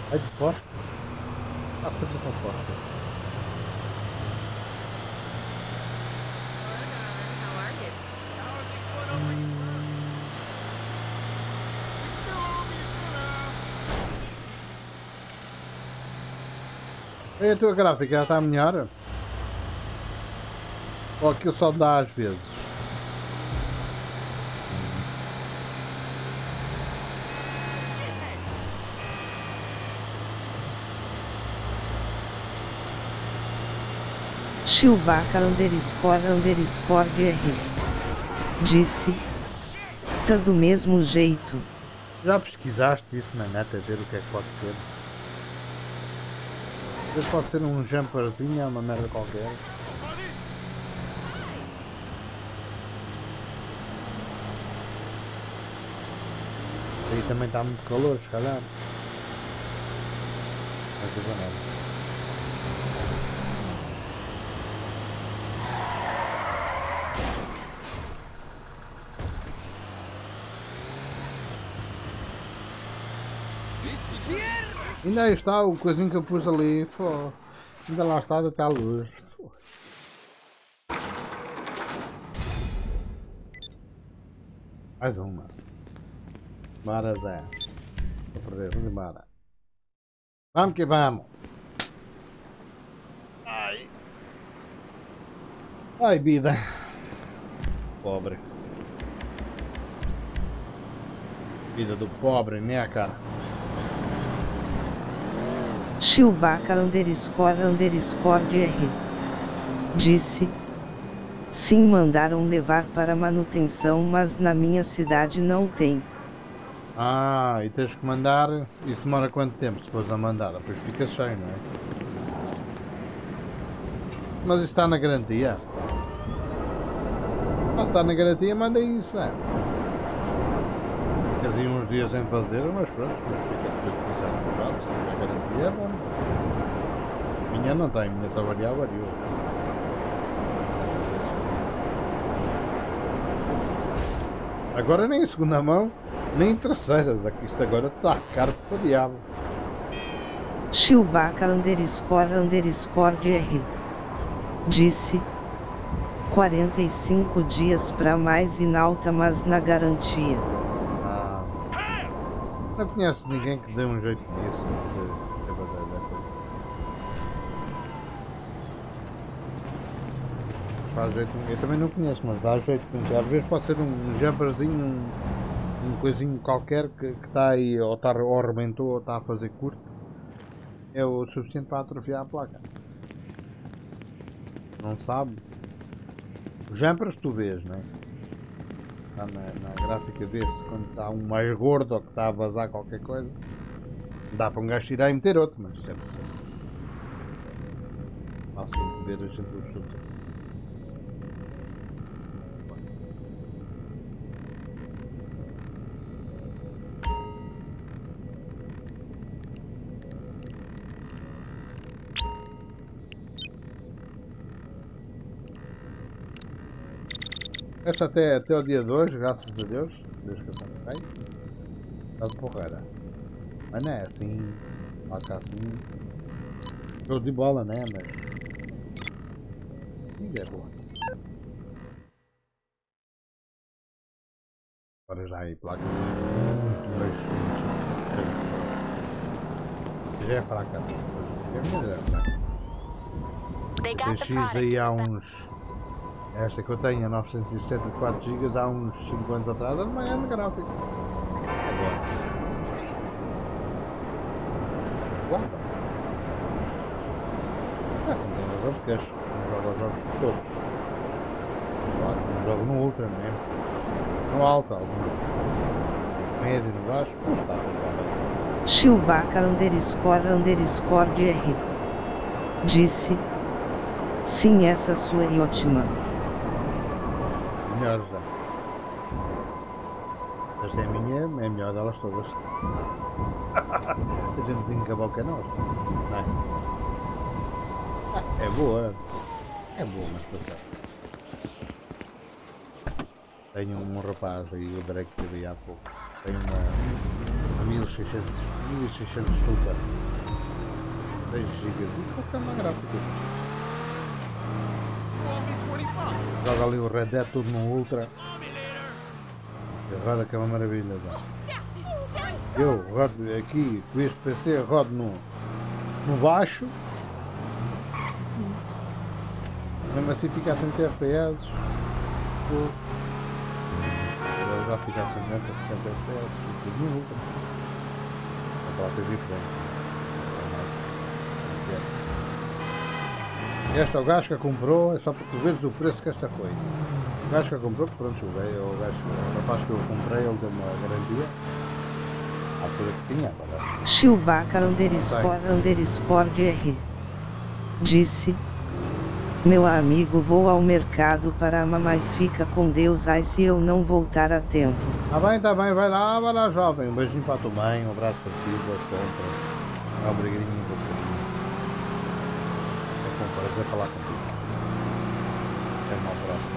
Ai de posto? Ah, sempre com posto. E a tua gráfica já está melhor? Ou aquilo só dá às vezes? Chewbacca _____r disse: tá do mesmo jeito. Já pesquisaste isso na net a ver o que é que pode ser? Pode ser um jumperzinho, uma merda qualquer. Aí também está muito calor, se calhar. Não sei nada. Ainda aí está o coisinho que eu pus ali. Pô. Ainda lá está, até a luz. Pô. Mais uma. Bora, Zé. Vou perder, vamos embora. Vamos que vamos. Ai. Ai, vida. Pobre. Vida do pobre, né, cara? Chewbacca _____r disse: sim, mandaram levar para manutenção, mas na minha cidade não tem. Ah, e tens que mandar. Isso demora quanto tempo se fores a mandar? Depois fica cheio, não é? Mas isso está na garantia. Mas está na garantia, manda isso, é? Quer dizer, uns dias sem fazer, mas pronto, mas fica tudo começar no prato, se tiver garantia, vamos. Minha não tem, minha só variou. Agora nem em segunda mão, nem em terceiras, aqui isto agora está caro para o diabo. Chewbacca _____r disse: 45 dias para mais inalta, mas na garantia. Não conheço ninguém que dê um jeito nisso. Faz jeito, eu também não conheço, mas dá jeito. Às vezes pode ser um jumperzinho, um coisinho qualquer que está aí, ou arrebentou, ou está a fazer curto. É o suficiente para atrofiar a placa. Não sabe? Os jumpers tu vês, não é? Está na gráfica, vê-se quando está um mais gordo ou que está a vazar qualquer coisa. Dá para um gajo tirar e meter outro, mas sempre fácil de ver a gente o super. Esta até o dia 2, graças a Deus. Deus que eu tenho feito. Está de porreira. Mas não é assim. Marca assim. Show de bola, né? Mas. Ninguém é boa. Agora já aí, placa. Muito já é fraca. Já é fraca. TX aí há uns. Esta que eu tenho, a 974 GB, há uns 5 anos atrás, era uma grande gráfica. Agora. Guarda. Não tem razão, porque não joga os jogos todos. Claro, não jogo no Ultra, não é? No alto, alguns. Médio, no baixo, não está a jogar. Chewbacca _____r disse: sim, essa sua é ótima. Melhor já. Esta é a minha, é a melhor delas todas. A gente tem que acabar o que é nosso. Não é? É boa. É boa, mas passar. Tenho um rapaz aí, o Drake que vi há pouco. Tem uma 1000 1600 super. 10 GB. Isso é uma gráfica. Joga ali o Red Dead tudo no Ultra. E roda que é uma maravilha. Eu rodo aqui com este PC, rodo no baixo. Mesmo assim fica a 30 FPS. Ele já fica a 50, 60 FPS. Tudo no Ultra. A placa é diferente. Este é o gajo que a comprou, é só para tu veres o preço que esta foi. O gajo que a comprou, pronto, o rapaz que eu comprei, ele deu uma garantia. A altura que tinha, agora. Chewbacca underscore DR disse: meu amigo, vou ao mercado para a mamãe, fica com Deus, ai se eu não voltar a tempo. Tá bem, vai lá jovem, um beijinho para a tua mãe, um abraço para ti, boas compras. Obrigadinho por tudo. Prazer falar contigo. Até uma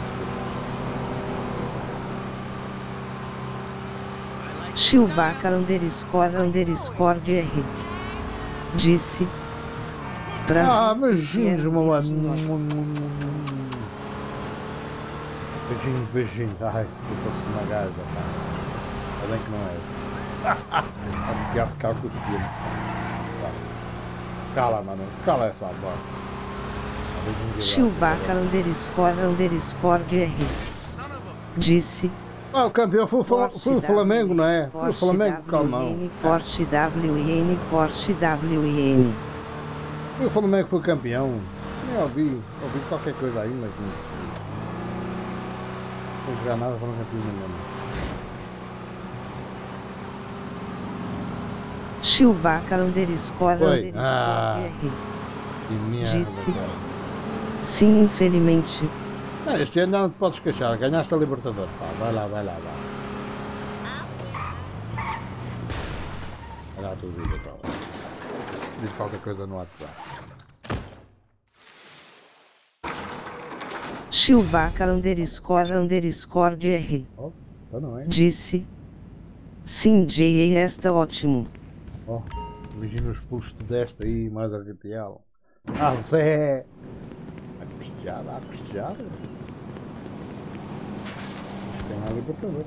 próxima. Chewbacca underscore DR disse: pra beijinhos, meu amigo. Beijinhos. Ai, se tu fosse uma gaja, pá. Ainda bem que não é. Ia ficar com o filho. Cala, mano. Cala essa boca. Chewbacca underscore DR disse: o campeão foi o Flamengo, não é? Foi o Flamengo, calmão. Porsche WN. Foi o Flamengo que foi campeão. Eu ouvi qualquer coisa aí, mas não jogar nada, foram campeões mesmo. Chewbacca underscore DR disse: sim, infelizmente. Este ano não te podes queixar, ganhaste a Libertadores, pá. Vai lá. Vai lá a tua vida, pá. Diz qualquer coisa no WhatsApp. Chewbacca underscore DR disse: sim, Jay, está ótimo. Imagina os pulsos desta aí, mais a RTL. Zé! A costejar? Isto tem a Libertadores.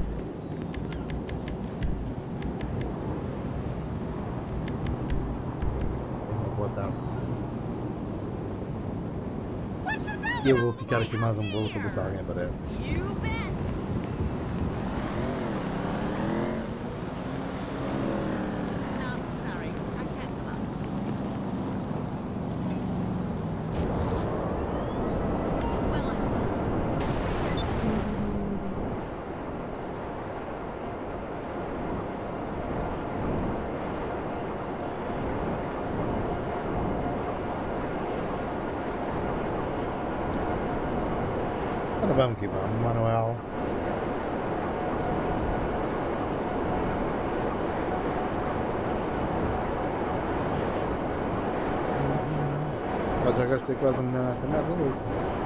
Boa tarde. E eu vou ficar aqui mais um bolo para ver se alguém aparece. Vamos aqui, vamos, Manuel. Já gastei quase um milhão na canada hoje.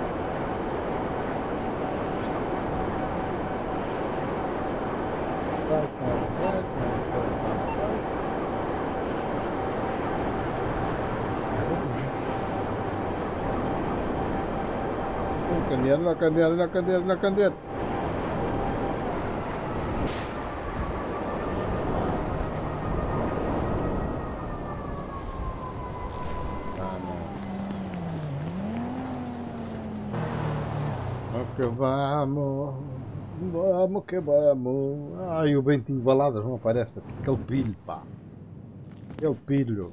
La candeeiro. Vamos que vamos. Ai, o Bentinho Baladas não aparece. Aquele pilho, pá. Aquele pilho.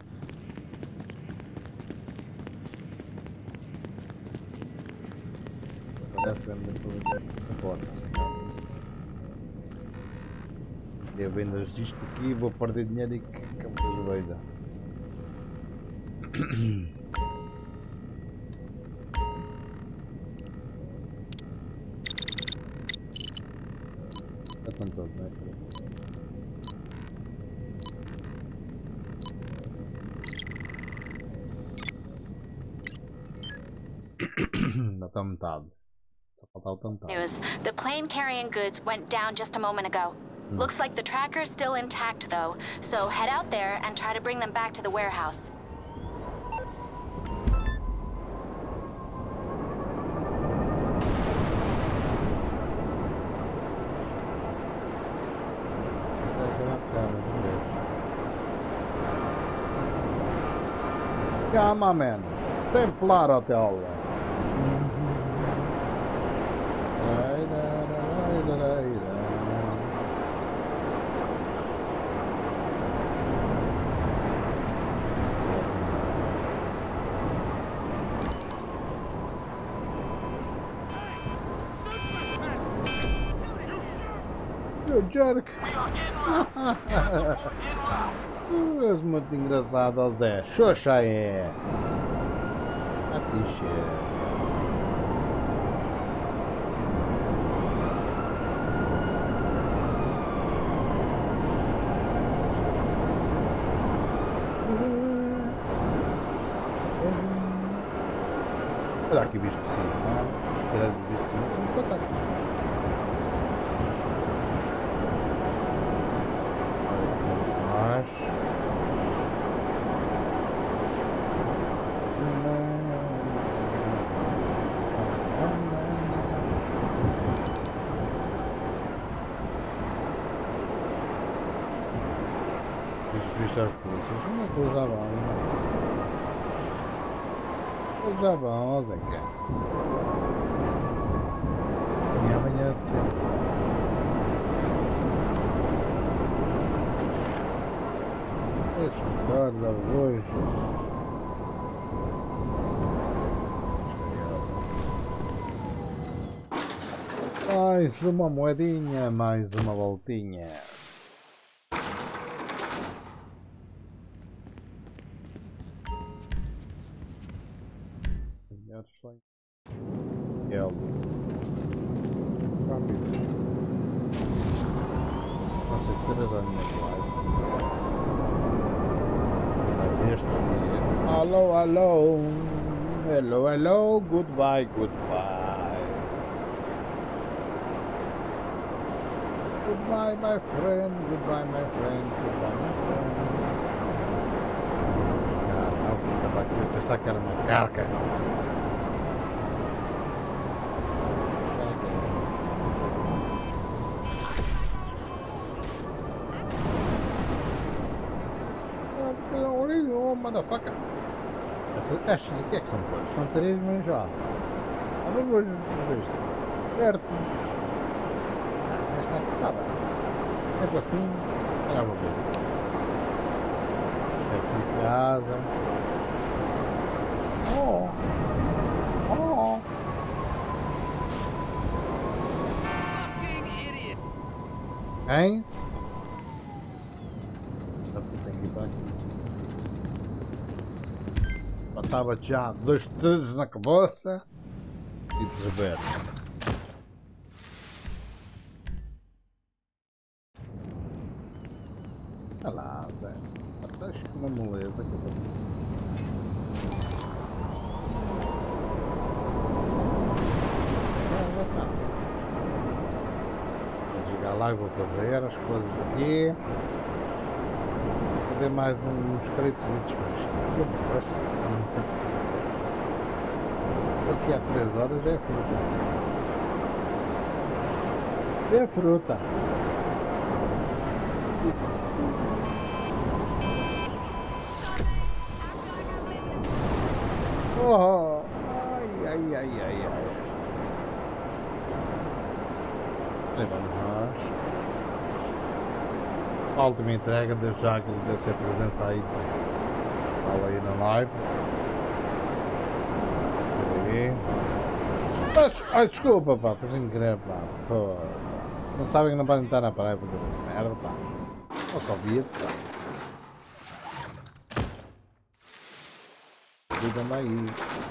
Eu vendas disto aqui e vou perder dinheiro e que é uma coisa doida. Já estão todos, não é? Ainda está metade. News. The plane carrying goods went down just a moment ago. Looks like the tracker's still intact though, so head out there and try to bring them back to the warehouse. Yeah, my man. Templar Hotel. You jerk. És muito engraçado, Zé. Xoxa é. A t-shirt. Olha aqui, bicho de cima. Espera de bicho de cima. Tem que botar aqui. Já vão, Zé. E amanhã de sempre. Deixa-me dar hoje. Mais uma moedinha, mais uma voltinha. Hello, hello, hello, goodbye, goodbye. Goodbye, my friend, goodbye, my friend, goodbye, my friend. Não, estava aqui a pensar que era uma carca. Motherfucker. Estas aqui é que são coisas. São 3, mas já. A ver hoje. Certo. Esta aqui está bem. É para assim. Era uma vez. Aqui em casa. Oh. Oh. Hein? Estava já 2 tiros na cabeça e desverde. Olha lá, velho. Acho que uma moleza que eu vou. Vou jogar lá e vou fazer as coisas aqui. Fazer mais uns créditos e despachos. Aqui há 3 horas já é fruta. É fruta. Oh, ai, ai, ai, ai, ai. Aí vamos nós. A última entrega, desde já que ele deve ser presença aí. Fala aí na live. Ai, desculpa, pá, foi sem querer, pá. Pô, não sabem que não podem estar na praia por fazer essa merda, pá. Ó, Covid, pá. Ajuda-me aí.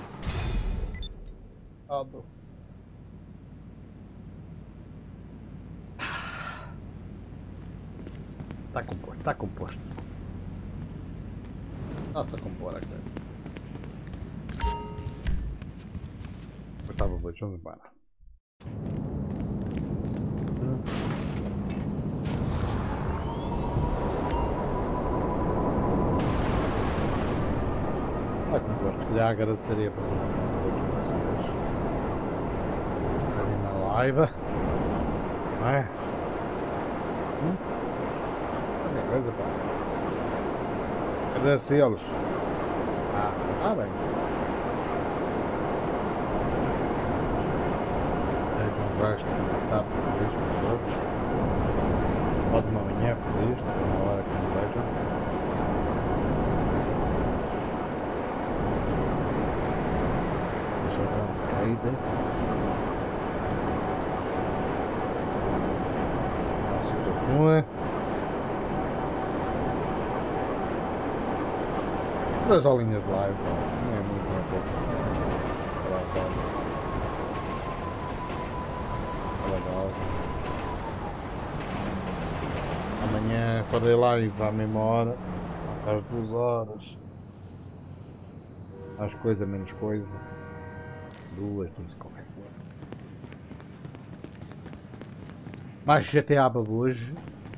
Óbvio. Está composto, está composto. Nossa, compor aqui. Estava bom, vamos embora. Já agradeceria por todos vocês estarem na live, não é? Qualquer coisa, pá. Agradecê-los. Bem. Um resto de tarde feliz para todos. Pode uma manhã feliz, na hora que me vejam. Deixa eu dar uma caída. Nossa, que fuma. Duas horinhas de live, não é muito, não é pouco. Amanhã farei live à mesma hora, às 2 horas. Mais coisa, menos coisa. 2, 15, qualquer coisa. Mais GTA para hoje.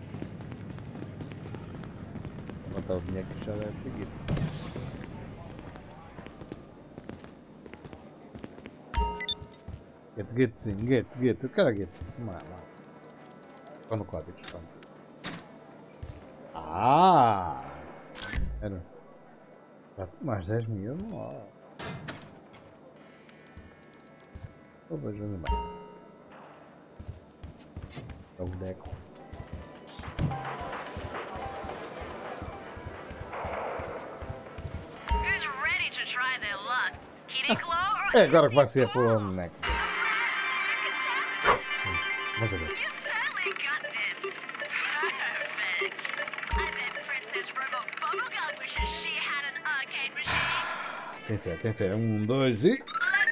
Vou botar o dinheiro que já deve ter aqui. Get, eu quero get. Não. Quando o código está. Era. Já mais 10 mil, não. Vou ver onde vai. É o boneco. É agora que vai ser por o boneco. Vamos ver. Tem fé. 1, 2 e...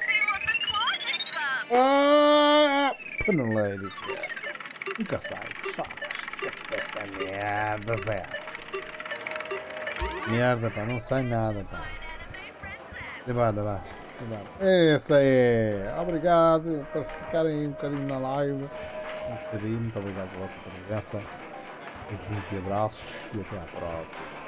Paneleiro. Nunca sai. Esta merda, Zé. Merda, pá. Não sai nada, pá. Vai. Essa é. Obrigado por ficarem um bocadinho na live. Muito obrigado pela vossa presença. Beijinhos e abraços e até à próxima.